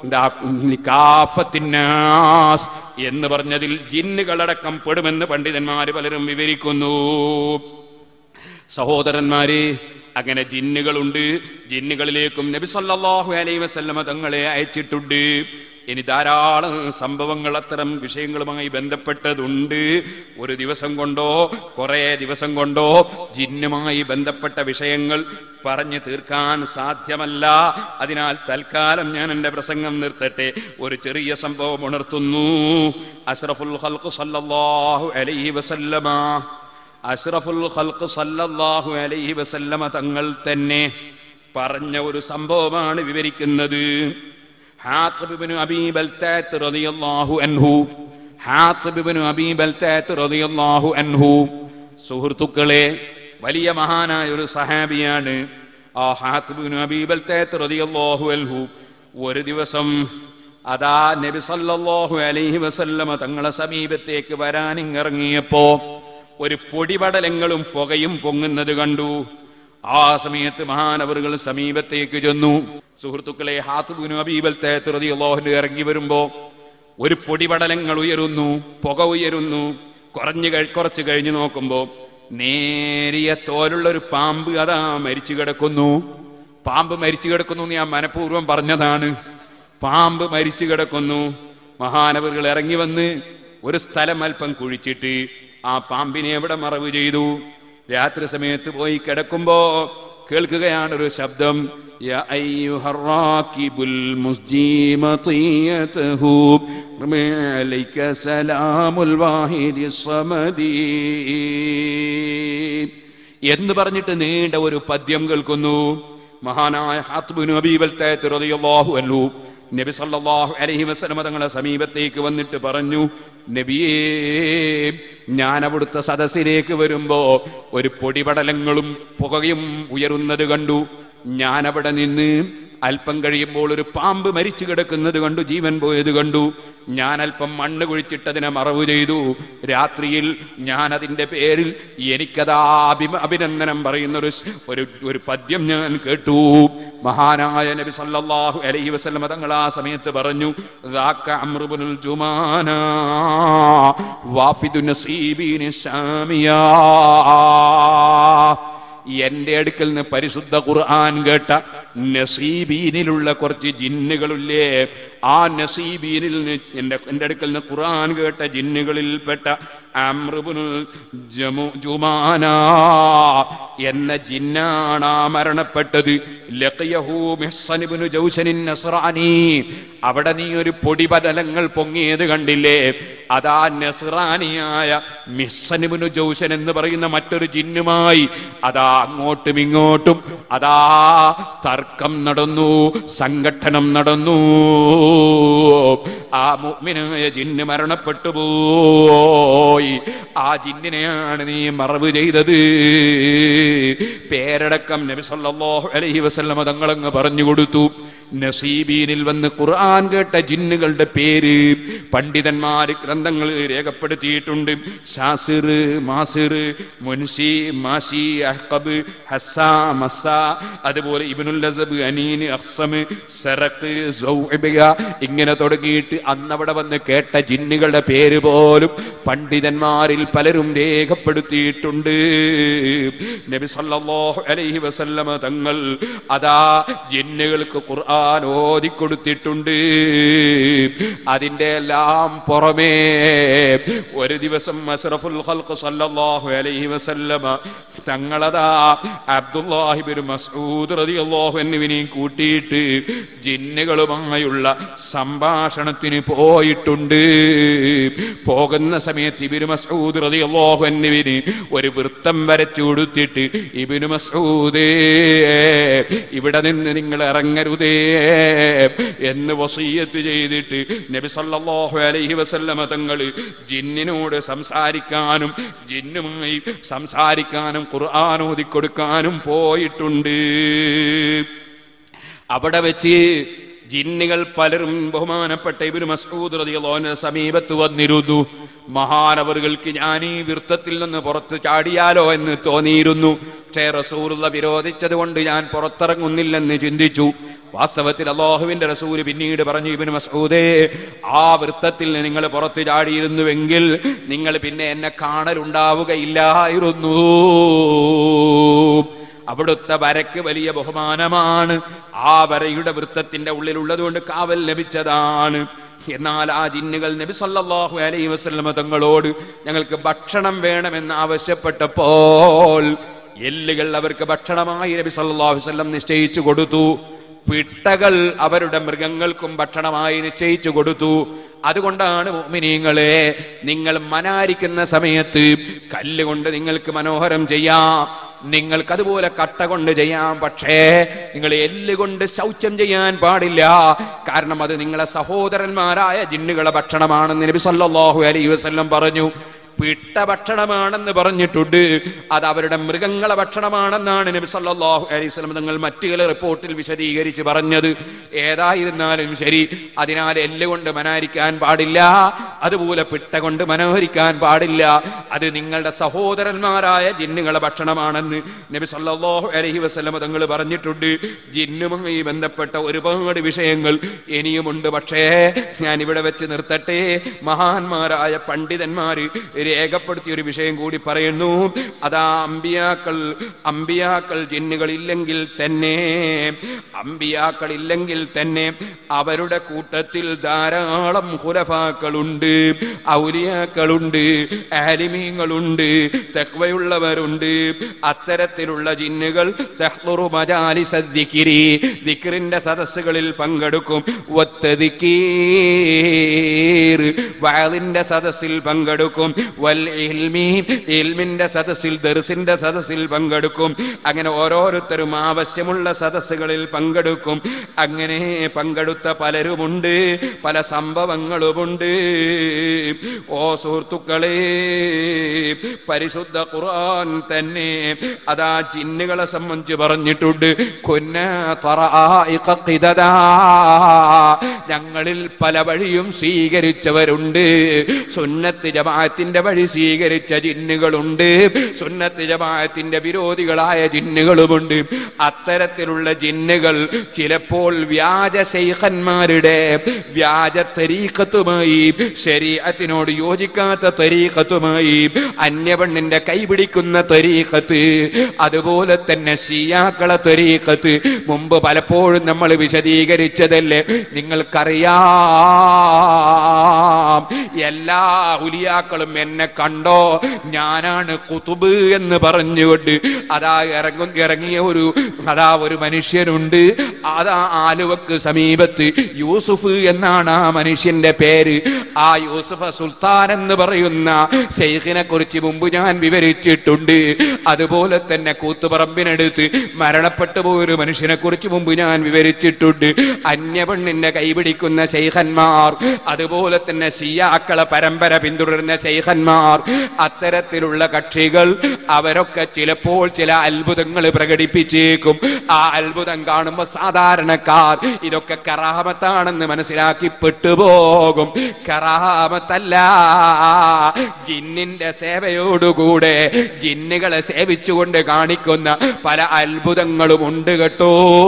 കാഫത്തിന്നാസ് എന്ന് പറഞ്ഞതിൽ ജിന്നുകളടക്കം പെടുമെന്ന് പണ്ഡിതന്മാർ പലരും വിവരിക്കുന്നു. സഹോദരന്മാരെ, അങ്ങനെ ജിന്നുകളുണ്ട്. ജിന്നുകളിലേക്കും നബി സല്ലല്ലാഹു അലൈഹി വസല്ലമ തങ്ങളെ അയച്ചിട്ടുണ്ട്. ഇനി ധാരാളം സംഭവങ്ങൾ അത്തരം വിഷയങ്ങളുമായി ബന്ധപ്പെട്ടതുണ്ട്. ഒരു ദിവസം കൊണ്ടോ കുറെ ദിവസം കൊണ്ടോ ജിന്നുമായി ബന്ധപ്പെട്ട വിഷയങ്ങൾ പറഞ്ഞു തീർക്കാൻ സാധ്യമല്ല. അതിനാൽ തൽക്കാലം ഞാൻ എൻ്റെ പ്രസംഗം നിർത്തട്ടെ. ഒരു ചെറിയ സംഭവം ഉണർത്തുന്നു. അഷ്റഫുൽ ഖൽഖ് സല്ലല്ലാഹു അലൈഹി വസല്ലമ, അഷ്റഫുൽ ഖൽഖ് സല്ലല്ലാഹു അലൈഹി വസല്ലമ തങ്ങൾ തന്നെ പറഞ്ഞ ഒരു സംഭവമാണ് വിവരിക്കുന്നത്. ഹാത്തിബ് ഇബ്നു അബീ ബൽതഅത്ത് റളിയല്ലാഹു അൻഹു, ഹാത്തിബ് ഇബ്നു അബീ ബൽതഅത്ത് റളിയല്ലാഹു അൻഹു, സുഹൃത്തുക്കളെ വലിയ മഹാനായ ഒരു സഹാബിയാണ്. ആ ഹാത്തിബ് ഇബ്നു അബീ ബൽതഅത്ത് റളിയല്ലാഹു അൻഹു ഒരു ദിവസം അതാ നബി സല്ലല്ലാഹു അലൈഹി വസല്ലമ തങ്ങളെ സമീപത്തേക്ക് വരാനിറങ്ങിയപ്പോ ഒരു പൊടിപടലങ്ങളും പുകയും പൊങ്ങുന്നത് കണ്ടു. ആ സമയത്ത് മഹാനവറുകൾ സമീപത്തേക്ക് ചെന്നു. സുഹൃത്തുക്കളെ, ഹാത്തിബ് ഇബ്നു അബീ ബൽതഅത്ത് റളിയല്ലാഹു അൻഹു ഇറങ്ങി വരുമ്പോ ഒരു പൊടിപടലങ്ങൾ ഉയരുന്നു, പുക ഉയരുന്നു. കുറച്ച് കഴിഞ്ഞ് നോക്കുമ്പോ നേരിയ തോലുള്ള ഒരു പാമ്പ് അതാ മരിച്ചു കിടക്കുന്നു. പാമ്പ് മരിച്ചു കിടക്കുന്നു ഞാൻ മനഃപൂർവ്വം പറഞ്ഞതാണ്. പാമ്പ് മരിച്ചു കിടക്കുന്നു. മഹാനവറുകൾ ഇറങ്ങി വന്ന് ഒരു സ്ഥലം അല്പം കുഴിച്ചിട്ട് ആ പാമ്പിനെ എവിടെ മറവ് ചെയ്തു? രാത്രി സമയത്ത് പോയി കിടക്കുമ്പോ കേൾക്കുകയാണൊരു ശബ്ദം, യാ അയ്യുഹർ റാകിബുൽ മുസ്ജിമതിയതഹു അലൈക സലാമുൽ വാഹിദിസ് സമദി എന്ന് പറഞ്ഞിട്ട് നീണ്ട ഒരു പദ്യം കേൾക്കുന്നു. മഹാനായ ഹാത്തിബ് ഇബ്നു അബീ ബൽതഅത്ത് റളിയല്ലാഹു അൻഹു നബി സല്ലല്ലാഹു അലൈഹി വസല്ലം തങ്ങളുടെ സമീപത്തേക്ക് വന്നിട്ട് പറഞ്ഞു, നബിയേ, ഞാൻ അവിടുത്തെ സദസ്സിലേക്ക് വരുമ്പോ ഒരു പൊടിപടലങ്ങളും പുകയും ഉയരുന്നത് കണ്ടു. ഞാൻ അവിടെ നിന്ന് അല്പം കഴിയുമ്പോൾ ഒരു പാമ്പ് മരിച്ചു കിടക്കുന്നത് കണ്ടു, ജീവൻ പോയത് കണ്ടു. ഞാൻ അല്പം മണ്ണ് കുഴിച്ചിട്ടതിനെ മറവ് ചെയ്തു. രാത്രിയിൽ ഞാൻ അതിന്റെ പേരിൽ എനിക്കതാ അഭിനന്ദനം പറയുന്ന ഒരു പദ്യം ഞാൻ കേട്ടു. മഹാനായ നബി സല്ലല്ലാഹു അലൈഹി വസല്ലം തങ്ങൾ ആ സമയത്ത് പറഞ്ഞു, ദാക അംറു ഇബ്നുൽ ജുമാന വാഫിദു നസീബിൻ ശാമിയ. എന്റെ അടുക്കൽ നിന്ന് പരിശുദ്ധ ഖുർആൻ കേട്ട നസീബീനിലുള്ള കുറച്ച് ജിന്നുകളില്ലേ, ആ നസീബീനിൽ നിന്ന് എന്റെ അടുക്കൽ നിന്ന് ഖുർആൻ കേട്ട ജിന്നുകളിൽപ്പെട്ട അംർ ഇബ്നുൽ ജുമാന എന്ന ജിന്നാണ് മരണപ്പെട്ടത്. ലഖിയഹു മിഹ്സൻ ഇബ്നു ജൗശനിൻ നസ്റാനി. അവിടെ നീ ഒരു പൊടിപടലങ്ങൾ പൊങ്ങിയത് കണ്ടില്ലേ, അതാ നസ്റാനിയായ മിഹ്സൻ ഇബ്നു ജൗശൻ എന്ന് പറയുന്ന മറ്റൊരു ജിന്നുമായി അതാ അങ്ങോട്ടും ഇങ്ങോട്ടും അതാ തർക്കം നടന്നു, സംഘട്ടനം നടന്നു. ആ മുഅ്മിനായ ജിന്ന് മരണപ്പെട്ടു പോയി. ആ ജിന്നിനെയാണ് നീ മറവ് ചെയ്തത്. പേരടക്കം നബി സല്ലല്ലാഹു അലൈഹി വസല്ലമ തങ്ങളങ്ങ് പറഞ്ഞു കൊടുത്തു. നസീബീനിൽ വന്ന് ഖുർആൻ കേട്ട ജിന്നുകളുടെ പേര് പണ്ഡിതന്മാർ ഗ്രന്ഥങ്ങളിൽ രേഖപ്പെടുത്തിയിട്ടുണ്ട്. ഷാസിർ, മാസിർ, മുൻഷി, മാഷി, അഹ്ഖബ്, ഹസ്സാ, മസ്സാ, അതുപോലെ ഇബ്നുൽ ലസബ്, അനീൻ, അഖ്സം, സറഖ്, സൗഇബിയ, ഇങ്ങനെ തുടങ്ങിയിട്ട് അന്നവിടെ വന്ന് കേട്ട ജിന്നുകളുടെ പേര് പോലും പണ്ഡിതന്മാരിൽ പലരും രേഖപ്പെടുത്തിയിട്ടുണ്ട്. നബി സല്ലല്ലാഹു അലൈഹി വസല്ലമ തങ്ങൾ അതാ ജിന്നുകൾക്ക് ഖുർആൻ ഓതിക്കൊടുത്തിട്ടുണ്ട്. അതിന്റെ എല്ലാം പുറമേ ഒരു ദിവസം അസ്റഫുൽ ഖൽഖ് സല്ലല്ലാഹു അലൈഹി വസല്ലമ തങ്ങളതാ അബ്ദുല്ലാഹി ഇബ്നു മസ്ഊദ് റളിയല്ലാഹു അൻഹുവിനെയും കൂട്ടിയിട്ട് ജിന്നുകളുമായുള്ള സംഭാഷണത്തിന് പോയിട്ടുണ്ട്. പോകുന്ന സമയത്ത് ഇബ്നു മസ്ഊദ് റളിയല്ലാഹു അൻഹുവിന് ഒരു വൃത്തം വരച്ചു കൊടുത്തിട്ട്, ഇബ്നു മസ്ഊദേ, ഇവിടെ നിന്ന് നിങ്ങൾ ഇറങ്ങരുതേ എന്ന് വസിയ്യത്ത് ചെയ്തിട്ട് നബി സല്ലല്ലാഹു അലൈഹി വസല്ലമ തങ്ങൾ ജിന്നിനോട് സംസാരിക്കാനും ജിന്നുമായി സംസാരിക്കാനും ഖുർആൻ ഓതിക്കൊടുക്കാനും പോയിട്ടുണ്ട്. അവിടെ വെച്ച് ജിന്നുകൾ പലരും ബഹുമാനപ്പെട്ട ഇബ്നു മസ്ഊദ് റളിയല്ലാഹു അൻഹു സമീപത്ത് വന്നിരുന്നു. മഹാനവറുകൾക്ക് ഞാൻ ഈ വൃത്തത്തിൽ നിന്ന് പുറത്ത് ചാടിയാലോ എന്ന് തോന്നിയിരുന്നു. പക്ഷേ റസൂലുള്ള വിരോധിച്ചത് കൊണ്ട് ഞാൻ പുറത്തിറങ്ങുന്നില്ലെന്ന് ചിന്തിച്ചു. വാസ്തവത്തിൽ അല്ലാഹുവിന്റെ റസൂല് പിന്നീട് പറഞ്ഞു, ഇബ്നു മസ്ഊദേ, ആ വൃത്തത്തിൽ നിങ്ങൾ പുറത്ത് ചാടിയിരുന്നുവെങ്കിൽ നിങ്ങൾ പിന്നെ എന്നെ കാണലുണ്ടാവുകയില്ലായിരുന്നു. അവിടുത്തെ വരയ്ക്ക് വലിയ ബഹുമാനമാണ്. ആ വരയുടെ വൃത്തത്തിന്റെ ഉള്ളിലുള്ളതുകൊണ്ട് കാവൽ ലഭിച്ചതാണ്. എന്നാൽ ആ ജിന്നുകൾ നബി സല്ലല്ലാഹു അലൈഹി വസല്ലമ തങ്ങളോട് ഞങ്ങൾക്ക് ഭക്ഷണം വേണമെന്ന് ആവശ്യപ്പെട്ടപ്പോൾ എല്ലുകൾ അവർക്ക് ഭക്ഷണമായി നബി സല്ലല്ലാഹു അലൈഹി വസല്ലം നിശ്ചയിച്ചു കൊടുത്തു. പിട്ടകൾ അവരുടെ മൃഗങ്ങൾക്കും ഭക്ഷണമായി നിശ്ചയിച്ചു കൊടുത്തു. അതുകൊണ്ടാണ് മുഅ്മിനീങ്ങളെ, നിങ്ങൾ മനാരിക്കുന്ന സമയത്ത് കല്ലുകൊണ്ട് നിങ്ങൾക്ക് മനോഹരം ചെയ്യാം, നിങ്ങൾക്കതുപോലെ കട്ട കൊണ്ട് ചെയ്യാം. പക്ഷേ നിങ്ങൾ എല്ലുകൊണ്ട് ശൗചം ചെയ്യാൻ പാടില്ല. കാരണം അത് നിങ്ങളെ സഹോദരന്മാരായ ജിന്നുകളെ ഭക്ഷണമാണെന്ന് നബി സല്ലല്ലാഹു അലൈഹി വസല്ലം പറഞ്ഞു. പിട്ട ഭക്ഷണമാണെന്ന് പറഞ്ഞിട്ടുണ്ട്. അത് അവരുടെ മൃഗങ്ങളെ ഭക്ഷണമാണെന്നാണ് നബി സല്ലല്ലാഹു അലൈഹി വസല്ലം തങ്ങൾ മറ്റു ചില റിപ്പോർട്ടിൽ വിശദീകരിച്ച് പറഞ്ഞത്. ഏതായിരുന്നാലും ശരി, അതിനാൽ എല്ലുകൊണ്ട് മനോഹരിക്കാൻ പാടില്ല, അതുപോലെ പിട്ട കൊണ്ട് മനോഹരിക്കാൻ പാടില്ല. അത് നിങ്ങളുടെ സഹോദരന്മാരായ ജിന്നുകളെ ഭക്ഷണമാണെന്ന് നബി സല്ലല്ലാഹു അലൈഹി വസല്ലം തങ്ങൾ പറഞ്ഞിട്ടുണ്ട്. ജിന്നുമായി ബന്ധപ്പെട്ട ഒരുപാട് വിഷയങ്ങൾ ഇനിയുമുണ്ട്. പക്ഷേ ഞാൻ ഇവിടെ വെച്ച് നിർത്തട്ടെ. മഹാന്മാരായ പണ്ഡിതന്മാർ രേഖപ്പെടുത്തിയ ഒരു വിഷയം കൂടി പറയുന്നു. അതാ അമ്പിയാക്കൾ ജിന്നുകളില്ലെങ്കിൽ തന്നെ അവരുടെ കൂട്ടത്തിൽ ധാരാളം ഖുലഫാക്കളുണ്ട്, ഔലിയാക്കളുണ്ട്, ആലിമീങ്ങളുണ്ട്, തഖ്വയുള്ളവരുണ്ട്. അത്തരത്തിലുള്ള ജിന്നുകൾ തഹ്ദുറു മജാലിസ ദിക്രി, ദിക്റിന്റെ സദസ്സുകളിൽ പങ്കെടുക്കും. വത്തദിക്കീർ, വഅലിന്റെ സദസ്സിൽ പങ്കെടുക്കും. വൽ ഇൽമി, ഇൽമിന്റെ സദസ്സിൽ, ദർസിന്റെ സദസ്സിൽ പങ്കെടുക്കും. അങ്ങനെ ഓരോരുത്തരും ആവശ്യമുള്ള സദസ്സുകളിൽ പങ്കെടുക്കും. അങ്ങനെ പങ്കെടുത്ത പലരുമുണ്ട്, പല സംഭവങ്ങളുമുണ്ട്. ഓ സുഹൃത്തുക്കളെ, പരിശുദ്ധ ഖുർആൻ തന്നെ അതാ ജിന്നുകളെ സംബന്ധിച്ച് പറഞ്ഞിട്ടുണ്ട്. കുന്നാ തറായിഖ ഖിദദാ, ഞങ്ങളിൽ പല വഴിയും സ്വീകരിച്ചവരുണ്ട്. സുന്നത്ത് ജമാഅത്തിന്റെ വഴി സ്വീകരിച്ച ജിന്നുകളുണ്ട്, സുന്നത്ത് ജമാഅത്തിന്റെ വിരോധികളായ ജിന്നുകളുമുണ്ട്. അത്തരത്തിലുള്ള ജിന്നുകൾ ചിലപ്പോൾ വ്യാജ ശൈഖന്മാരുടെ വ്യാജ തരീഖത്തുമായി, ശരീഅത്തിനോട് യോജിക്കാത്ത തരീഖത്തുമായി, അന്യപെണ്ണിന്റെ കൈപിടിക്കുന്ന തരീഖത്ത്, അതുപോലെ തന്നെ ശിയാക്കളെ തരീഖത്ത് മുമ്പ് പലപ്പോഴും നമ്മൾ വിശദീകരിച്ചതല്ലേ, നിങ്ങൾക്കറിയാം. എല്ലാ ഉലിയാക്കളും എന്നെ കണ്ടോ, ഞാനാണ് ഖുതുബ് എന്ന് പറഞ്ഞുകൊണ്ട് ഇറങ്ങിയ ഒരു മനുഷ്യനുണ്ട്. അതാ ആലുവക്ക് സമീപത്ത് യൂസുഫ് എന്നാണ് ആ മനുഷ്യന്റെ പേര്. ആ യൂസുഫ് സുൽത്താൻ എന്ന് പറയുന്ന ശൈഖിനെ കുറിച്ച് മുമ്പ് ഞാൻ വിവരിച്ചിട്ടുണ്ട്. അതുപോലെ തന്നെ കൂത്തുപറമ്പിനടുത്ത് മരണപ്പെട്ടു പോയൊരു മനുഷ്യനെ കുറിച്ച് മുമ്പ് ഞാൻ വിവരിച്ചിട്ടുണ്ട്. അന്യപെണ്ണിന്റെ കൈപിടിക്കുന്ന ശൈഖന്മാർ, അതുപോലെ തന്നെ ശിയാക്കളെ പരമ്പര പിന്തുടരുന്ന ശൈഖന്മാർ, അത്തരത്തിലുള്ള കക്ഷികൾ അവരൊക്കെ ചിലപ്പോൾ ചില അത്ഭുതങ്ങൾ പ്രകടിപ്പിച്ചേക്കും. ആ അത്ഭുതം കാണുമ്പോൾ സാധാരണക്കാർ ഇതൊക്കെ കറാമത്താണെന്ന് മനസ്സിലാക്കി പെട്ടുപോകും. കറാമത്തല്ല, ജിന്നിന്റെ സേവയോടുകൂടെ ജിന്നുകളെ സേവിച്ചുകൊണ്ട് കാണിക്കുന്ന പല അത്ഭുതങ്ങളും ഉണ്ട് കേട്ടോ.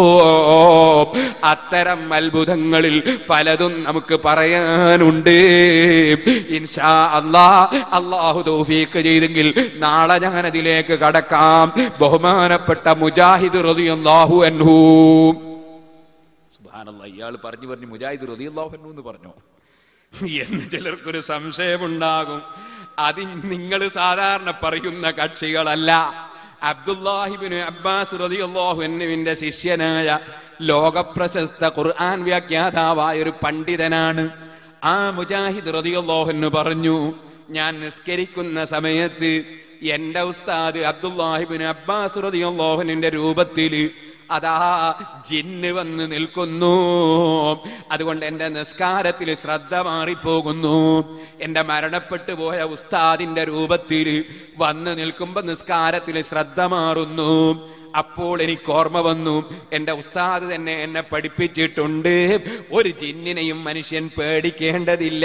അത്തരം അത്ഭുതങ്ങളിൽ പലതും നമുക്ക് പറയാനുണ്ട്. ഇൻഷാ അല്ലാഹ്, അല്ലാഹു തൗഫീഖ് ചെയ്തെങ്കിൽ നാളെ ഞാനതിലേക്ക് കടക്കാം. ബഹുമാനപ്പെട്ട മുജാഹിദ് റളിയല്ലാഹു അൻഹു, സുബ്ഹാനല്ലാഹ്, ഇയാൾ പറഞ്ഞു മുജാഹിദ് റളിയല്ലാഹു അൻഹു എന്ന് പറഞ്ഞു എന്ന് ചിലർക്കൊരു സംശയമുണ്ടാകും. അത് നിങ്ങൾ സാധാരണ പറയുന്ന കക്ഷികളല്ല. അബ്ദുല്ലാഹിബ്നു അബ്ബാസ് റളിയല്ലാഹു അൻഹുവിന്റെ ശിഷ്യനായ ലോകപ്രശസ്ത ഖുർആൻ വ്യാഖ്യാതാവായ ഒരു പണ്ഡിതനാണ്. ആ മുജാഹിദ് റളിയല്ലാഹു അൻഹു പറഞ്ഞു, ഞാൻ നിസ്കരിക്കുന്ന സമയത്ത് എന്റെ ഉസ്താദ് അബ്ദുല്ലാഹിബ്നു അബ്ബാസ് റളിയല്ലാഹു അൻഹുവിന്റെ രൂപത്തിൽ അതാ ജിന്ന് വന്ന് നിൽക്കുന്നു. അതുകൊണ്ട് എന്റെ നിസ്കാരത്തിൽ ശ്രദ്ധ മാറിപ്പോകുന്നു. എന്റെ മരണപ്പെട്ടു പോയ ഉസ്താദിന്റെ രൂപത്തിൽ വന്ന് നിൽക്കുമ്പോ നിസ്കാരത്തിൽ ശ്രദ്ധ മാറുന്നു. അപ്പോൾ എനിക്ക് ഓർമ്മ വന്നു, എന്റെ ഉസ്താദ് തന്നെ എന്നെ പഠിപ്പിച്ചിട്ടുണ്ട്, ഒരു ജിന്നിനെയും മനുഷ്യൻ പേടിക്കേണ്ടതില്ല.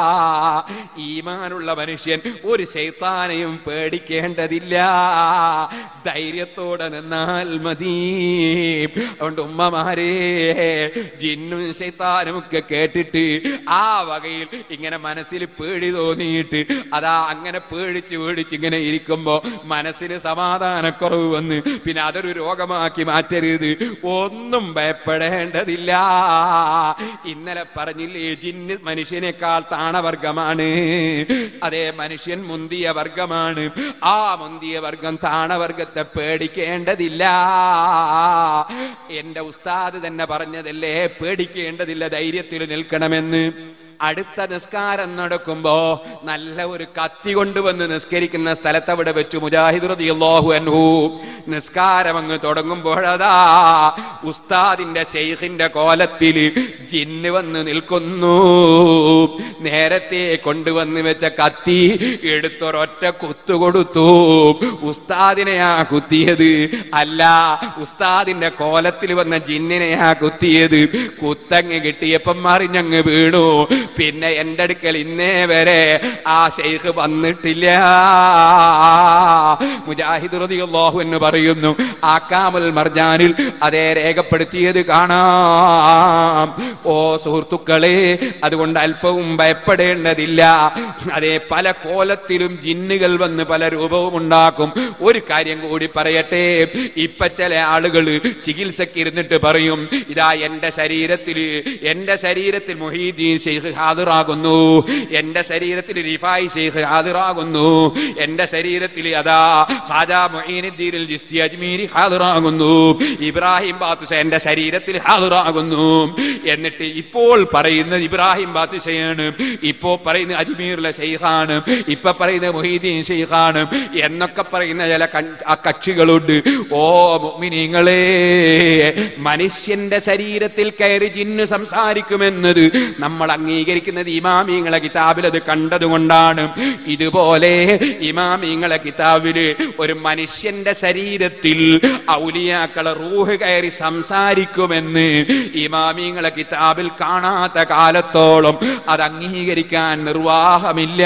ഈമാനുള്ള മനുഷ്യൻ ഒരു ശൈത്താനെയും പേടിക്കേണ്ടതില്ല. ധൈര്യത്തോടെ നിന്നാൽ മതി. അതുകൊണ്ട് ഉമ്മമാരെ, ജിന്നും ശൈത്താനും ഒക്കെ കേട്ടിട്ട് ആ വകയിൽ ഇങ്ങനെ മനസ്സിൽ പേടി തോന്നിയിട്ട് അതാ അങ്ങനെ പേടിച്ച് ഇങ്ങനെ ഇരിക്കുമ്പോ മനസ്സിന് സമാധാനക്കുറവ് വന്ന് പിന്നെ അതൊരു രോഗമാക്കി മാറ്റരുത്. ഒന്നും ഭയപ്പെടേണ്ടതില്ല. ഇന്നലെ പറഞ്ഞില്ലേ, ജിന്ന് മനുഷ്യനേക്കാൾ താണവർഗമാണ്. അതേ, മനുഷ്യൻ മുന്തിയ വർഗമാണ്. ആ മുന്തിയ വർഗം താണവർഗത്തെ പേടിക്കേണ്ടതില്ല. എന്റെ ഉസ്താദ് തന്നെ പറഞ്ഞതല്ലേ, പേടിക്കേണ്ടതില്ല, ധൈര്യത്തിൽ നിൽക്കണമെന്ന്. അടുത്ത നിസ്കാരം നടക്കുമ്പോ നല്ല ഒരു കത്തി കൊണ്ടുവന്ന് നിസ്കരിക്കുന്ന സ്ഥലത്ത് അവിടെ വെച്ചു മുജാഹിദ് റളിയല്ലാഹു അൻഹു നിസ്കാരം അങ്ങ് തുടങ്ങുമ്പോഴതാ ഉസ്താദിന്റെ ശൈഖിന്റെ കോലത്തിൽ ജിന്ന് വന്ന് നിൽക്കുന്നു. നേരത്തെ കൊണ്ടുവന്ന് വെച്ച കത്തി എടുത്തൊരൊറ്റ കുത്തുകൊടുത്തു. ഉസ്താദിനെയാ കുത്തിയത്, അല്ല ഉസ്താദിന്റെ കോലത്തിൽ വന്ന ജിന്നിനെയാ കുത്തിയത്. കുത്തങ്ങ് കിട്ടിയപ്പം മറിഞ്ഞങ്ങ് വീണു. പിന്നെ എന്റെ അടുക്കൽ ഇന്നേ വരെ ആ ശൈഖ് വന്നിട്ടില്ല. മുജാഹിദ് റളിയല്ലാഹു അൻഹു പറയുന്നു, ആക്കാമുൽ മർജാനിൽ അതേ രേഖപ്പെടുത്തിയത് കാണാം. ഓ സുഹൃത്തുക്കളെ, അതുകൊണ്ട് അല്പവും ഭയപ്പെടേണ്ടതില്ല. അതേ, പല കോലത്തിലും ജിന്നുകൾ വന്ന് പല രൂപവും ഉണ്ടാക്കും. ഒരു കാര്യം കൂടി പറയട്ടെ, ഇപ്പൊ ചില ആളുകൾ ചികിത്സക്ക് ഇരുന്നിട്ട് പറയും, ഇതാ എന്റെ ശരീരത്തിൽ മുഹീദ്ദീൻ ശൈഖ് ഹാദിറാകുന്നു, എന്റെ ശരീരത്തിൽ റിഫായി ശൈഖ് ഹാദിറാകുന്നു, എന്റെ ശരീരത്തിൽ അതാ ഖാജാ മുഈനുദ്ദീൻ അൽ ജിസ്തി അജ്മീരി ഹാദിറാകുന്നു, ഇബ്രാഹിം ബാത്തുഷ എന്റെ ശരീരത്തിൽ ഹാദിറാകുന്നു. എന്നിട്ട് ഇപ്പോൾ പറയുന്നത് ഇബ്രാഹിം ബാത്തുഷയാണ്, ഇപ്പോ പറയുന്നത് അജ്മീറിലെ ശൈഖാണ്, ഇപ്പൊ പറയുന്നത് മുഹീദ്ദീൻ ശൈഖാണ് എന്നൊക്കെ പറയുന്ന ചില കക്ഷികളുണ്ട്. ഓ മുഅ്മിനീങ്ങളെ, മനുഷ്യന്റെ ശരീരത്തിൽ കയറി ജിന്ന് സംസാരിക്കുമെന്നത് നമ്മൾ അംഗീകരിക്കുന്നത് ഇമാമിങ്ങളെ കിതാബിൽ അത് കണ്ടതുകൊണ്ടാണ്. ഇതുപോലെ ഇമാമിങ്ങളെ കിതാബില് ഒരു മനുഷ്യന്റെ ശരീരത്തിൽ ഔലിയാക്കളെ റൂഹ് കയറി സംസാരിക്കുമെന്ന് ഇമാമിങ്ങളെ കിതാബിൽ കാണാത്ത കാലത്തോളം അത് അംഗീകരിക്കാൻ നിർവാഹമില്ല.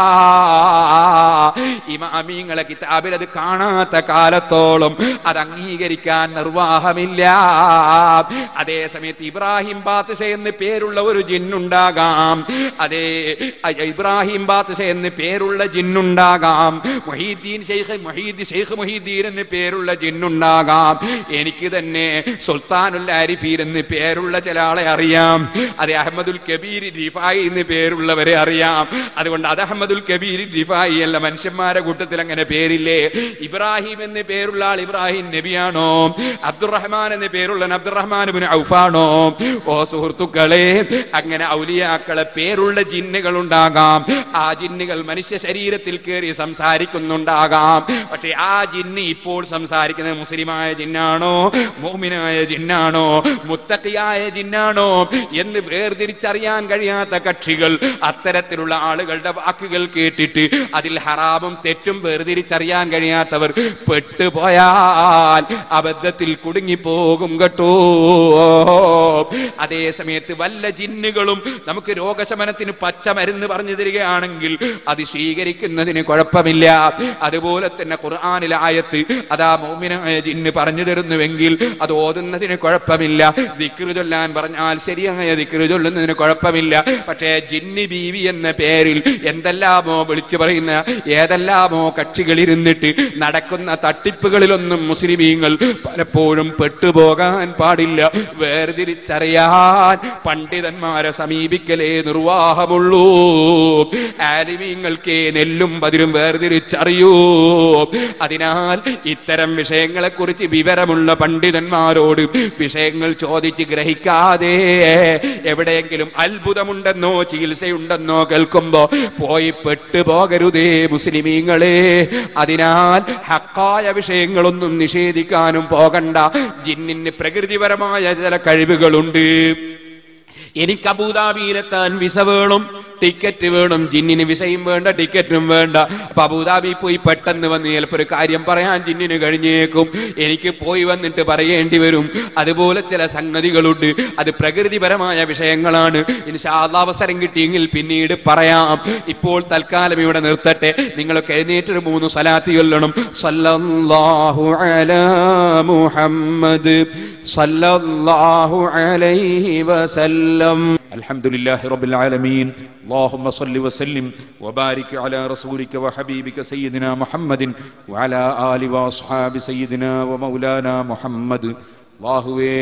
ഇമാമിങ്ങളെ കിതാബിൽ അത് കാണാത്ത കാലത്തോളം അത് അംഗീകരിക്കാൻ നിർവാഹമില്ല. അതേസമയത്ത് ഇബ്രാഹിം ബാത്തിസ എന്ന് പേരുള്ള ഒരു ജിന്നുണ്ടാകാം. അതേ, ഇബ്രാഹിം ബാത്തിസ എന്ന് പേരുള്ള ജിന്നുണ്ടാകാം. മൊഹീദ്ദീൻ ഷെയ്ഖ് മൊഹീദ്ദീൻ എന്ന് പേരുള്ള ജിന്നുണ്ടാകാം. എനിക്ക് തന്നെ സുൽത്താനുൽ ആരിഫീൻ എന്ന് പേരുള്ള ചില ആളെ അറിയാം. അത് അഹമ്മദുൽ കബീർ റിഫായി എന്ന് പേരുള്ളവരെ അറിയാം. അതുകൊണ്ട് അത് അഹമ്മദുൽ കബീർ റിഫായി അല്ല, മനുഷ്യന്മാരെ കൂട്ടത്തിൽ അങ്ങനെ പേരില്ലേ? ഇബ്രാഹിം എന്ന് പേരുള്ള ആൾ ഇബ്രാഹിം നബിയാണോ? അബ്ദുറഹ്മാൻ എന്ന് പേരുള്ള അബ്ദുറഹ്മാൻ ഇബ്നു ഔഫാണോ? ഓ സുഹൃത്തുക്കളെ, അങ്ങനെ ഔലിയാക്കളെ പേരുള്ള ജിന്നുകൾ ഉണ്ടാകാം. ആ ജിന്നുകൾ മനുഷ്യ ശരീരത്തിൽ കയറി സംസാരിക്കുന്നുണ്ടാകാം. പക്ഷെ ആ ജിന്ന് ഇപ്പോൾ സംസാരിക്കുന്നത് മുസ്ലിമായ ജിന്നാണോ, മുഅ്മിനായ ജിന്നാണോ, മുത്തഖിയായ ജിന്നാണോ എന്ന് വേർതിരിച്ചറിയാൻ കഴിയാത്ത കക്ഷികൾ, അത്തരത്തിലുള്ള ആളുകളുടെ വാക്കുകൾ കേട്ടിട്ട് അതിൽ ഹറാമും തെറ്റും വേർതിരിച്ചറിയാൻ കഴിയാത്തവർ പെട്ടുപോയാൽ അബദ്ധത്തിൽ കുടുങ്ങിപ്പോകും കേട്ടോ. അതേ സമയത്ത് വല്ല ജിന്നുകളും നമുക്ക് രോഗശമനത്തിന് പച്ചമരുന്ന് പറഞ്ഞു തരികയാണെങ്കിൽ അത് സ്വീകരിക്കുന്നതിന് കുഴപ്പമില്ല. അതുപോലെ തന്നെ ഖുർആനിലെ ആയത്ത് അതാ മുഅ്മിനായ ജിന്ന് പറഞ്ഞു തരുന്നുവെങ്കിൽ അത് ഓതുന്നതിന് കുഴപ്പമില്ല. ദിക്ർ ചൊല്ലാൻ പറഞ്ഞാൽ ശരിയായ ദിക്ർ ചൊല്ലുന്നതിന് കുഴപ്പമില്ല. പക്ഷേ ജിന്ന് ബീവി എന്ന പേരിൽ എന്തെല്ലാമോ വിളിച്ചു പറയുന്ന ഏതെല്ലാമോ കക്ഷികളിരുന്നിട്ട് നടക്കുന്ന തട്ടിപ്പുകളിലൊന്നും മുസ്ലിമീങ്ങൾ പലപ്പോഴും പെട്ടുപോകാൻ പാടില്ല. വേർതിരിച്ചറിയാൻ പണ്ഡിതന്മാരെ സമീപിക്കലേ നിർവാഹമുള്ളൂ. ആലിമീങ്ങൾക്ക് നെല്ലും ബദിരും വേർതിരിച്ചറിയൂ. അതിനാൽ ഇത്തരം വിഷയങ്ങളെക്കുറിച്ച് വിവരമുള്ള പണ്ഡിതന്മാരോട് വിഷയങ്ങൾ ചോദിച്ച് ഗ്രഹിക്കാതെ എവിടെയെങ്കിലും അത്ഭുതമുണ്ടെന്നോ ചികിത്സയുണ്ടെന്നോ കേൾക്കുമ്പോ പോയി പെട്ടുപോകരുതേ മുസ്ലിമീങ്ങളെ. അതിനാൽ ഹക്കായ വിഷയങ്ങളൊന്നും നിഷേധിക്കാനും പോകണ്ട. ജിന്നിന് പ്രകൃതിപരമായ ചില കഴിവുകളുണ്ട്. എനിക്ക് അബൂദാബിയിലെത്താൻ വിസ വേണം, ടിക്കറ്റ് വേണം. ജിന്നിന് വിസയും വേണ്ട, ടിക്കറ്റും വേണ്ട. അപ്പൊ അബൂദാബി പോയി പെട്ടെന്ന് വന്ന് ചിലപ്പോൾ ഒരു കാര്യം പറയാൻ ജിന്നിന് കഴിഞ്ഞേക്കും. എനിക്ക് പോയി വന്നിട്ട് പറയേണ്ടി വരും. അതുപോലെ ചില സംഗതികളുണ്ട്. അത് പ്രകൃതിപരമായ വിഷയങ്ങളാണ്. ഇൻഷാ അല്ലാഹ് അവസരം കിട്ടിയെങ്കിൽ പിന്നീട് പറയാം. ഇപ്പോൾ തൽക്കാലം ഇവിടെ നിർത്തട്ടെ. നിങ്ങളൊക്കെ എഴുന്നേറ്റൊരു 3 സ്വലാത്ത് ചൊല്ലണം. സല്ലല്ലാഹു അലാ മുഹമ്മദ് സല്ലല്ലാഹു അലൈഹി വസല്ലം. അൽഹംദുലില്ലാഹി റബ്ബിൽ ആലമീൻ. اللهم صل وسلم وبارك على رسولك وحبيبك سيدنا محمد وعلى آله وأصحاب سيدنا ومولانا محمد. അല്ലാഹുവേ,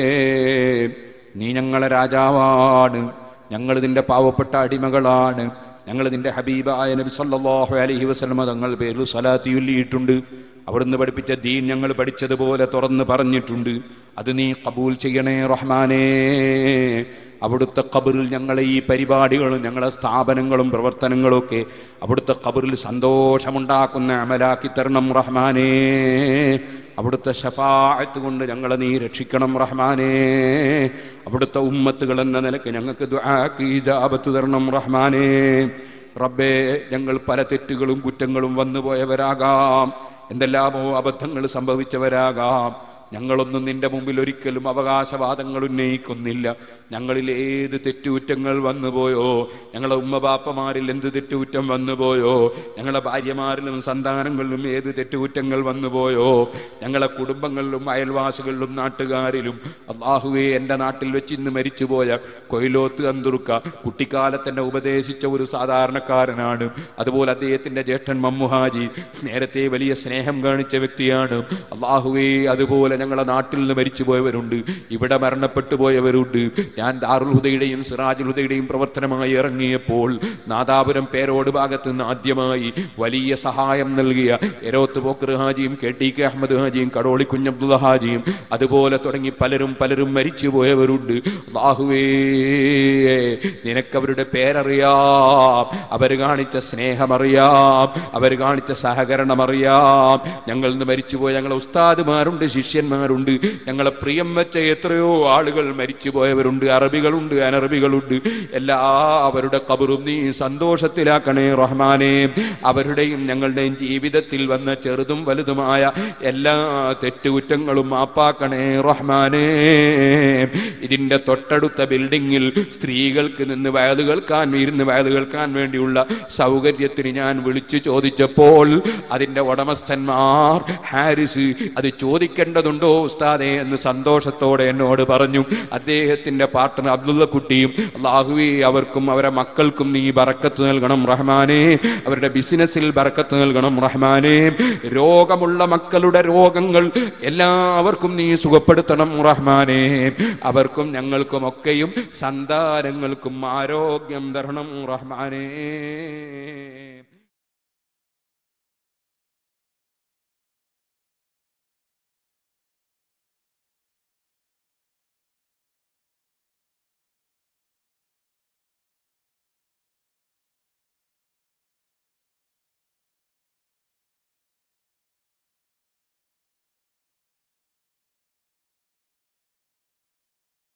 നീ ഞങ്ങളുടെ രാജാവാണ്, ഞങ്ങൾ നിന്റെ പാവപ്പെട്ട അടിമകളാണ്. ഞങ്ങൾ നിന്റെ ഹബീബായ നബി സല്ലല്ലാഹു അലൈഹി വസല്ലം തങ്ങൾ പേരിൽ സ്വലാത്ത് ചൊല്ലിയിട്ടുണ്ട്. അവിടുന്ന് പഠിപ്പിച്ച ദീൻ ഞങ്ങൾ പഠിച്ചതുപോലെ തുറന്ന് പറഞ്ഞിട്ടുണ്ട്. അത് നീ ഖബൂൽ ചെയ്യണേ റഹ്മാനേ. അവിടുത്തെ ഖബറിൽ ഞങ്ങളെ ഈ പരിപാടികളും ഞങ്ങളെ സ്ഥാപനങ്ങളും പ്രവർത്തനങ്ങളും ഒക്കെ അവിടുത്തെ ഖബറിൽ സന്തോഷമുണ്ടാക്കുന്ന അമലാക്കി തരണം റഹ്മാനേ. അവിടുത്തെ ശഫാഅത്ത് കൊണ്ട് ഞങ്ങളെ നീ രക്ഷിക്കണം റഹ്മാനേ. അവിടുത്തെ ഉമ്മത്തുകൾ എന്ന നിലയ്ക്ക് ഞങ്ങൾക്ക് ദുആക്ക് ഇജാബത്ത് തരണം റഹ്മാനേ. റബ്ബേ, ഞങ്ങൾ പല തെറ്റുകളും കുറ്റങ്ങളും വന്നുപോയവരാകാം, എന്തെല്ലാമോ അബദ്ധങ്ങൾ സംഭവിച്ചവരാകാം. ഞങ്ങളൊന്നും നിന്റെ മുമ്പിൽ ഒരിക്കലും അവകാശവാദങ്ങൾ ഉന്നയിക്കുന്നില്ല. ഞങ്ങളിൽ ഏത് തെറ്റുകുറ്റങ്ങൾ വന്നുപോയോ, ഞങ്ങളെ ഉമ്മബാപ്പമാരിൽ എന്ത് തെറ്റുകുറ്റം വന്നുപോയോ, ഞങ്ങളെ ഭാര്യമാരിലും സന്താനങ്ങളിലും ഏത് തെറ്റുകുറ്റങ്ങൾ വന്നുപോയോ, ഞങ്ങളെ കുടുംബങ്ങളിലും അയൽവാസികളിലും നാട്ടുകാരിലും, അല്ലാഹുവേ, എൻ്റെ നാട്ടിൽ വെച്ച് ഇന്ന് മരിച്ചുപോയ കൊയിലോത്ത് അന്തുറുക്ക കുട്ടിക്കാലത്തെന്നെ ഉപദേശിച്ച ഒരു സാധാരണക്കാരനാണ്. അതുപോലെ അദ്ദേഹത്തിൻ്റെ ജ്യേഷ്ഠൻ മമ്മുഹാജി നേരത്തെ വലിയ സ്നേഹം കാണിച്ച വ്യക്തിയാണ്. അല്ലാഹുവേ, അതുപോലെ ഞങ്ങളുടെ നാട്ടിൽ നിന്ന് മരിച്ചുപോയവരുണ്ട്, ഇവിടെ മരണപ്പെട്ടു പോയവരുണ്ട്. ഞാൻ ദാറുൽ ഹുദയുടെയും സിറാജുൽ ഹുദയുടെയും പ്രവർത്തനമായി ഇറങ്ങിയപ്പോൾ നാദാപുരം പേരോട് ഭാഗത്ത് നിന്ന് ആദ്യമായി വലിയ സഹായം നൽകിയ എരോത്ത് ബോക്കർ ഹാജിയും KTK അഹമ്മദ് ഹാജിയും കടോളി കുഞ്ഞബ്ദുള്ള ഹാജിയും അതുപോലെ തുടങ്ങി പലരും മരിച്ചുപോയവരുണ്ട്. അല്ലാഹുവേ, നിനക്കവരുടെ പേരറിയാം, അവർ കാണിച്ച സ്നേഹമറിയാം, അവർ കാണിച്ച സഹകരണമറിയാം. ഞങ്ങൾ ഇന്ന് മരിച്ചുപോയ ഞങ്ങളെ ഉസ്താദുമാരുണ്ട്, ശിഷ്യന്മാരുണ്ട്, ഞങ്ങളെ പ്രിയം വെച്ച എത്രയോ ആളുകൾ മരിച്ചുപോയവരുണ്ട്. അറബികളുണ്ട്, അനറബികളുണ്ട്. എല്ലാവരുടെ ഖബറും നീ സന്തോഷത്തിലാക്കണേ റഹ്മാനേ. അവരുടെയും ഞങ്ങളുടെയും ജീവിതത്തിൽ വന്ന ചെറുതും വലുതുമായ എല്ലാ തെറ്റുകുറ്റങ്ങളും മാപ്പാക്കണേ റഹ്മാനേ. ഇതിന്റെ തൊട്ടടുത്ത ബിൽഡിങ്ങിൽ സ്ത്രീകൾക്ക് നിന്ന് വയല് കേൾക്കാൻ വേണ്ടിയുള്ള സൗകര്യത്തിന് ഞാൻ വിളിച്ചു ചോദിച്ചപ്പോൾ അതിന്റെ ഉടമസ്ഥന്മാർ ഹാരിസ് അത് ചോദിക്കേണ്ടതുണ്ടോ ഉസ്താദേ എന്ന് സന്തോഷത്തോടെ എന്നോട് പറഞ്ഞു. അദ്ദേഹത്തിന്റെ പാർട്ട്ണർ അബ്ദുള്ള കുട്ടിയും അല്ലാഹുവേ അവർക്കും അവരുടെ മക്കൾക്കും നീ ബറക്കത്ത് നൽകണം റഹ്മാനേ. അവരുടെ ബിസിനസ്സിൽ ബറക്കത്ത് നൽകണം റഹ്മാനേ. രോഗമുള്ള മക്കളുടെ രോഗങ്ങൾ എല്ലാവർക്കും നീ സുഖപ്പെടുത്തണം റഹ്മാനേ. അവർക്കും ഞങ്ങൾക്കും ഒക്കെയും സന്താനങ്ങൾക്കും ആരോഗ്യം തരണം റഹ്മാനേ.